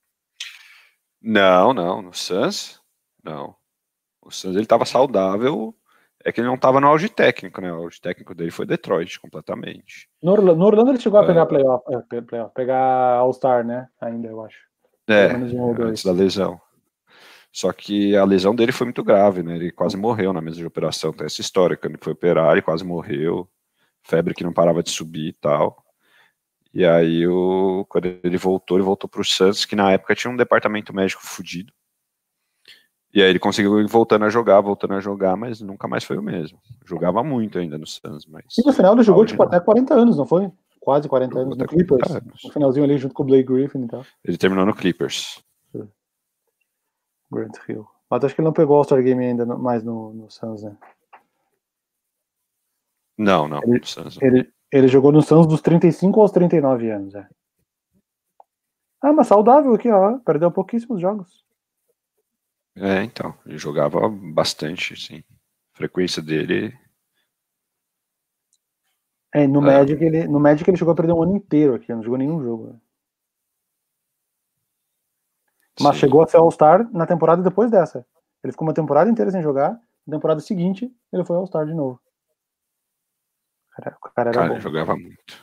Não, no Suns, não. O Suns ele estava saudável, é que ele não estava no auge técnico, né? O auge técnico dele foi Detroit, completamente. No Orlando ele chegou a pegar pegar All-Star, né? Ainda, eu acho. Antes da lesão. Só que a lesão dele foi muito grave, né? Ele quase morreu na mesa de operação. Tem essa história, quando ele foi operar, ele quase morreu. Febre que não parava de subir e tal. E aí, quando ele voltou pro Suns, que na época tinha um departamento médico fudido. E aí ele conseguiu ir voltando a jogar, mas nunca mais foi o mesmo. Jogava muito ainda no Suns, mas... E no final ele jogou até 40 anos, não foi? Quase 40 anos no Clippers. No finalzinho ali, junto com o Blake Griffin e tal. Ele terminou no Clippers. Grant Hill. Mas acho que ele não pegou o All-Star Game ainda mais no Suns, né? Não. Ele jogou no Suns dos 35 aos 39 anos, mas saudável aqui, ó. Perdeu pouquíssimos jogos. Então. Ele jogava bastante, sim. A frequência dele... No Magic ele chegou a perder um ano inteiro aqui. Não jogou nenhum jogo, né? Mas chegou a ser All-Star na temporada depois dessa. Ele ficou uma temporada inteira sem jogar. Na temporada seguinte, ele foi All-Star de novo. O cara era bom. Ele jogava muito.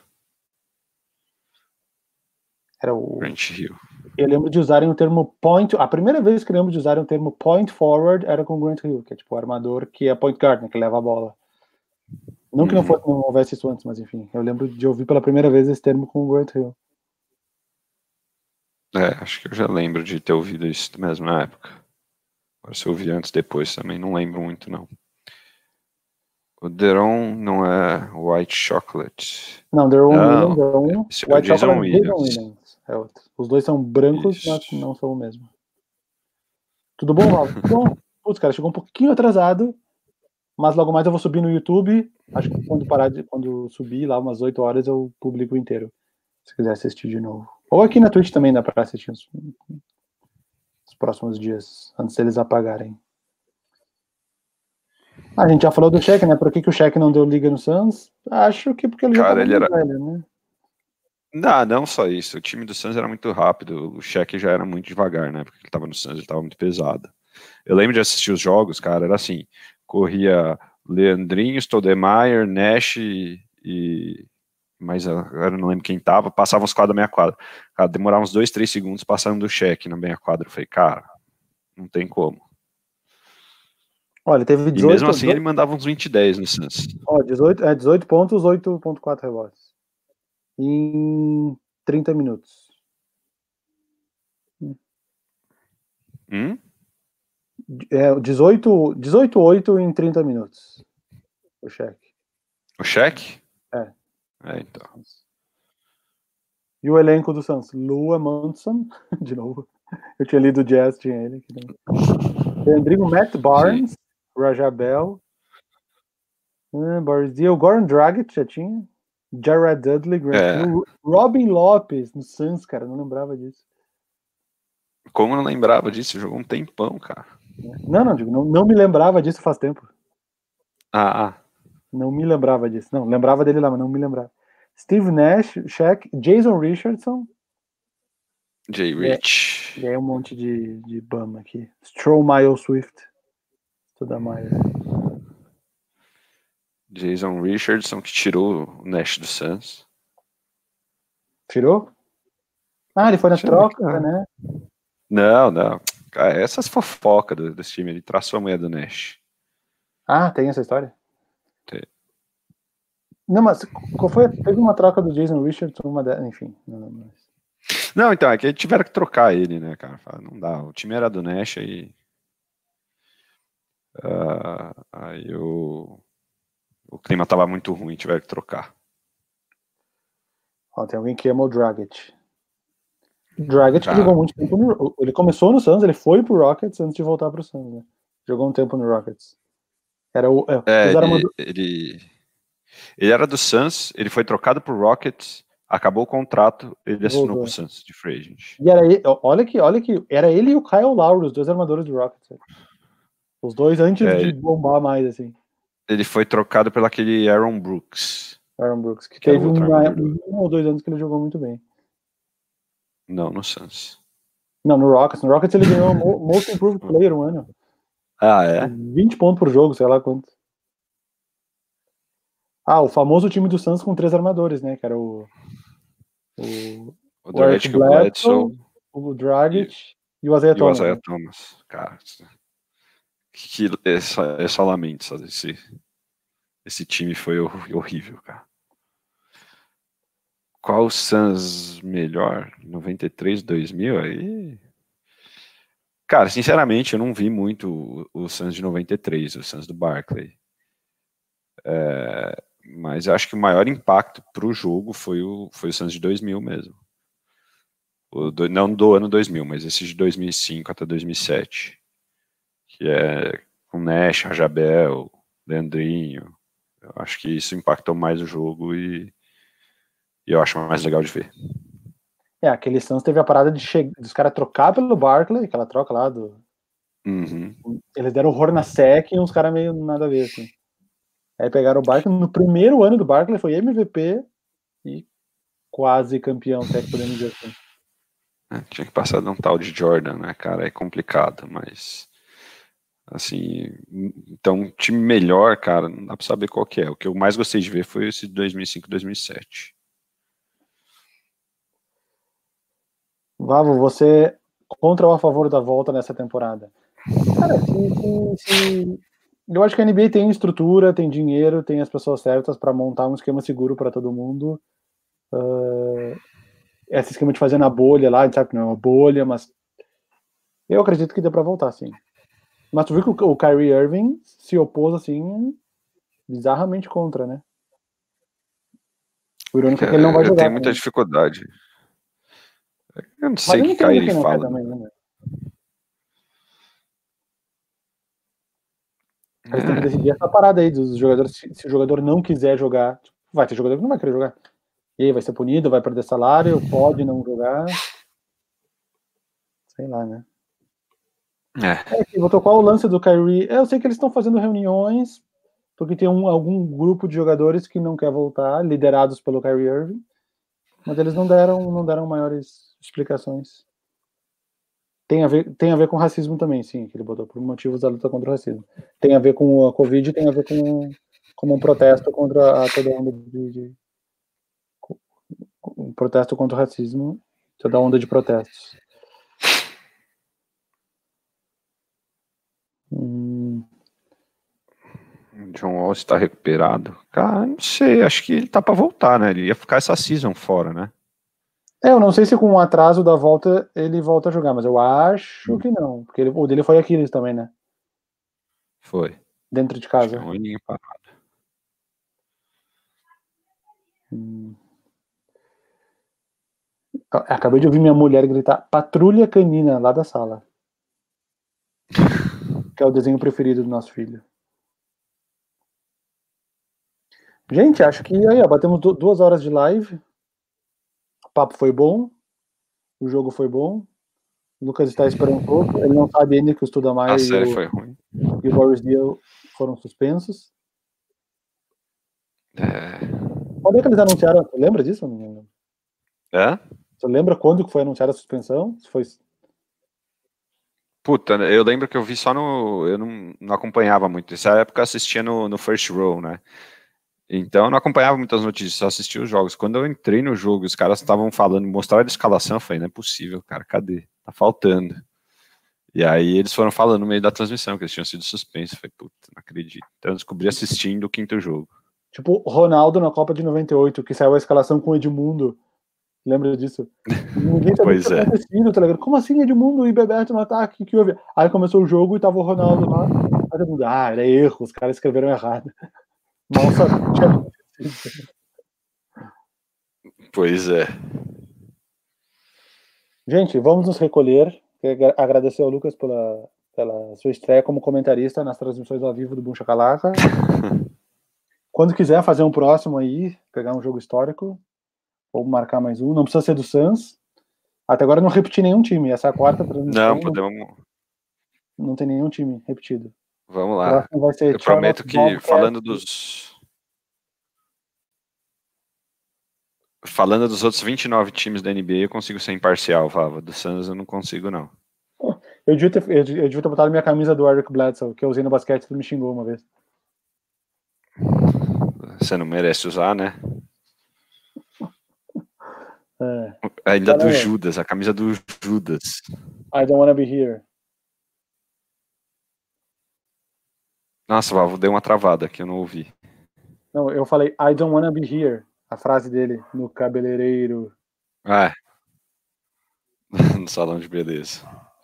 Era o Grant Hill. Eu lembro de usarem o termo point. A primeira vez que eu lembro de usarem o termo point forward era com o Grant Hill, que é tipo o armador que é point guard, né, que leva a bola. Não que não houvesse isso antes, mas enfim. Eu lembro de ouvir pela primeira vez esse termo com o Grant Hill. Acho que eu já lembro de ter ouvido isso mesmo na época. Agora, se eu ouvi antes, depois, também não lembro muito, não. O Deron não é White Chocolate. Não, Deron Williams é um. Esse é o Jason Williams. É outro. Os dois são brancos, mas não são o mesmo. Tudo bom, Raul? Tudo bom? Putz, cara, chegou um pouquinho atrasado, mas logo mais eu vou subir no YouTube. Acho que quando subir lá umas 8 horas eu publico inteiro. Se quiser assistir de novo. Ou aqui na Twitch também dá pra assistir os próximos dias, antes deles apagarem. A gente já falou do Shaq, né? Por que o Shaq não deu liga no Suns? Acho que porque ele já tava muito velho, né? Não só isso. O time do Suns era muito rápido. O Shaq já era muito devagar, né? Porque ele tava no Suns, ele tava muito pesado. Eu lembro de assistir os jogos, cara, era assim, corria Leandrinho, Stoudemire, Nash mas agora eu não lembro quem tava, passava os quadros da meia quadra. Cara, demorava uns 2, 3 segundos passando do Shaq na meia quadra. Eu falei, cara, não tem como. Olha, teve 18... E mesmo assim ele mandava uns 20-10 no Suns. 18 pontos, 8.4 rebotes. Em 30 minutos. 18-8 em 30 minutos. O Shaq. O Shaq? É, então. E o elenco do Suns? Lua Monson, de novo. Eu tinha lido o Jazz, tinha ele aqui também. Leandrinho, Matt Barnes, sim. Raja Bell, Boris Diaw, Goran Dragic já tinha. Jared Dudley, Robin Lopes no Suns, cara, não lembrava disso. Como não lembrava disso? Jogou um tempão, cara. Não me lembrava disso faz tempo. Não me lembrava disso. Não, lembrava dele lá, mas não me lembrava. Steve Nash, Shaq, Jason Richardson. Jay Rich. E aí um monte de bama aqui. Stromile Swift. Toda mais. Jason Richardson, que tirou o Nash do Suns. Tirou? Ele foi na troca, né? Não. Cara, essas fofocas desse time. Ele traçou a mulher do Nash. Tem essa história? Tem. Não, mas qual foi? Teve uma troca do Jason Richardson, enfim. Não, então, é que tiveram que trocar ele, né, cara? Não dá. O time era do Nash aí o clima tava muito ruim, tiveram que trocar. Tem alguém que ama o Dragic. Dragic jogou muito tempo ele começou no Suns, ele foi pro Rockets antes de voltar pro Suns, né? Jogou um tempo no Rockets. Ele era do Suns, ele foi trocado pro Rockets, acabou o contrato, ele assinou pro Suns de free agent. E era ele, olha que era ele e o Kyle Lowry, os dois armadores do Rockets. Os dois antes de bombar mais, assim. Ele foi trocado pelo aquele Aaron Brooks. Que teve 1 ou 2 anos que ele jogou muito bem. Não, no Suns. Não, no Rockets. No Rockets ele ganhou o Most Improved Player um ano. 20 pontos por jogo, sei lá quanto. O famoso time do Suns com 3 armadores, né? Que era o Eric Bledsoe, o Dragic e o Isaiah Thomas. Cara, que essa lamento, sabe? Esse time foi horrível, cara. Qual o Suns melhor? 93, 2000? Aí... Cara, sinceramente, eu não vi muito o Suns de 93, o Suns do Barkley. Mas eu acho que o maior impacto pro jogo foi o Suns de 2000 mesmo. Não do ano 2000, mas esse de 2005 até 2007. Que é com Nash, Rajabel, Leandrinho. Eu acho que isso impactou mais o jogo e eu acho mais legal de ver. Aquele Suns teve a parada dos caras trocar pelo Barkley, aquela troca lá do... Eles deram o Hornacek e uns caras meio nada a ver, assim. Aí pegaram o Barkley, no primeiro ano do Barkley foi MVP e quase campeão, até que podemos dizer assim. Tinha que passar de um tal de Jordan, né, cara? É complicado, mas... Assim, então, time melhor, cara, não dá pra saber qual que é. O que eu mais gostei de ver foi esse de 2005, 2007. Vavo, você contra ou a favor da volta nessa temporada? Cara, eu acho que a NBA tem estrutura, tem dinheiro, tem as pessoas certas para montar um esquema seguro para todo mundo. Esse esquema de fazer na bolha lá, a gente sabe que não é uma bolha, mas eu acredito que dê para voltar, sim. Mas tu viu que o Kyrie Irving se opôs, assim, bizarramente contra, né? O irônico é que ele não vai jogar. Eu tenho muita dificuldade. Eu não sei o que Kyrie fala. Também, né? Eles têm que decidir essa parada aí dos jogadores. Se o jogador não quiser jogar, vai ter jogador que não vai querer jogar. E aí, vai ser punido, vai perder salário, pode não jogar. Sei lá, né? Voltou qual o lance do Kyrie? Eu sei que eles estão fazendo reuniões, porque tem algum grupo de jogadores que não quer voltar, liderados pelo Kyrie Irving, mas eles não deram maiores explicações. Tem a ver com racismo também, sim, que ele botou por motivos da luta contra o racismo. Tem a ver com a Covid, tem a ver com um protesto contra toda onda um protesto contra o racismo, toda onda de protestos. John Wall está recuperado. Cara, não sei, acho que ele tá pra voltar, né? Ele ia ficar essa season fora, né? Eu não sei se com o atraso da volta ele volta a jogar, mas eu acho que não, porque o dele foi Aquiles também, né? Foi. Dentro de casa. Um aninho parado. Acabei de ouvir minha mulher gritar patrulha canina lá da sala. Que é o desenho preferido do nosso filho. Gente, acho que aí, ó, batemos 2 horas de live. O papo foi bom. O jogo foi bom. O Lucas está esperando um pouco. Ele não sabe ainda que o Estuda Mais a série foi ruim. E o Boris Deal foram suspensos. Quando é que eles anunciaram? Você lembra disso? Você lembra quando que foi anunciada a suspensão? Se foi... Puta, eu lembro que eu vi só no... Eu não acompanhava muito. Nessa época eu assistia no First Row, né? Então eu não acompanhava muitas notícias, só assistia os jogos. Quando eu entrei no jogo, os caras estavam falando, mostraram a escalação, eu falei, não é possível, cara, cadê? Tá faltando. E aí eles foram falando no meio da transmissão que eles tinham sido suspensos. Eu falei, puta, não acredito. Então eu descobri assistindo o 5º jogo. Tipo, Ronaldo na Copa de 98, que saiu a escalação com o Edmundo. Lembra disso? Ninguém sabia o que tinha acontecido, tá ligado? Como assim Edmundo e Bebeto no ataque? Que houve? Aí começou o jogo e tava o Ronaldo lá. Aí todo mundo, era erro, os caras escreveram errado. Mal sabia o que tinha acontecido. Pois é. Gente, vamos nos recolher. Quero agradecer ao Lucas pela sua estreia como comentarista nas transmissões ao vivo do Buncha Calaca. Quando quiser fazer um próximo aí, pegar um jogo histórico, ou marcar mais um, não precisa ser do Suns. Até agora eu não repeti nenhum time. Essa é a 4ª transmissão. Não, podemos. Não tem nenhum time repetido. Vamos lá. Vai ser eu prometo que, falando dos outros 29 times da NBA, eu consigo ser imparcial, Vava. Do Suns eu não consigo, não. Eu devia ter botado minha camisa do Eric Bledsoe, que eu usei no basquete e tu me xingou uma vez. Você não merece usar, né? Ainda do Judas, a camisa do Judas. I don't wanna be here. Nossa, Vavo, deu uma travada que eu não ouvi. Não, eu falei I don't wanna be here. A frase dele no cabeleireiro. No salão de beleza.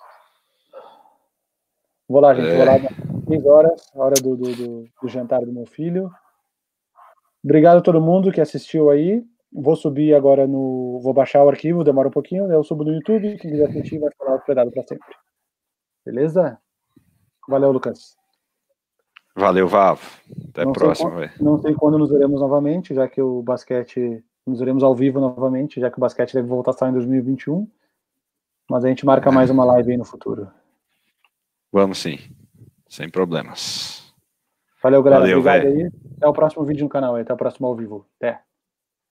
Vou lá, gente. Vou lá 6 horas, a hora do jantar do meu filho. Obrigado a todo mundo que assistiu aí. Vou subir agora vou baixar o arquivo, demora um pouquinho, eu subo no YouTube, quem quiser assistir vai ficar hospedado para sempre. Beleza? Valeu, Lucas. Valeu, Vavo. Até a próxima, velho. Não sei quando nos veremos novamente, já que o basquete... Nos veremos ao vivo novamente, já que o basquete deve voltar só em 2021. Mas a gente marca mais uma live aí no futuro. Vamos sim. Sem problemas. Valeu, galera. Obrigado aí. Até o próximo vídeo no canal aí. Até o próximo ao vivo. Até.